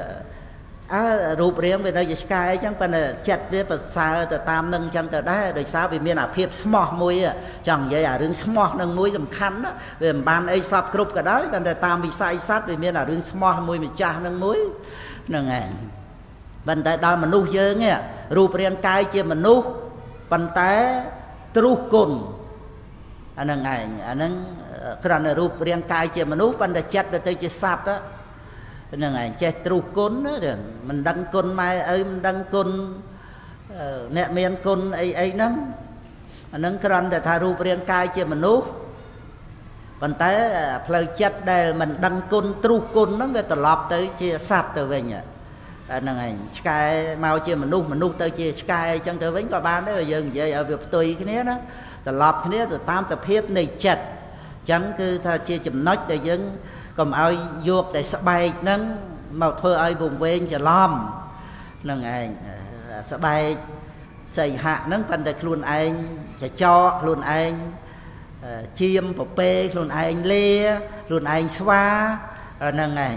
rụp riêng về đây cái chẳng phải là chặt về và xa từ tam nâng chẳng tới đấy đời xa về miền phiệp small mùi chẳng vậy rừng small nâng mùi tầm khăn đó về ban ấy sắp group cả đấy còn tại tam bị sai sát về miền rừng small mùi bị cha nâng mùi nâng ngày bên tại đó mà nu dơ nghe rụp riêng cái chia mà nu bên tại trú côn anh ngày anh cái này rụp riêng cái chia mà nu bên tại chặt về tới chia sát đó nên ngày chết trú côn đó rồi mình đăng côn mai ơi mình đăng côn nẹt miền côn ấy nắng anh cái này thà rụp riêng cái chia mà nu bên tại lời chết đây mình đăng côn trú côn nó về từ lọp tới chia sát từ về nhỉ này cái mau chia mình nút tới chia cái chân tới vẫn có ban đấy bây giờ vậy ở việc tùy cái này đó từ lọp cái này từ tam tập hiệp này chặt chẳng cứ tha chia chùm nói để dân còn ai vuột để sắp bay nâng màu thơ ai vùng ven chờ lom nâng này sắp bay xây hạ nâng phần để luôn anh sẽ cho luôn anh chiêm một pê luôn anh lê luôn anh xoa nâng này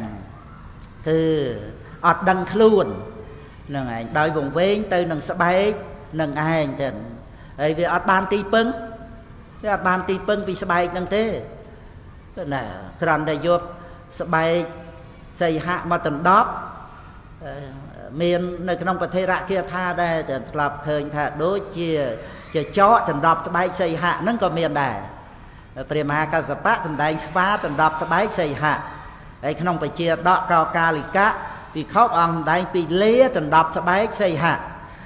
từ ọt đăng luôn nâng ảnh đôi vùng vén từ nâng sắp bay nâng ảnh thì vì ọt ban ti pưng cái ọt ban ti pưng vì sắp bay nâng thế nè còn để vô sắp bay xây hạ mà tầm đó miền nơi trongประเทศ kia tha đây thì lập khởi thà đối chia chó tầm đó sắp bay xây hạ nâng có miền đài ព្រះមហាកស្សបៈសម្ដែងស្វាដណ្ដប់ស្បែកសីហៈហើយក្នុងបជាដកកោកាលិកៈភិក្ខុអង្គសម្ដែងពីលាដណ្ដប់ស្បែកសីហៈ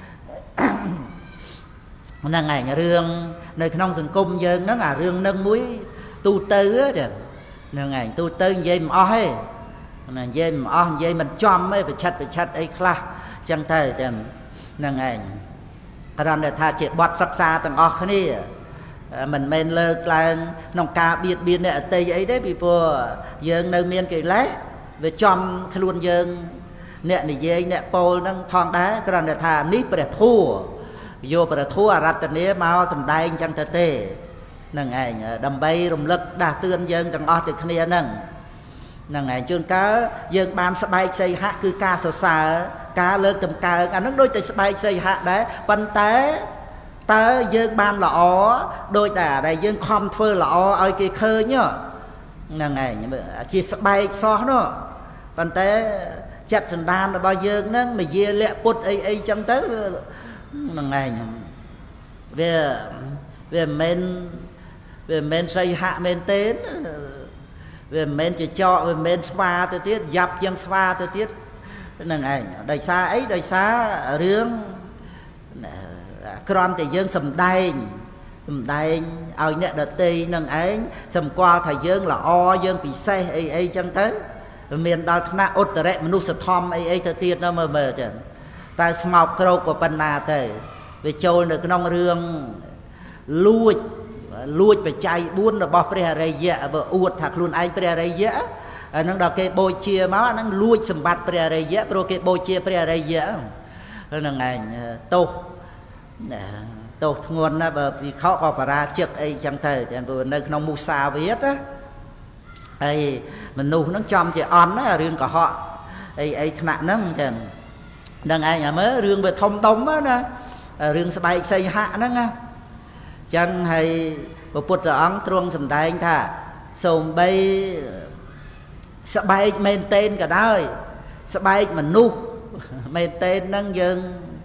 ហ្នឹងឯងរឿងនៅក្នុងសង្គមយើងហ្នឹងអារឿងនឹងមួយទូទៅហ្នឹងឯងទូទៅនិយាយមិនអស់ទេនិយាយមិនអស់និយាយមិនចំទេប្រឆិតអីខ្លះចឹងទៅហ្នឹងឯងគ្រាន់តែថាជាបទសិក្សាទាំងអស់គ្នាមិនមែនលើកឡើងក្នុងការបៀតបៀនអ្នកអតីអីទេពីព្រោះយើងនៅមានកិលេសវាចំខ្លួនយើងអ្នកនិយាយអ្នកពោលហ្នឹងផងដែរគ្រាន់តែថានេះព្រះធម៌យកព្រះធម៌អរតនាមកសម្ដែងចឹងទៅទេហ្នឹងឯងដើម្បីរំលឹកដាស់តឿនយើងទាំងអស់ទៅគ្នាហ្នឹងឯងជួនកាលយើងបានស្បែកសីហៈគឺការសរសើរការលើកតម្កើងអាហ្នឹងដូចតែស្បែកសីហៈដែរប៉ុន្តែតើយើងបានល្អដោយតែដែលយើងខំធ្វើល្អឲ្យគេឃើញហ្នឹងឯងជាស្បែកសោះនោះប៉ុន្តែចិត្តសន្តានរបស់យើងហ្នឹងមយាលៈពុតអីចឹងទៅហ្នឹងឯងវាមិនមែនសីហៈមែនទេវាមិនមែនជាចកវាមិនមែនស្វាទៅទៀតយ៉ាប់ជាងស្វាទៅទៀតហ្នឹងឯងដោយសារអីដោយសាររឿងគ្រាន់តែយើងសំដែងឲ្យអ្នកដទៃនឹងឯងសម្គាល់ថាយើងល្អយើងពិសេសអីចឹងទៅមានដល់ថ្នាក់ឧត្តរមនុស្សធម៌អីទៅទៀតណាមើលចឹងតែស្មោកក្រោកប៉ុណ្ណាទៅវាចូលនៅក្នុងរឿងលួចបច្ច័យ4របស់ព្រះអរិយៈបើអួតថាខ្លួនឯងព្រះអរិយៈអាហ្នឹងដល់គេបូជាមកអាហ្នឹងលួចសម្បត្តិព្រះអរិយៈព្រោះគេបូជាព្រះអរិយៈហ្នឹងឯងទោសធ្ងន់ណាស់បើវិខក៏បរាជិកអីចឹងទៅព្រោះនៅក្នុងមុសាវាទណាហើយមនុស្សហ្នឹងចំជាអន់ណារឿងកុហកអីថ្នាក់ហ្នឹងចឹងដឹងឯងអាមើលរឿងវាធំដុំណារឿងស្បែកសីហៈហ្នឹងណាចឹងហើយព្រះពុទ្ធអង្គទ្រង់សម្ដែងថាសូម្បីស្បែកមែនតេនក៏ដោយស្បែកមនុស្សមែនតេនហ្នឹងយើង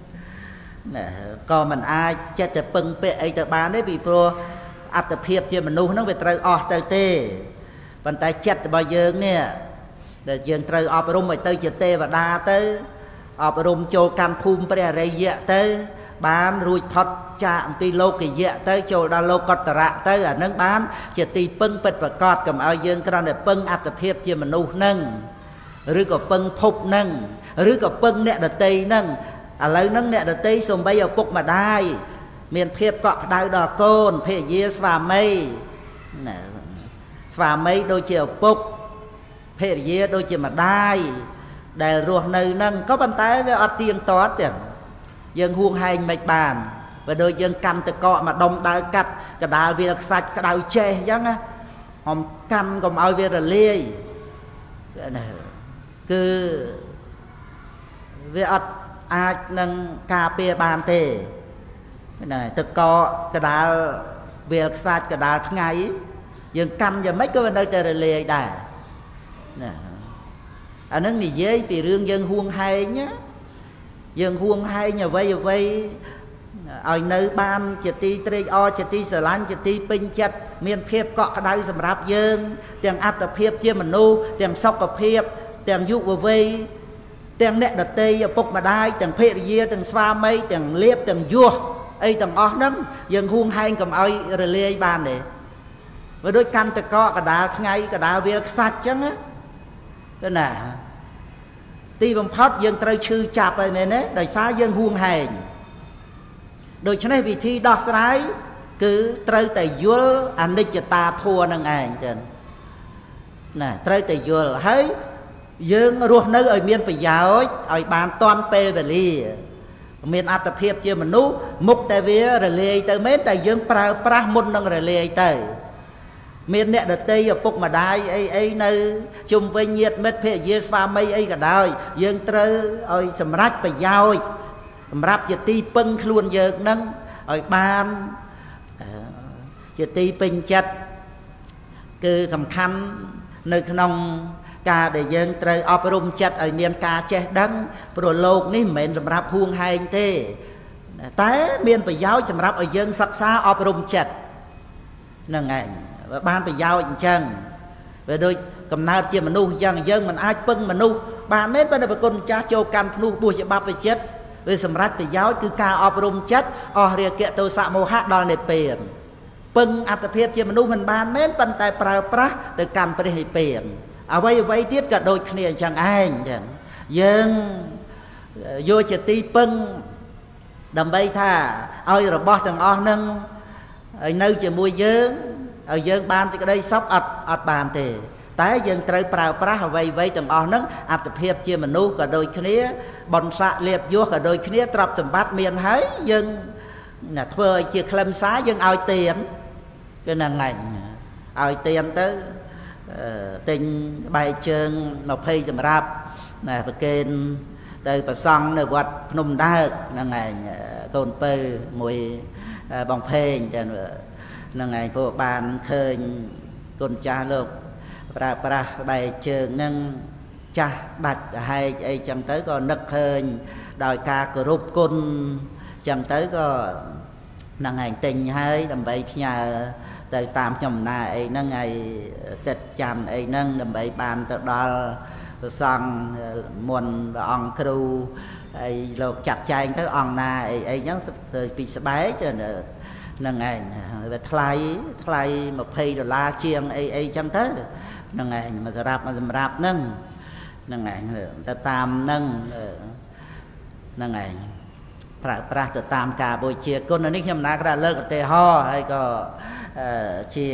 ក៏មិនអាចចិត្តទៅពឹងពាក់អីទៅបានទេពីព្រោះអត្តភាពជាមនុស្សហ្នឹងវាត្រូវអស់ទៅទេប៉ុន្តែចិត្តរបស់យើងនេះដែលយើងត្រូវអប់រំឲ្យទៅជាទេវតាទៅអប់រំចូលកម្មភូមិព្រះអរិយៈទៅបានរួចផុតចាកអំពីលោកយៈទៅចូលដល់លោកតរៈទៅអានឹងបានជាទីពឹងពិតប្រាកដកុំឲ្យយើងគ្រាន់តែពឹងអត្តភាពជាមនុស្សនឹងឬក៏ពឹងភពនឹងឬក៏ពឹងអ្នកដតីនឹងឥឡូវហ្នឹងអ្នកដតីសំបីឪពុកម្ដាយមានភាពកក់ក្ដៅដល់កូនភរិយាស្វាមីណាស្វាមីដូចជាឪពុកភរិយាដូចជាម្ដាយដែលរស់នៅហ្នឹងក៏ប៉ុន្តែវាអត់ទៀងទាត់ទេយើងហួងហែងមិនបានបើដូចយើងកាន់តកកម្ដុំដើរកាត់កដាលវាខ្សាច់ក្ដៅចេះអញ្ចឹងណាហំកាន់កុំឲ្យវារលាយគឺវាអត់អាចនឹងការពារបានទេណាតកកដាលវាខ្សាច់កដាលថ្ងៃយើងកាន់យ៉ាងម៉េចក៏វានៅតែរលាយដែរណាអានឹងនិយាយពីរឿងយើងហួងហែងយើងហួងហែងអ្វីឲ្យនៅបានជាទីត្រេកអរជាទីស្រឡាញ់ជាទីពេញចិត្តមានភាពកក់ក្ដៅសម្រាប់យើងទាំងអត្តភាពជាមនុស្សទាំងសុខភាពទាំងយុវវ័យទាំងអ្នកដតីឪពុកម្ដាយទាំងភរិយាទាំងស្វាមីទាំងលៀបទាំងយោះអីទាំងអស់ហ្នឹងយើងហួងហែងកុំឲ្យរលាយបានទេបើដូចកាន់តកកដាលថ្ងៃកដាលវាលខ្សាច់អញ្ចឹងទៅណាទីបំផុតយើងត្រូវឈឺចាប់ហើយមែនទេដោយសារយើងហួងហែងដូច្នេះវិធីដោះស្រាយគឺត្រូវតែយល់អនិច្ចតាធម៌នឹងឯងចឹងណាត្រូវតែយល់ហើយយើងរស់នៅឲ្យមានប្រយោជន៍ឲ្យបានតាន់ពេលវេលាមានអត្តភាពជាមនុស្សមុខតែវារលាយទៅមែនតែយើងប្រើប្រាស់មុននឹងរលាយទៅមានអ្នកដតីឪពុកម្ដាយអីនៅជុំវិញញាតិមិត្តភរិយាស្វាមីអីក៏ដោយយើងត្រូវឲ្យសម្រេចប្រយោជន៍សម្រាប់ជាទីពឹងខ្លួនយើងនឹងឲ្យបានជាទីពេញចិត្តគឺសំខាន់នៅក្នុងការដែលយើងត្រូវអប់រំចិត្តឲ្យមានការចេះដឹងព្រោះលោកនេះមិនមែនសម្រាប់ហួងហែងទេតែមានប្រយោជន៍សម្រាប់ឲ្យយើងសិក្សាអប់រំចិត្តហ្នឹងឯង banប្រយោជន៍អញ្ចឹងវាដូចកំណើតជាមនុស្សអញ្ចឹងយើងមិនអាចពឹងមនុស្សបានទេប៉ុន្តែប្រគុណម្ចាស់ចូលកាន់ភ្នោះបួសជាបព្វជិតវាសម្រាប់ប្រយោជន៍គឺការអប់រំចិត្តអស់រាគៈទោសៈមោហៈដល់និព្វានពឹងអត្តភាពជាមនុស្សមិនបានមែនប៉ុន្តែប្រើប្រាស់ទៅកាន់ព្រះនិព្វានអ្វីទៀតក៏ដូចគ្នាអញ្ចឹងឯងចឹងយើងយកជាទីពឹងដើម្បីថាឲ្យរបស់ទាំងអស់នឹងឲ្យនៅជាមួយយើងឲ្យយើងបានសេចក្តីសុខអត់បានទេតែយើងត្រូវប្រើប្រាស់អ្វីទាំងអស់ហ្នឹងអត្តភាពជាមនុស្សក៏ដូចគ្នាបុណ្យស័ក្តិលៀបយសក៏ដូចគ្នាទ្រព្យសម្បត្តិមានហើយយើងធ្វើឲ្យជាខ្លឹមសារយើងឲ្យទានគឺហ្នឹងឯងឲ្យទានទៅទិញបែកជើង20សម្រាប់ប្រគេនទៅប្រសង់នៅវត្តភ្នំដើកហ្នឹងឯងកូនពៅមួយបងភេងចឹងហ្នឹងឯងពួកបានឃើញគុណចាស់លោកប្រើប្រាស់បែកជើងហ្នឹងចាស់ដាច់ហែកអីចឹងទៅក៏នឹកឃើញដោយការគោរពគុណចឹងទៅក៏ហ្នឹងឯងទិញហើយដើម្បីផ្ញើទៅតាមខ្ញុំណាអីហ្នឹងឯងទឹកច័ន្ទអីហ្នឹងដើម្បីបានទៅដល់ព្រះសង្ឃមុនព្រះអង្គគ្រូហើយលោកចាត់ចែងទៅអង្គណាអីចឹងពីស្បែកទៅហ្នឹងឯងវាថ្លៃ$20ជាងអីចឹងទៅហ្នឹងឯងមកសម្រាប់ហ្នឹងឯងទៅតាមហ្នឹងឯងប្រើប្រាស់ទៅតាមការបូជាគុណនេះខ្ញុំណាក៏លើកឧទាហរណ៍ហើយក៏ជា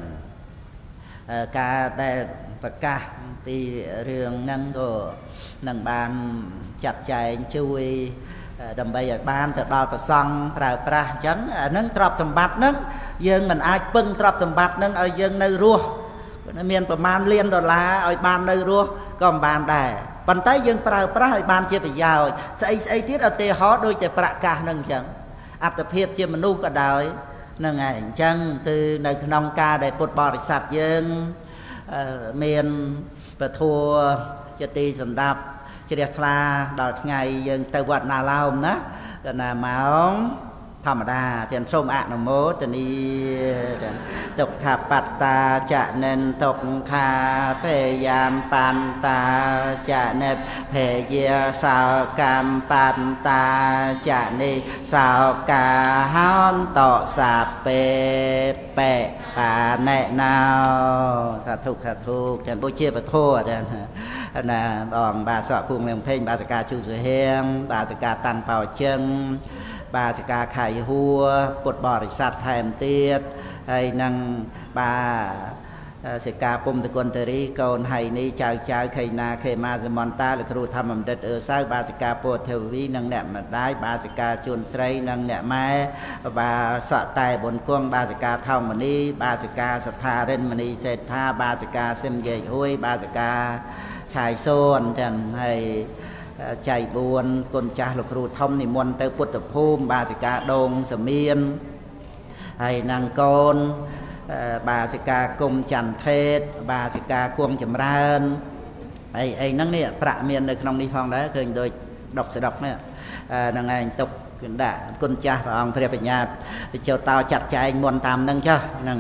ការដែលប្រកាសពីរឿងហ្នឹងក៏នឹងបានចាត់ចែងជួយដើម្បីឲ្យបានទៅដល់ប្រសង់ប្រើប្រាស់អញ្ចឹងអាហ្នឹងទ្រព្យសម្បត្តិហ្នឹងយើងមិនអាចពឹងទ្រព្យសម្បត្តិហ្នឹងឲ្យយើងនៅរស់មានប្រមាណលាន$ឲ្យបាននៅរស់ក៏មិនបានដែរប៉ុន្តែយើងប្រើប្រាស់ឲ្យបានជាប្រយោជន៍ស្អីទៀតឧទាហរណ៍ដូចតែប្រកាសហ្នឹងអញ្ចឹងអត្តភាពជាមនុស្សក៏ដោយហ្នឹងហើយអញ្ចឹងគឺនៅក្នុងការដែលពុទ្ធបរិស័ទយើងមានពធជាទីសម្ដាប់ជ្រះថ្លាដល់ថ្ងៃយើងទៅវត្តណាឡោមណាកណាម៉ោងធម្មតាទាំងសូមអនុមោទនីទុក្ខបត្តាចនិនទុក្ខាភេយាមបន្តាចនិភេយាសោកម្មបន្តាចនិសោកាហោនតសាពេពេបាណេណោសាធុទាំងបុជាពធណាបងបាសកភូមិលំភេងបាសកាជូសុហៀងបាសកាតាន់បោជឹងបាសិកាខៃហួរពុទ្ធបរិស័ទថែមទៀតហើយនឹងបាសិកាពុំតគុណតរីកូនហៃនេះចៅខេណាខេមាសមន្តាលោកគ្រូធម្មបណ្ឌិតសៅបាសិកាពុទ្ធទេវីនិងអ្នកម្ដាយបាសិកាជួនស្រីនិងអ្នកម៉ែបាសកតែបុនគង់បាសិកាថោមនីបាសិកាសថារិនមនីសេដ្ឋាបាសិកាសិមយេហួយបាសិកាឆាយសូនទាំងហើយចៃ4គុណចាស់លោកគ្រូធំនិមន្តទៅពុទ្ធភូមិបាសិកាដងសមៀនហើយនឹងកូនបាសិកាគុំចន្ទថេតបាសិកាគួងចម្រើនអីហ្នឹងនេះប្រាក់មាននៅក្នុងនេះផងដែរឃើញដូចដុកស្ដុកនេះហ្នឹងឯងទុកគណ្ដាក់គុណចាស់ព្រះអង្គព្រះបញ្ញាទៅចូលតោចាត់ចែងមុនតាមហ្នឹងចុះហ្នឹង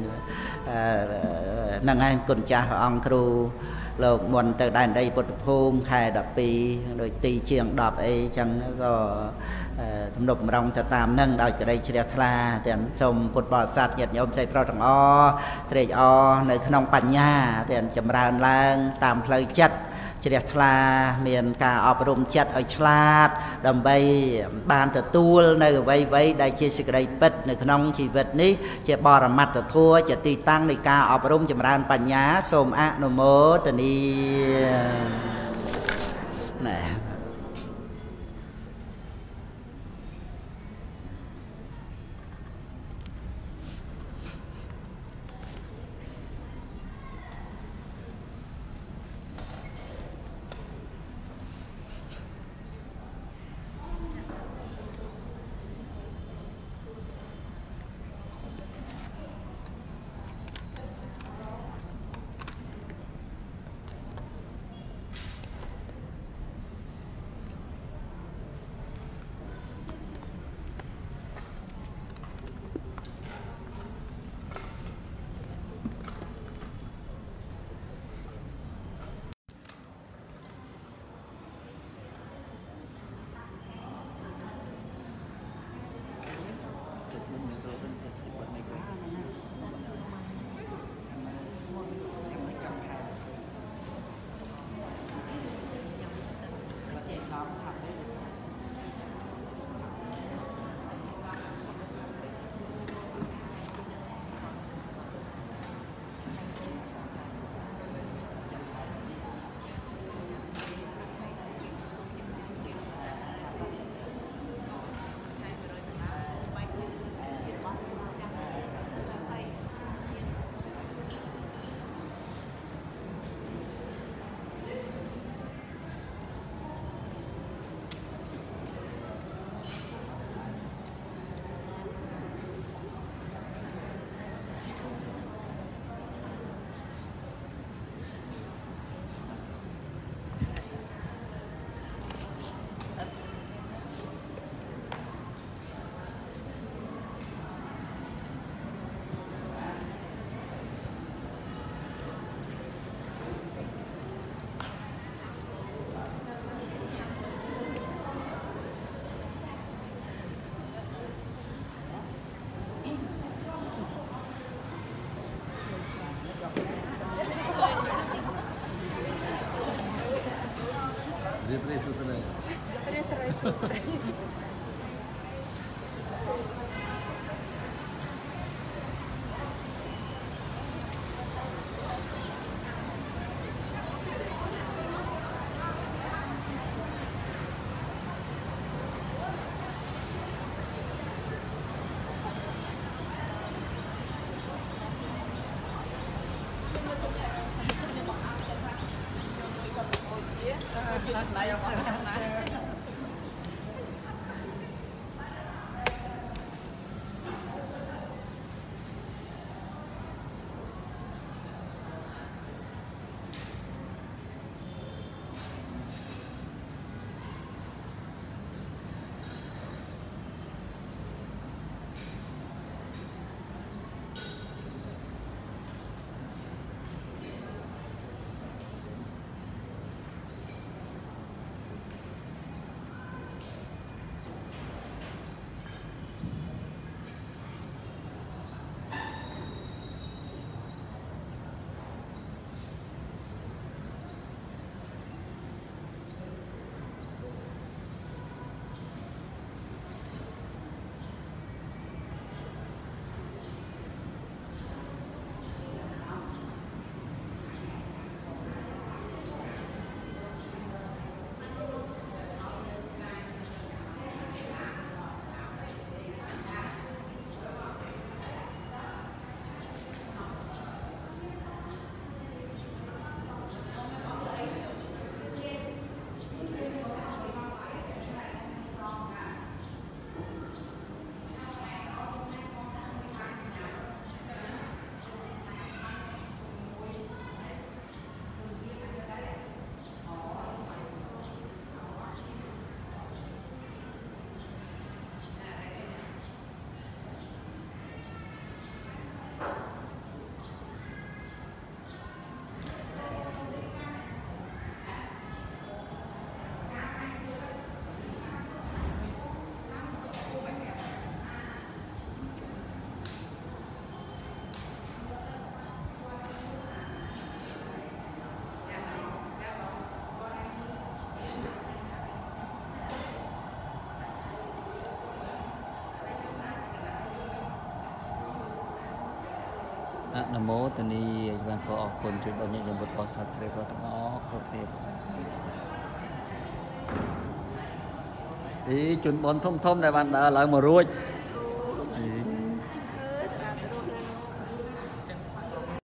ឯងគុណចាស់ព្រះអង្គគ្រូលោកមុនទៅដែនដីពុទ្ធភូមិខែ12ដូចទីជាង10អីចឹងក៏ទំនុកម្រងទៅតាមនឹងដោយក្តីជ្រះថ្លាទាំងសូមពុទ្ធបរិស័ទញាតិញោមស្រីប្រុសទាំងអស់ត្រេកអរនៅក្នុងបញ្ញាទាំងចម្រើនឡើងតាមផ្លូវចិត្តជ្រះថ្លាមានការអប់រំចិត្តឲ្យឆ្លាតដើម្បីបានទទួលនៅអ្វីដែលជាសេចក្តីពិតនៅក្នុងជីវិតនេះជាបរមត្ថធម៌ជាទីតាំងនៃការអប់រំចម្រើនបញ្ញាសូមអនុមោទនាណែរៀបរីសុស្ដីរៀបរីសុស្ដីนโมตนีวันพอออกคนจุดบัญญัติบทพอสัตว์เรียกว่าทั้งออกเขาเรียกจุดบนทุ่มๆในวันเดอร์เลยมารุ่ย